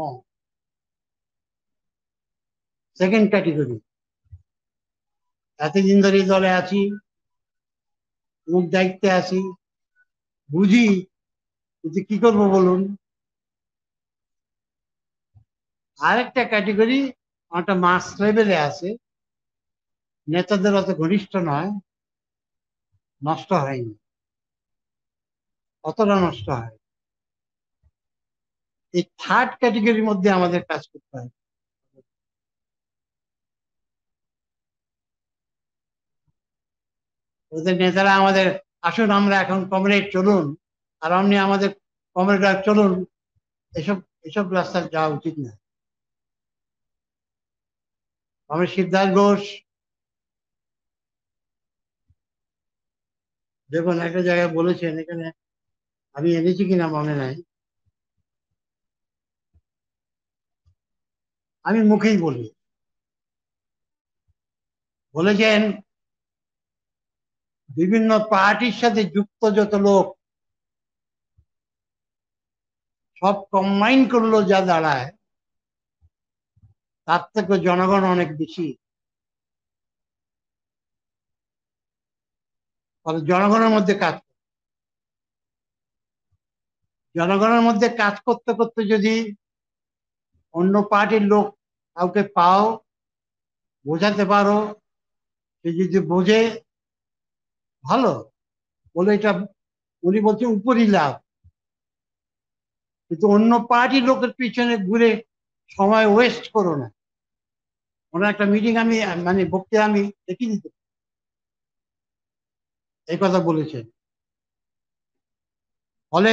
Second category. এতদিন ধরে এই দলে আছি, মুখ দায়িত্বে আছি, বুঝি, কিন্তু কি করবো বলুন। আরেকটা ক্যাটেগরি অনেকটা মাস লেভেলে আছে, নেতাদের অত ঘনিষ্ঠ নয়, নষ্ট হয়নি, অতটা নষ্ট হয়। এই থার্ড ক্যাটেগরির মধ্যে আমাদের কাজ করতে হয়। ওদের নেতারা আমাদের আসুন আমরা এখন কমরেড চলুন, আর অমনি আমাদের কমরেড চলুন, এসব এসব রাস্তায় যাওয়া উচিত না। কমরেড শিবদাস ঘোষ দেখুন একটা জায়গায় বলেছেন, এখানে আমি এনেছি কিনা মনে নাই, আমি মুখেই বলি, বলেছেন বিভিন্ন পার্টির সাথে যুক্ত যত লোক সব কম্বাইন করলো যা দাঁড়ায়, তার থেকে জনগণ অনেক বেশি। ফলে জনগণের মধ্যে কাজ জনগণের মধ্যে কাজ করতে করতে যদি অন্য পার্টির লোক কাউকে পাও, বোঝাতে পারো, সে যদি বোঝে ভালো, বলে এটা উনি বলছে উপরই লাভ। কিন্তু অন্য পার্টির লোকের পিছনে ঘুরে সময় ওয়েস্ট করো না। ওনার একটা মিটিং আমি মানে বক্তৃতা আমি দেখি দিতে এই কথা বলেছেন। ফলে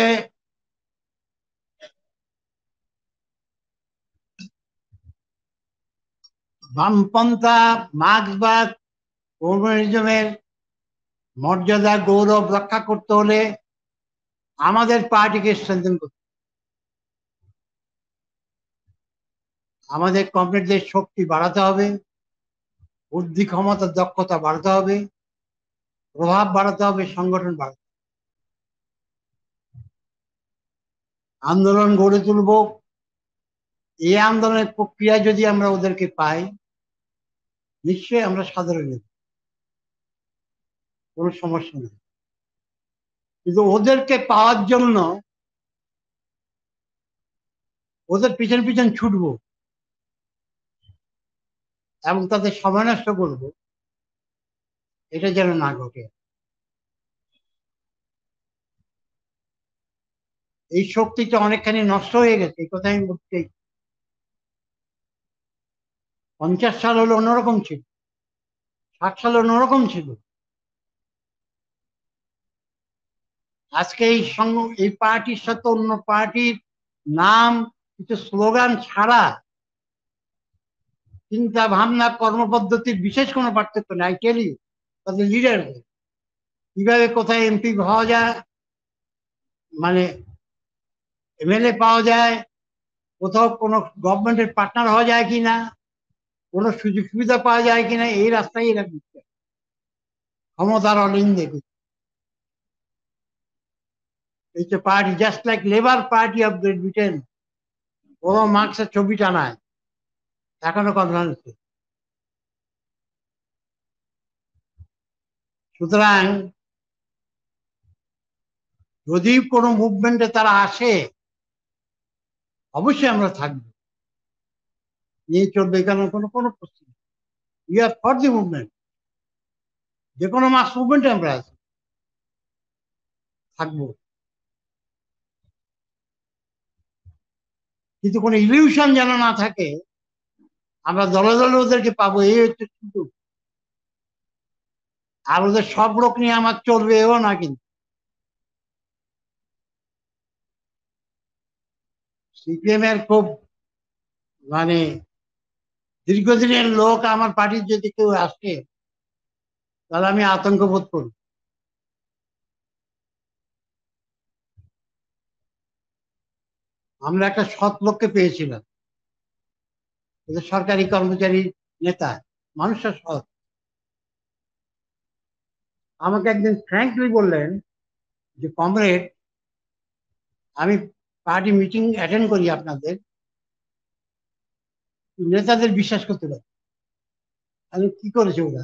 বামপন্থা মার্ক্সবাদ কমিউনিজমের মর্যাদা গৌরব রক্ষা করতে হলে আমাদের পার্টিকে স্ট্রেংথেন করতে, আমাদের কমরেডদের শক্তি বাড়াতে হবে, বুদ্ধি ক্ষমতা দক্ষতা বাড়াতে হবে, প্রভাব বাড়াতে হবে, সংগঠন বাড়াতে হবে, আন্দোলন গড়ে তুলব। এই আন্দোলনের প্রক্রিয়া যদি আমরা ওদেরকে পাই, নিশ্চয়ই আমরা সাধারণ নেব, কোনো সমস্যা নেই। কিন্তু ওদেরকে পাওয়ার জন্য ওদের পিছন পিছন ছুটবো এবং তাদের সময় নষ্ট করব, এটা যেন না ঘটে। এই শক্তিটা অনেকখানি নষ্ট হয়ে গেছে, এই কথা আমি বলতে। পঞ্চাশ সাল হলো অন্যরকম ছিল, ষাট সাল অন্যরকম ছিল। আজকে এই সঙ্গ এই পার্টির সাথে অন্য পার্টির নাম কিছু স্লোগান ছাড়া চিন্তা ভাবনা কর্মপদ্ধতির বিশেষ কোনো পার্থক্য নাই। টেলি তাদের লিডার কিভাবে কোথায় এমপি পাওয়া যায়, মানে এমএলএ পাওয়া যায়, কোথাও কোনো গভর্নমেন্টের পার্টনার হওয়া যায় কিনা, কোনো সুযোগ সুবিধা পাওয়া যায় কিনা, এই রাস্তায় এরা দিচ্ছে ক্ষমতার অলিন্দে। It's a party just like Labour Party of Great Britain. ওরা মার্ক্সের ছবি টানায় এখনো কথা হচ্ছে। সুতরাং যদি কোনো মুভমেন্টে তারা আসে, অবশ্যই আমরা থাকবো, নিয়ে চলবে, এখানে কোনো কোনো প্রশ্ন নেই। We are for the movement, যে কোনো মাস মুভমেন্টে আমরা আছি, থাকবো। কিন্তু কোনো ইলিউশন যেন না থাকে আমরা দলে দলে ওদেরকে পাবো, এই হচ্ছে শুধু। আর ওদের সব লোক নিয়ে আমার চলবে এও না। কিন্তু সিপিএম এর খুব মানে দীর্ঘদিনের লোক আমার পার্টির যদি কেউ আসে, তাহলে আমি আতঙ্ক বোধ করি। আমরা একটা সৎ লোককে পেয়েছিলাম, সরকারি কর্মচারী নেতা, মানুষটা সৎ। আমাকে একদিন ফ্র্যাঙ্কলি বললেন যে কমরেড, আমি পার্টি মিটিং অ্যাটেন্ড করি আপনাদের, নেতাদের বিশ্বাস করতে পারি। আমি কি করেছে ওরা?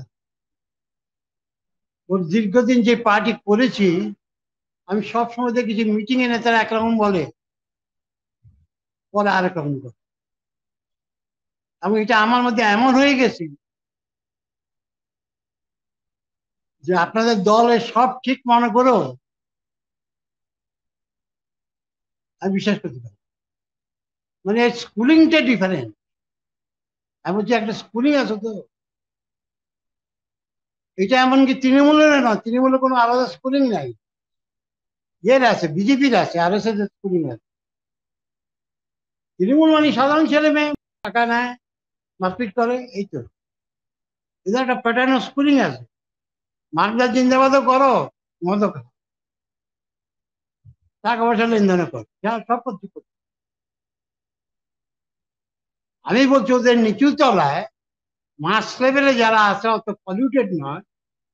ওর দীর্ঘদিন যে পার্টি করেছি, আমি সবসময় দেখেছি মিটিং এ নেতারা একরকম বলে, পরে আরেক রকম করে। এবং এটা আমার মধ্যে এমন হয়ে গেছে যে আপনাদের দলে সব ঠিক মনে করো আমি বিশ্বাস করতে পারি। মানে স্কুলিংটা ডিফারেন্ট। আমি বলছি একটা স্কুলিং আছে তো, এটা এমনকি তৃণমূলের নয়, তৃণমূলের কোনো আলাদা স্কুলিং নাই, এর আছে, বিজেপির আছে, আর এস এস স্কুলিং আছে। তৃণমূল মানে সাধারণ ছেলে মেয়ে টাকা নেয়, মারপিট করে, এই তো। এদের একটা প্যাটার্ন স্কুলিং আছে। মার্কদার জিন্দাবাদও করো, মদ খাও, টাকা পয়সা লেনদেনও করো, যা সব করতে করো। আমি বলছি ওদের নিচু তলায় মাস লেভেলে যারা আছে, অত পলিউটেড নয়,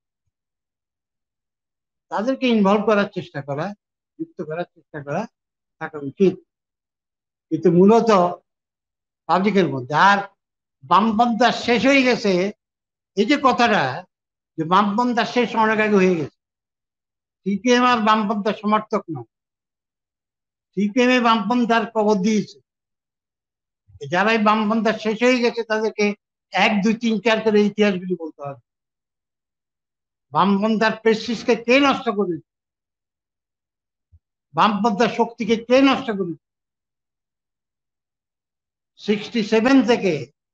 তাদেরকে ইনভলভ করার চেষ্টা করা, যুক্ত করার চেষ্টা করা থাকা উচিত। কিন্তু মূলত পাবলিকের মধ্যে। আর বামপন্থা শেষ হয়ে গেছে, এই যে কথাটা যে বামপন্থা শেষ অনেক আগে হয়ে গেছে। সিপিএম আর বামপন্থার সমর্থক নয়, সিপিএম এ বামপন্থার কবর দিয়েছে। যারাই বামপন্থা শেষ হয়ে গেছে তাদেরকে এক দুই তিন চার করে ইতিহাসগুলি বলতে হবে। বামপন্থার প্রেস্টিজকে কে নষ্ট করেছে? বামপন্থার শক্তিকে কে নষ্ট করেছে? সিক্সটি সেভেন থেকে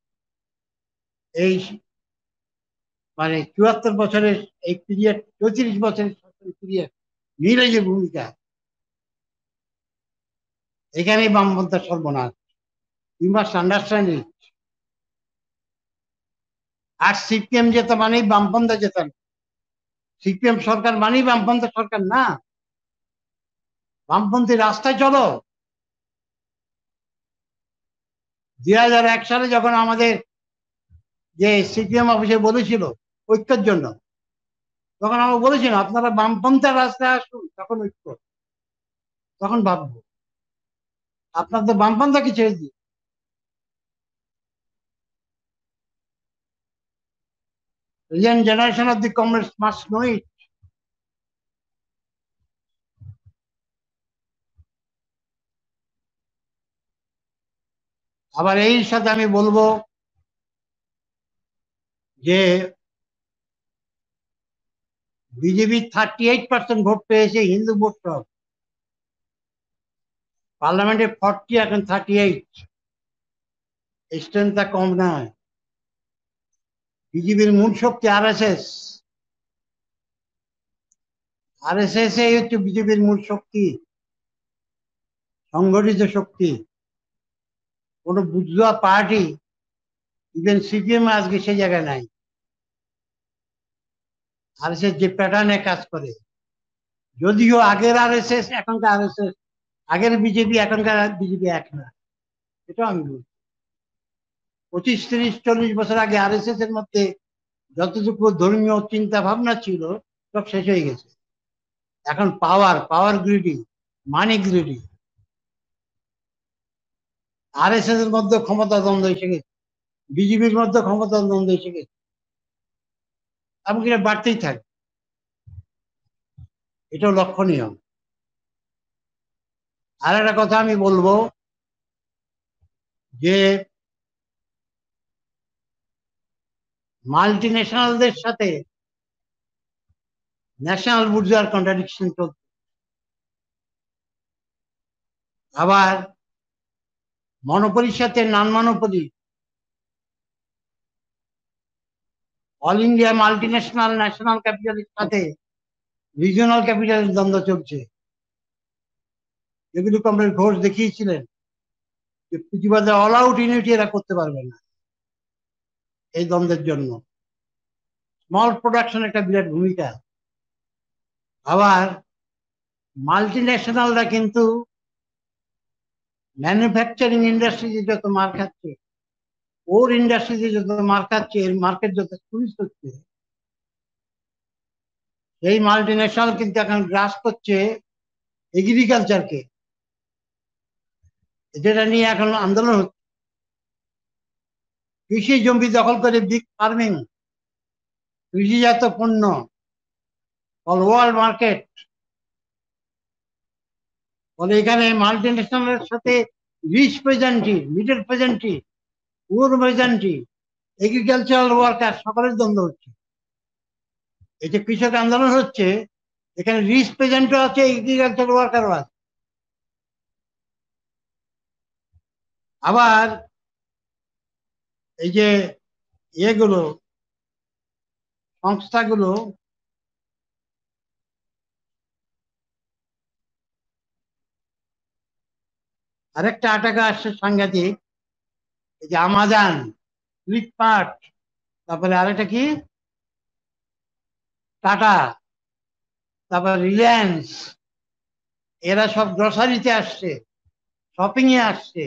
এই মানে চুয়াত্তর বছরের এই পিরিয়ড, চৌত্রিশ বছরের পিরিয়ড মিলে যে ভূমিকা, এখানেই বামপন্থার সর্বনাশ। You must understand it. আর সিপিএম যেতে মানেই বামপন্থা যেতে না, সিপিএম সরকার মানেই বামপন্থা সরকার না। বামপন্থী রাস্তায় চলো। দুই হাজার এক সালে যখন আমাদের যে সিপিএম অফিসে বলেছিল ঐক্যের জন্য, তখন আমরা বলেছিলাম আপনারা বামপন্থার রাস্তায় আসুন, তখন ঐক্য, তখন ভাববো। আপনার তো বামপন্থাকে ছেড়ে দিই। The young generation of the comrades must know it. আবার এই সাথে আমি বলবো যে BJP thirty eight percent vote পেয়েছে, হিন্দু ভোট সব। পার্লামেন্টে ফর্টি, এখন থার্টি এইট। স্ট্রেংথটা কম নয়। বিজেপির মূল শক্তি R S S. R S S এই হচ্ছে বিজেপির মূল শক্তি, সংগঠিত শক্তি। কোন বুঝুয়া পার্টি, ইভেন সিপিএম আজকে সে জায়গায় নাই। আর এস এস যে প্যাটার্নে কাজ করে, যদিও আগের আর এস এস এখনকার আর এস এস, আগের বিজেপি এখনকার বিজেপি এক না, এটা আমি বলছি। পঁচিশ তিরিশ চল্লিশ বছর আগে আর এস এস এর মধ্যে যতটুকু ধর্মীয় চিন্তা ভাবনা ছিল সব শেষ হয়ে গেছে। এখন power, power greedy, money greedy. R S S এর মধ্যে ক্ষমতা দ্বন্দ্ব এসে গেছে, বিজেপির মধ্যে ক্ষমতা দ্বন্দ্ব এসে গেছে, এমনকি এটা বাড়তেই থাকে। এটাও লক্ষণীয়। আর একটা কথা আমি বলবো যে মাল্টি ন্যাশনালদের সাথে ন্যাশনাল বুর্জোয়ার কন্ট্রাডিকশন চলছে। আবার মনোপলির সাথে non monopoly, all India multi national national ক্যাপিটালের সাথে রিজিওনাল ক্যাপিটালের দ্বন্দ্ব চলছে। যেগুলো কমরেড ঘোষ দেখিয়েছিলেন যে পুঁজিবাদে অল আউট ইউনিটি এরা করতে পারবে না এই দ্বন্দ্বের জন্য। স্মল প্রোডাকশন একটা বিরাট ভূমিকা। আবার মাল্টি ন্যাশনালরা কিন্তু ম্যানুফ্যাকচারিং ইন্ডাস্ট্রিতে যত মার খাচ্ছে, ওর ইন্ডাস্ট্রিতে যত মার খাচ্ছে, এর মার্কেট যত স্কুইজ হচ্ছে, এই মাল্টিন্যাশনাল কিন্তু এখন গ্রাস করছে এগ্রিকালচারকে, যেটা নিয়ে এখন আন্দোলন হচ্ছে। কৃষি জমি দখল করে বিগ ফার্মিং, কৃষিজাত পণ্য, ওয়ার্ল্ড মার্কেট, ফলে এখানে মাল্টিন্যাশনালের সাথে rich peasantry, middle peasantry, poor peasantry, agricultural worker সকলের দ্বন্দ্ব হচ্ছে। এই যে কৃষক আন্দোলন হচ্ছে, এখানে রিচ পেজেন্টও আছে, এগ্রিকালচারাল ওয়ার্কারও আছে। আবার এই যে ইয়েগুলো, সংস্থাগুলো আরেকটা আটাকা আসছে সাংঘাতিক, এই যে আমাজন, ফ্লিপকার্ট, তারপরে আরেকটা কি টাটা, তারপর রিলায়েন্স, এরা সব গ্রসারিতে আসছে, শপিং এ আসছে।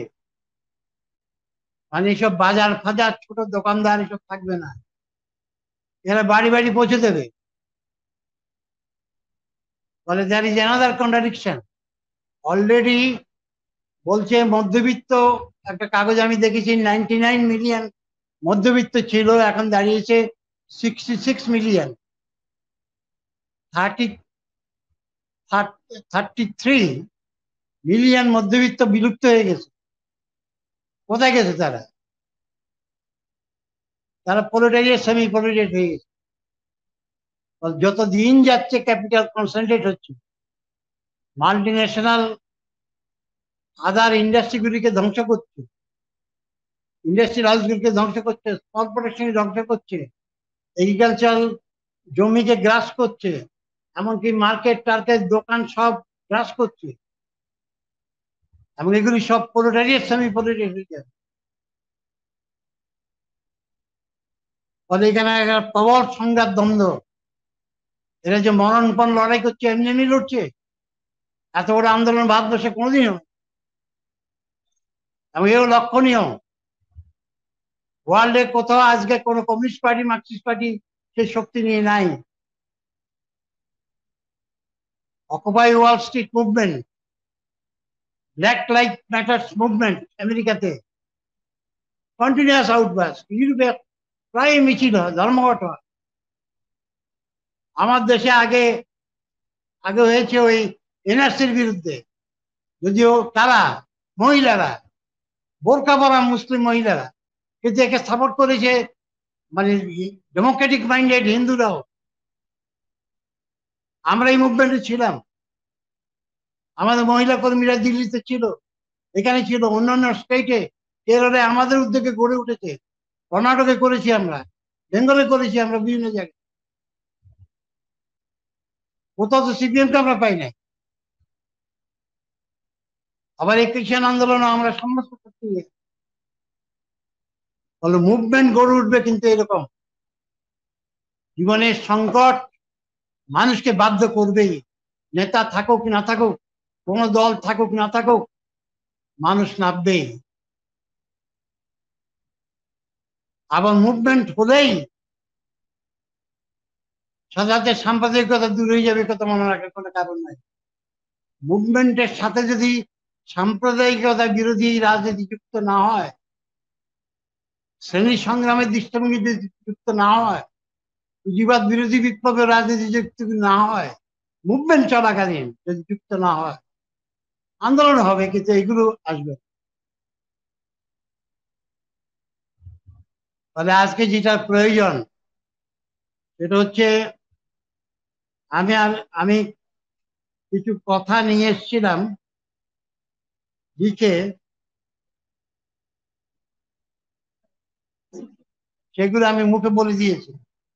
মানে এসব বাজার ফাজার ছোট দোকানদার এসব থাকবে না, এরা বাড়ি বাড়ি পৌঁছে দেবে। বলে there is another contradiction. Already বলছে মধ্যবিত্ত, একটা কাগজ আমি দেখেছি, নাইনটি নাইন মিলিয়ন মধ্যবিত্ত ছিল, এখন দাঁড়িয়েছে sixty six million. Thirty thirty three million মধ্যবিত্ত বিলুপ্ত হয়ে গেছে। কোথায় গেছে তারা? তারা প্রোলেটারিয়েট, সেমি প্রোলেটারিয়েট হয়ে গেছে। যত দিন যাচ্ছে ক্যাপিটাল কনসেন্ট্রেট হচ্ছে, মাল্টিন্যাশনাল আদার ইন্ডাস্ট্রিগুলিকে ধ্বংস করছে, ইন্ডাস্ট্রিয়াল হাউসগুলিকে ধ্বংস করছে, কর্পোরেশন ধ্বংস করছে, এগ্রিকালচারাল জমিকে গ্রাস করছে, এমনকি মার্কেট টার্কেট দোকান সব গ্রাস করছে, এবং এগুলি সব প্রোলেটারিয়েট, সেমি প্রোলেটারিয়েট হয়ে যাবে। ফলে এখানে একটা প্রবল সংঘাত, দ্বন্দ্ব। এরা যে মরণপণ লড়াই করছে, এমনি এমনি লড়ছে? এত বড় আন্দোলন ভারতবর্ষে কোনোদিনও, এবং এও লক্ষণীয়। ওয়ার্ল্ডে কোথাও আজকে কোনো কমিউনিস্ট পার্টি, মার্কসিস্ট পার্টি সেই শক্তি নিয়ে নাই। Occupy wall street movement, black life matters movement আমেরিকাতে, কন্টিনিউয়াস আউটবার্স্ট। ইউরোপে প্রায় মিছিল হয়, ধর্মঘট হয়। আমার দেশে আগে আগে হয়েছে ওই এনআরসির বিরুদ্ধে, যদিও তারা মহিলারা, বোরকা পরা মুসলিম মহিলারা, কিন্তু একে সাপোর্ট করেছে মানে ডেমোক্রেটিক মাইন্ডেড হিন্দুরাও। আমরা এই মুভমেন্টে ছিলাম, আমাদের মহিলা কর্মীরা দিল্লিতে ছিল, এখানে ছিল, অন্যান্য স্টেটে, কেরলে আমাদের উদ্যোগে গড়ে উঠেছে, কর্ণাটকে করেছি আমরা, বেঙ্গলে করেছি আমরা, বিভিন্ন জায়গায়। কোথাও তো সিপিএমকে আমরা পাই নাই। আবার এই খ্রিস্টান আন্দোলন আমরা সমস্ত করতে বলো, মুভমেন্ট গড়ে উঠবে, কিন্তু এরকম জীবনের সংকট মানুষকে বাধ্য করবেই। নেতা থাকুক না থাকুক, কোন দল থাকুক না থাকুক, মানুষ নামবেই। আবার মুভমেন্ট হলেই সাথে সাম্প্রদায়িকতা দূর হয়ে যাবে, কথা মনে রাখার কোনো কারণ নাই। মুভমেন্টের সাথে যদি সাম্প্রদায়িকতা বিরোধী রাজনীতি যুক্ত না হয়, শ্রেণী সংগ্রামের দৃষ্টিভঙ্গি যদি যুক্ত না হয়, পুঁজিবাদ বিরোধী বিপ্লবের রাজনীতি যুক্ত না হয়, মুভমেন্ট চলাকালীন যদি যুক্ত না হয়, আন্দোলন হবে, কিন্তু এগুলো আসবে। তাহলে আজকে যেটা প্রয়োজন সেটা হচ্ছে, আমি আর আমি কিছু কথা নিয়ে এসেছিলাম লিখে, সেগুলো আমি মুখে বলে দিয়েছি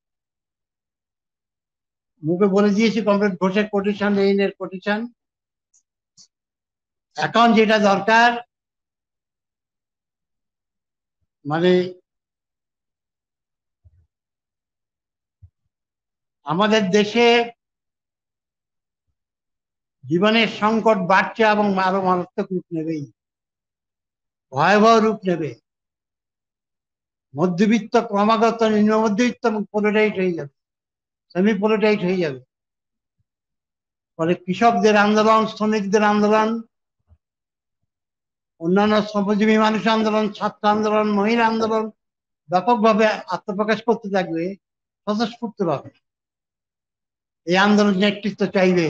মুখে বলে দিয়েছি কমরেড ঘোষের কোটেশন, লেনিনের কোটেশন। এখন যেটা দরকার, মানে আমাদের দেশে জীবনের সংকট বাড়ছে এবং আরো মারাত্মক রূপ নেবেই। ভয়াবহ রূপ নেবে। মধ্যবিত্ত ক্রমাগত নিম্ন মধ্যবিত্ত এবং পোলোটাইট হয়ে যাবে, সেমি পোলোটাইট হয়ে যাবে। ফলে কৃষকদের আন্দোলন, শ্রমিকদের আন্দোলন, অন্যান্য শ্রমজীবী মানুষের আন্দোলন, ছাত্র আন্দোলন, মহিলা আন্দোলন ব্যাপকভাবে আত্মপ্রকাশ করতে থাকবে স্বতঃস্ফূর্তভাবে। এই আন্দোলন নেতৃত্ব চাইবে,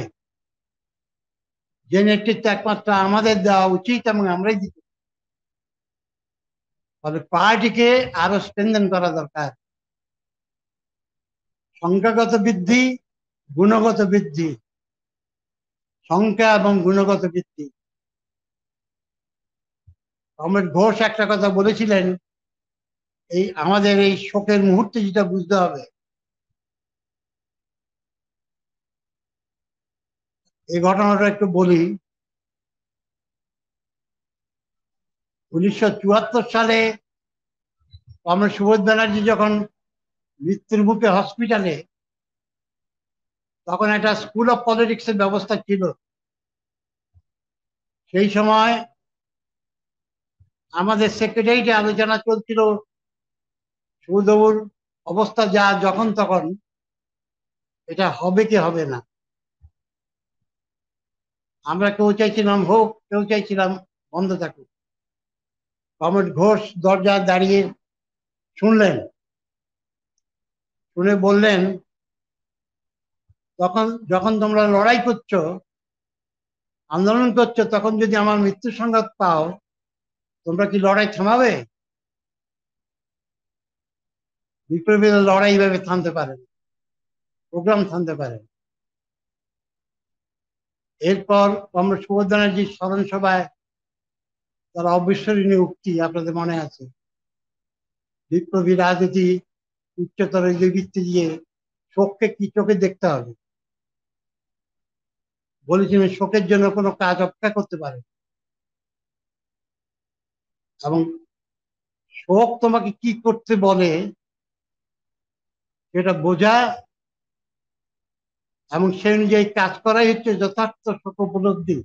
যে নেতৃত্ব একমাত্র আমাদের দেওয়া উচিত এবং আমরাই দিতে। ফলে পার্টিকে আরো স্ট্রেনথেন করা দরকার। সংখ্যাগত বৃদ্ধি, গুণগত বৃদ্ধি, সংখ্যা এবং গুণগত বৃদ্ধি। কমরেড ঘোষ একটা কথা বলেছিলেন, এই আমাদের এই শোকের মুহূর্তে যেটা বুঝতে হবে, এই ঘটনাটা একটু বলি। উনিশশো চুয়াত্তর সালে কমরেড সুবোধ ব্যানার্জি যখন মৃত্যুর মুখে হসপিটালে, তখন একটা স্কুল অফ পলিটিক্স এর ব্যবস্থা ছিল। সেই সময় আমাদের সেক্রেটারিতে আলোচনা চলছিল সুবোধবাবুর অবস্থা যা যখন তখন, এটা হবে কি হবে না। আমরা কেউ চাইছিলাম হোক, কেউ চাইছিলাম বন্ধ থাকুক। কমরেড ঘোষ দরজায় দাঁড়িয়ে শুনলেন, শুনে বললেন, তখন যখন তোমরা লড়াই করছো, আন্দোলন করছো, তখন যদি আমার মৃত্যুর সংবাদ পাও, তোমরা কি লড়াই থামাবে? বিপ্লবীরা লড়াই এইভাবে থামতে পারে, প্রোগ্রাম থামতে পারে। এরপর কমরেড সুবোধ ব্যানার্জির স্মরণ সভায় তার অবিস্মরণীয় উক্তি আপনাদের মনে আছে, বিপ্লবী রাজনীতি উচ্চতর ভিত্তি দিয়ে শোককে কি চোখে দেখতে হবে। বলেছিলেন শোকের জন্য কোনো কাজ অপেক্ষা করতে পারে, এবং শোক তোমাকে কি করতে বলে সেটা বোঝা এবং সে অনুযায়ী কাজ করাই হচ্ছে যথার্থ শোক উপলব্ধি।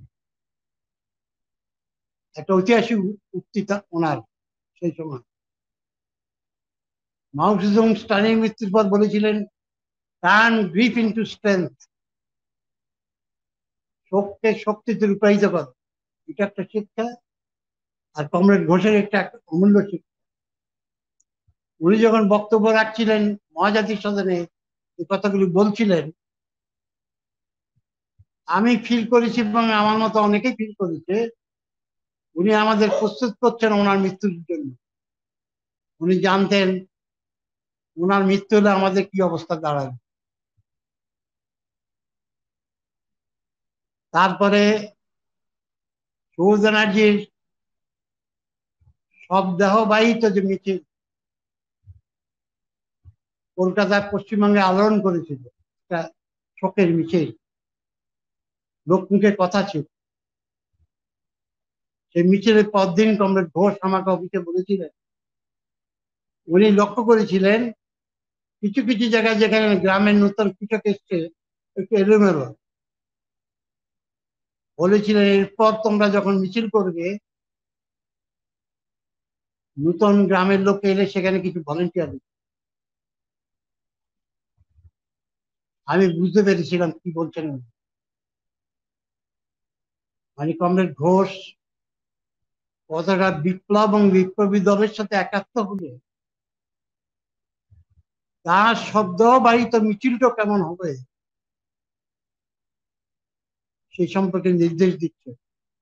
একটা ঐতিহাসিক উক্তি ওনার সেই সময়। মাও জেদুং স্টালিন মৃত্যুর পর বলেছিলেন, টার্ন গ্রিফ ইনটু স্ট্রেংথ, শোককে শক্তিতে রূপায়িত করো। এটা একটা শিক্ষা, আর কমরেড ঘোষের একটা অমূল্য শিক্ষা। উনি যখন বক্তব্য রাখছিলেন মহাজাতির সদনে, এই কথাগুলি বলছিলেন, আমি ফিল করেছি এবং আমার মতো অনেকেই ফিল করেছে, উনি আমাদের প্রস্তুত করছেন ওনার মৃত্যুর জন্য। উনি জানতেন ওনার মৃত্যু হলে আমাদের কি অবস্থা দাঁড়াবে। তারপরে সুবোধ ব্যানার্জির শবদেহবাহিত যে মিছিল কলকাতার পশ্চিমবঙ্গে আলোড়ন করেছিল, একটা শোকের মিছিল, লোকমুখে কথা ছিল। সেই মিছিলের পরদিন কমরেড ঘোষ আমাকে অফিসে বলেছিলেন, উনি লক্ষ্য করেছিলেন কিছু কিছু জায়গায় যেখানে গ্রামের নতুন কৃষক এসছে একটু এলোমেলো, বলেছিলেন এরপর তোমরা যখন মিছিল করবে, নতুন গ্রামের লোক এলে সেখানে কিছু ভলেন্টিয়ার। আমি বুঝতে পেরেছিলাম কি বলছেন। মানে কমরেড ঘোষ কতটা বিপ্লব এবং বিপ্লবী দলের সাথে একাত্ম হলে তার শব্দ বাহিত মিছিলটা কেমন হবে সেই সম্পর্কে নির্দেশ দিচ্ছে।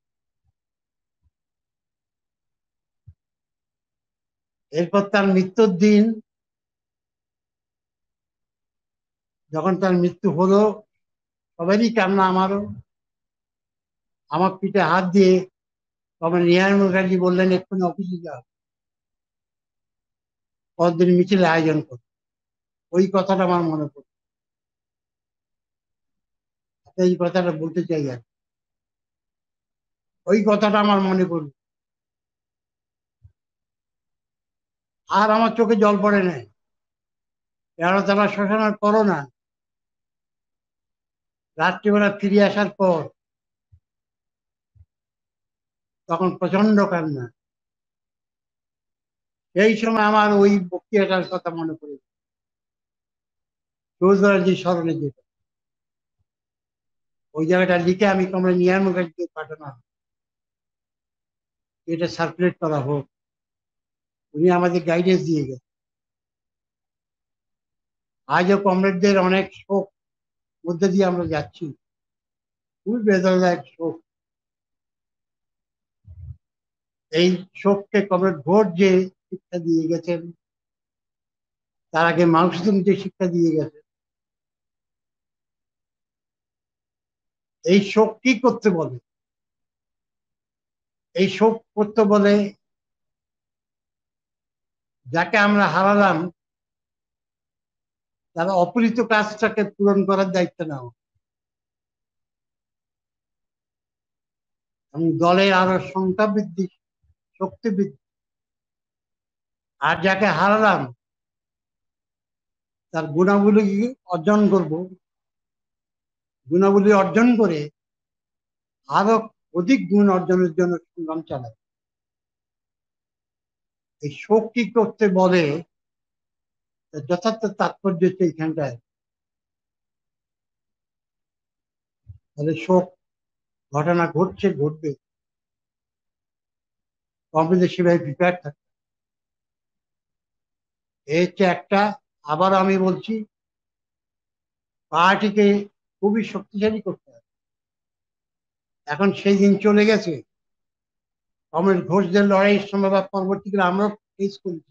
এরপর তার মৃত্যুর দিন, যখন তার মৃত্যু হলো, সবারই কান্না, আমারও। আমার পিঠে হাত দিয়ে তখন নিহার মুখার্জি বললেন, এক্ষুনি অফিসে যাও, পরদিন মিছিল আয়োজন কর। ওই কথাটা আমার মনে পড়ে, এই কথাটা বলতে চাই। আর ওই কথাটা আমার মনে পড়ল, আর আমার চোখে জল পড়ে নাই। তেরোতলা শ্মশানের পরও না, রাত্রিবেলা ফিরে আসার পর তখন প্রচন্ড কান্না। সেই সময় আমার ওই বক্তৃতাটার কথা মনে পড়ে, চৌধুরাজি স্মরণে যেটা, ওই জায়গাটা লিখে আমি তোমরা নিয়ার মুখে পাঠানো, এটা সার্কুলেট করা হোক। উনি আমাদের গাইডেন্স দিয়ে গেছেন। আজও কমরেডদের অনেক শোক মধ্যে দিয়ে আমরা যাচ্ছি, খুবই বেদনাদায়ক শোক। এই শোককে কমরেড ভোট যে শিক্ষা দিয়ে গেছেন, তার আগে মাউসুম যে শিক্ষা দিয়ে গেছেন, এই শোক কি করতে বলে? এই শোক করতে বলে যাকে আমরা হারালাম তার অপরিত কাজটাকে পূরণ করার দায়িত্ব নেওয়া এবং দলের আরো সংখ্যা বৃদ্ধি, শক্তি বৃদ্ধি। আর যাকে হারালাম তার গুণাবলী অর্জন করব, গুণাবলী অর্জন করে আরো অধিক গুণ অর্জনের জন্য সংগ্রাম চালাই। এই শোক কি করতে বলে যথার্থ তাৎপর্য হচ্ছে এইখানটায়। তাহলে শোক ঘটনা ঘটছে, ঘটবে, কমপ্লিটে সেভাবে প্রিপেয়ার থাকবে। এই হচ্ছে একটা। আবার আমি বলছি, পার্টিকে খুবই শক্তিশালী করতে হবে। এখন সেই দিন চলে গেছে। কমরেড ঘোষদের লড়াইয়ের সময় বা পরবর্তীকালে আমরা ফেস করেছি,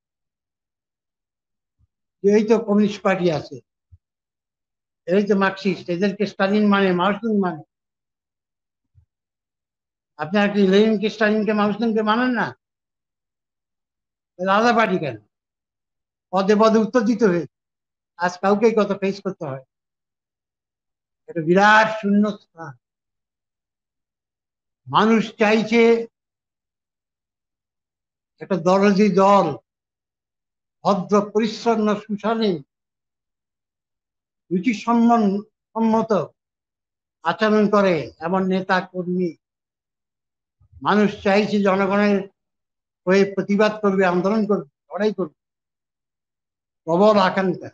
এই তো কমিউনিস্ট পার্টি আছে, এই তো মার্কসিস্ট, এদেরকে স্টালিন মানে, মাউসুম মানে। আপনারা কি লেনিনকে, স্টালিনকে, মাউসুমকে মানেন না? আলাদা পার্টি কেন? পদে পদে উত্তর দিতে হয়েছে, আজ কাউকেই কত ফেস করতে হয়। একটা বিরাট শূন্য স্থান। মানুষ চাইছে একটা দরজি দল, ভদ্র পরিচ্ছন্ন সুশালীন রুচি সম্মত আচরণ করে এমন নেতা কর্মী। মানুষ চাইছে জনগণের হয়ে প্রতিবাদ করবে, আন্দোলন করবে, লড়াই করবে, প্রবল আকাঙ্ক্ষা।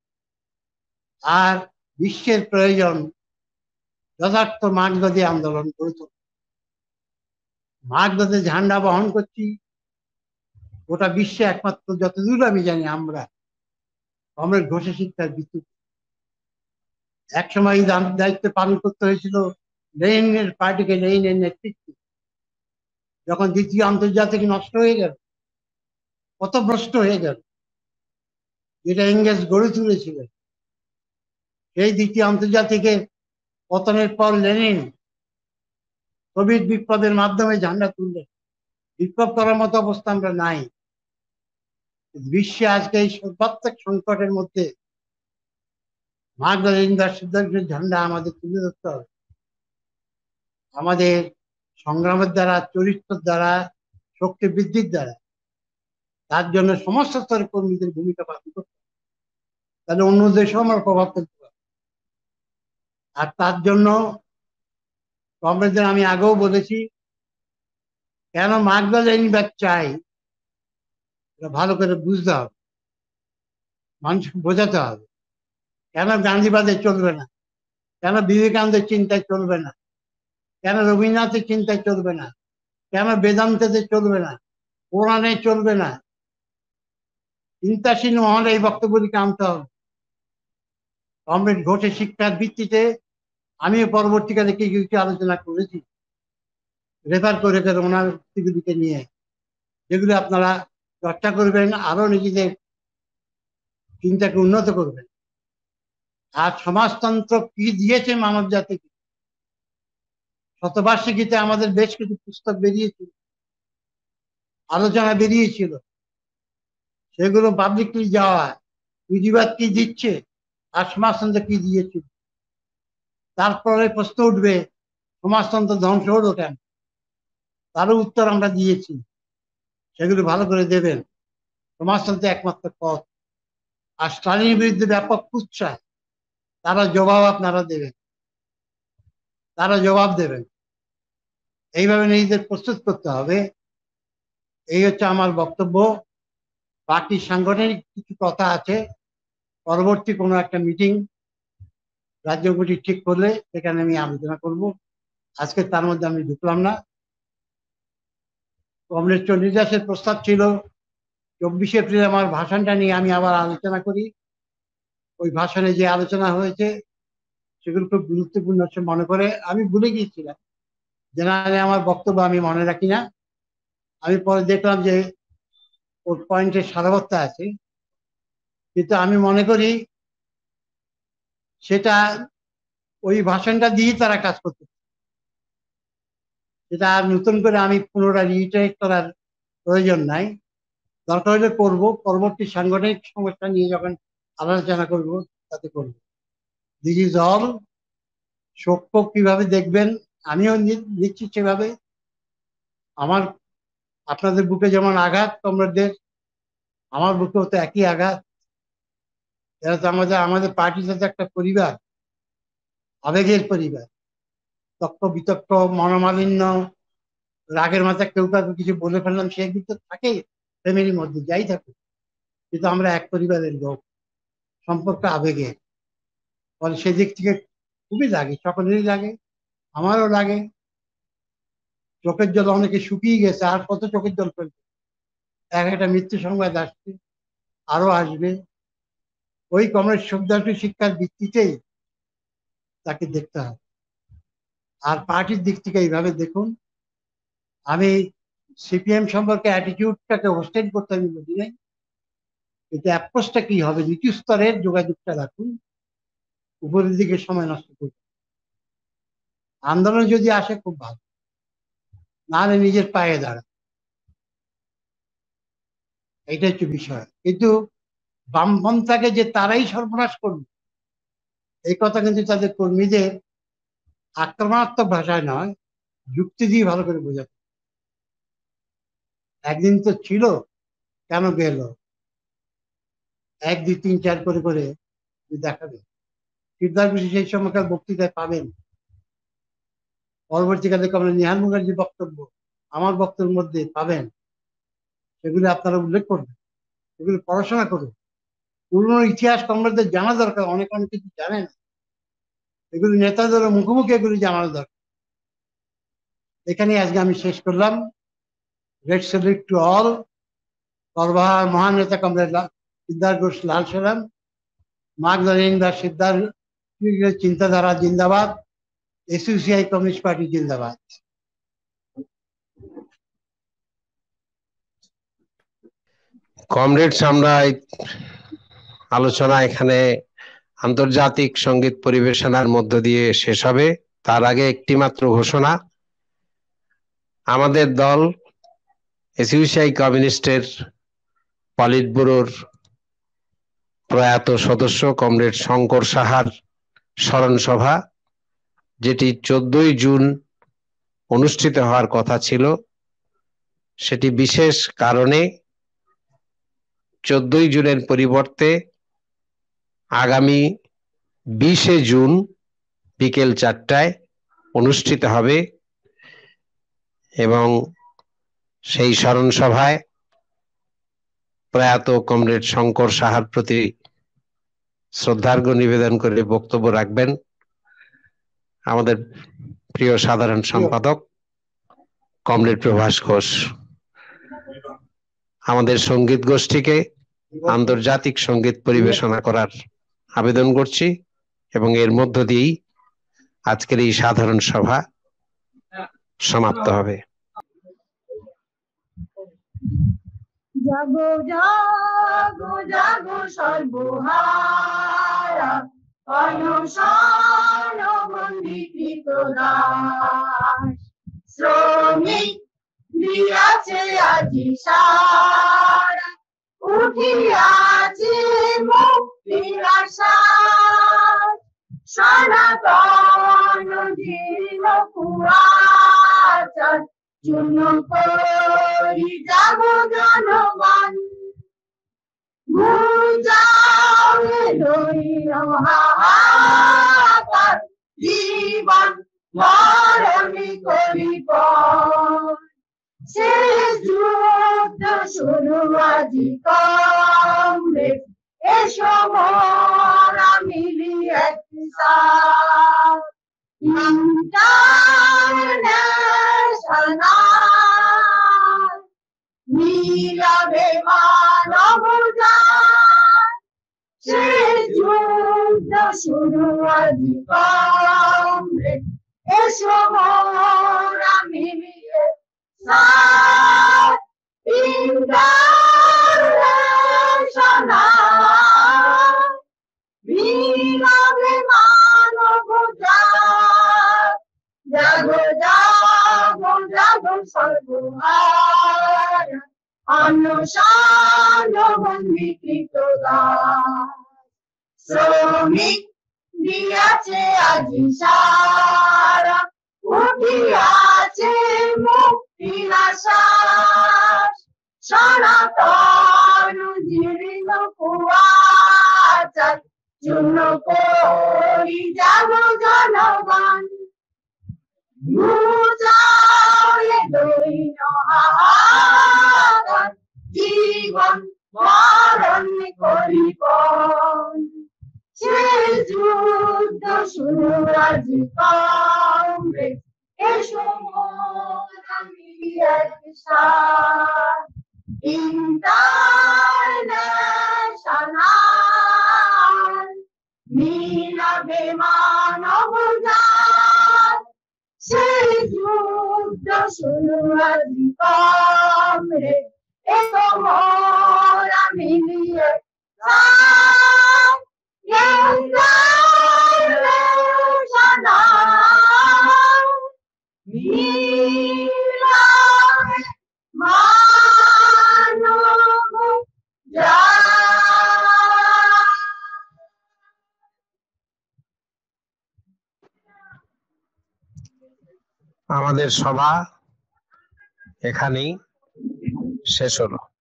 আর বিশ্বের প্রয়োজন যথার্থ মার্গদে আন্দোলন করে চলবে। মার্গদে ঝান্ডা বহন করছি গোটা বিশ্বে একমাত্র, যতদূর আমি জানি, আমরা কমরেড ঘোষের শিক্ষার ভিত্তিতে। একসময় দায়িত্ব পালন করতে হয়েছিল লেনিনের পার্টিকে, লেনিনের নেতৃত্বে। যখন দ্বিতীয় আন্তর্জাতিক নষ্ট হয়ে গেল, কত ভ্রষ্ট হয়ে গেল, যেটা এঙ্গেজ গড়ে তুলেছিলেন। সেই দ্বিতীয় আন্তর্জাতিকের পতনের পর লেনিন সোভিয়েত বিপ্লবের মাধ্যমে ঝান্ডা তুললেন। বিপ্লব করার মতো অবস্থা আমরা নাই। বিশ্বে আজকে এই সর্বাত্মক সংকটের মধ্যে মার্কস সিদ্ধান্তের ঝান্ডা আমাদের তুলে ধরতে হবে। আমাদের সংগ্রামের দ্বারা, চরিত্রের দ্বারা, শক্তি বৃদ্ধির দ্বারা। তার জন্য সমস্ত স্তরের কর্মীদের ভূমিকা পালন করতে হবে, তাহলে অন্য দেশেও আমরা প্রভাব ফেলতে পারব। আর তার জন্য কমরেডদের আমি আগেও বলেছি, কেন মার্কস লেনিনবাদ চাই ভালো করে বুঝতে হবে, মানুষকে বোঝাতে হবে। কেন গান্ধীবাদে চলবে না, কেন বিবেকানন্দের চিন্তায় চলবে না, কেন রবীন্দ্রনাথের চিন্তায় চলবে না, কেন বেদান্তেতে চলবে না, কোরআনে চলবে না। চিন্তাশীল মহলে এই বক্তব্যটিকে আনতে হবে। কমরেড ঘোষের শিক্ষার ভিত্তিতে আমিও পরবর্তীকালে কিছু কিছু আলোচনা করেছি, রেফার করে করে ওনার বক্তব্যটিকে নিয়ে, যেগুলো আপনারা চর্চা করবেন, আরো নিজেদের চিন্তাকে উন্নত করবেন। আর সমাজতন্ত্র কি দিয়েছে মানব জাতিকে, শতবার্ষিকীতে আমাদের বেশ কিছু পুস্তক বেরিয়েছিল, আলোচনা বেরিয়েছিল, সেগুলো পাবলিকলি যাওয়া, পুঁজিবাদ কি দিচ্ছে আর সমাজতন্ত্র কি দিয়েছিল। তারপরে প্রশ্ন উঠবে সমাজতন্ত্র ধ্বংস হলো কেন, তারও উত্তর আমরা দিয়েছি, সেগুলো ভালো করে দেবেন। সমাজতন্ত্র একমাত্র পথ। আর স্টালিনের বিরুদ্ধে ব্যাপক কুৎসা, তারা জবাব আপনারা দেবেন, তারা জবাব দেবেন। এইভাবে নিজেদের প্রস্তুত করতে হবে। এই হচ্ছে আমার বক্তব্য। পার্টির সাংগঠনিক কিছু কথা আছে, পরবর্তী কোনো একটা মিটিং রাজ্য কমিটি ঠিক করলে সেখানে আমি আলোচনা করব। আজকে তার মধ্যে আমি ঢুকলাম না। কমরেড চণ্ডীদাসের প্রস্তাব ছিল চব্বিশে এপ্রিল আমার ভাষণটা নিয়ে আমি আবার আলোচনা করি। ওই ভাষণে যে আলোচনা হয়েছে সেগুলো খুব গুরুত্বপূর্ণ মনে করে আমি ভুলে গিয়েছিলাম, জেনারেলি আমার বক্তব্য আমি মনে রাখি না। আমি পরে দেখলাম যে ওর পয়েন্টের সারবত্তা আছে, কিন্তু আমি মনে করি সেটা ওই ভাষণটা দিয়ে তারা কাজ করতে, সেটা আর নতুন করে আমি পুনরায় রিইটারেট করার প্রয়োজন নাই। দরকার হলে করবো, পরবর্তী সাংগঠনিক সমস্যা নিয়ে যখন আলোচনা করব তাতে করবো। This is all. সক্ষ কিভাবে দেখবেন আমিও নিচ্ছি সেভাবে। আমার আপনাদের বুকে যেমন আঘাত কমরেডদের, আমার বুকেও তো একই আঘাত। এরা তো আমাদের আমাদের পার্টিতে তো একটা পরিবার, আবেগের পরিবার। তক্ক বিতক্ক, মনোমালিন্য, রাগের মাথায় কেউ কাউকে কিছু বলে ফেললাম, সেগুলো তো থাকেই ফ্যামিলির মধ্যে, যাই থাকুক, কিন্তু আমরা এক পরিবারের লোক, সম্পর্ক আবেগের। ফলে সেদিক থেকে খুবই লাগে, সকলেরই লাগে, আমারও লাগে। চোখের জল অনেকে শুকিয়ে গেছে, আর কত চোখের জল ফেলবে। এক একটা মৃত্যু সংবাদ আসছে, আরো আসবে। ওই কমরেড শব্দটি শিক্ষার ভিত্তিতেই তাকে দেখতে হবে। আর পার্টির দিক থেকে এইভাবে দেখুন, আমি সিপিএম সম্পর্কে অ্যাটিটিউডটাকে হোস্টেল করতে আমি বুঝি নাই, কিন্তু অ্যাপ্রোচটা কি হবে, নিচু স্তরের যোগাযোগটা রাখুন, উপরের দিকে সময় নষ্ট করুন। আন্দোলন যদি আসে খুব ভালো, নাহলে নিজের পায়ে দাঁড়া, এইটা হচ্ছে বিষয়। কিন্তু বামপন্থাকে যে তারাই সর্বনাশ করবে এই কথা কিন্তু তাদের কর্মীদের আক্রমণাত্মক ভাষায় নয়, যুক্তি দিয়ে ভালো করে বোঝাতে। একদিন তো ছিল, কেন গেল, এক দুই তিন চার করে করে দেখাবে। সিদ্ধার্থ সেই সময়কার বক্তৃতায় পাবেন। পরবর্তীকালে কমরেড নিহাল মুখার্জির বক্তব্য আমার বক্তব্যের মধ্যে পাবেন, সেগুলি আপনারা উল্লেখ করবেন, সেগুলি পড়াশোনা করুন। পুরনো ইতিহাস কমরেডদের জানা দরকার, অনেক অনেক কিছু জানে না, এগুলি নেতাদের মুখোমুখি এগুলি জানানো দরকার। এখানে আজকে আমি শেষ করলাম। Great salute to all. সর্বহার মহান নেতা কমরেড সিদ্ধার্থ ঘোষ লাল সালাম, মার্গদর্শন বা সিদ্ধার্থ চিন্তাধারা জিন্দাবাদ, এসইউসিআই কমিউনিস্ট পার্টি জিন্দাবাদ। কমরেডস, আমরা আলোচনা এখানে আন্তর্জাতিক সঙ্গীত পরিবেশনার মধ্য দিয়ে শেষ হবে। তার আগে একটি মাত্র ঘোষণা, আমাদের দল এসইউসিআই কমিউনিস্টের পলিট ব্যুরোর প্রয়াত সদস্য কমরেড শঙ্কর সাহার স্মরণ সভা, যেটি চোদ্দই জুন অনুষ্ঠিত হওয়ার কথা ছিল, সেটি বিশেষ কারণে চোদ্দই জুনের পরিবর্তে আগামী বিশে জুন বিকেল চারটায় অনুষ্ঠিত হবে। এবং সেই স্মরণ সভায় প্রয়াত কমরেড শঙ্কর সাহার প্রতি শ্রদ্ধার্ঘ্য নিবেদন করে বক্তব্য রাখবেন আমাদের প্রিয় সাধারণ সম্পাদক কমরেড প্রভাস ঘোষ। আমাদের সঙ্গীত গোষ্ঠীকে আন্তর্জাতিক সঙ্গীত পরিবেশনা করার আবেদন করছি এবং এর মধ্য দিয়েই আজকের এই সাধারণ সভা সমাপ্ত হবে। জাগো জাগো জাগো সর্বহারা, অনশন বন্দীকৃত দাস, শ্রমিক দিয়াছে আজি সারা, উঠিয়াছে মুক্তির আশায়, সনাতন জীর্ণ কুয়াচার চূর্ণ করি যাবো জনগণ, গুঞ্জাও রইল হাহাকার, জীবন মরণি করিব শেষ যুদ্ধ যুদ্ধ শুরু আজি কমরেড এসো মোরা মিলি একসাথ ইন্টারন্যাশনাল নীলাভে মানব জান শেষ যুদ্ধ শুরু আজি কমরেড এসো মোরা মিলি একসাথ ইন্টারন্যাশনাল নীলাভে মানব জাত জাগো জাগো জাগো সর্বহারা অনশন বন্দিকৃত দাস শ্রমিক দিয়াছে আজি সারা উঠিয়াছে মুক্তির আশ্বাস সনাতন জীর্ণ কুয়াচার চূর্ণ করি জাগো জনগণ মুচায়ে দৈন হাহাকার জীবন মরণ করিপন শেষ যুদ্ধ শুরু আজি কমরেড এসো মোরা মিলি একসাথ ইন্টারন্যাশনাল নীলাভে মানব জাত শেষ যুদ্ধ শুরু আজি কমরেড এসো মোরা মিলি একসাথ ইন্টারন্যাশনাল নীলাভে মানব জাত। আমাদের সভা এখানেই শেষ হলো।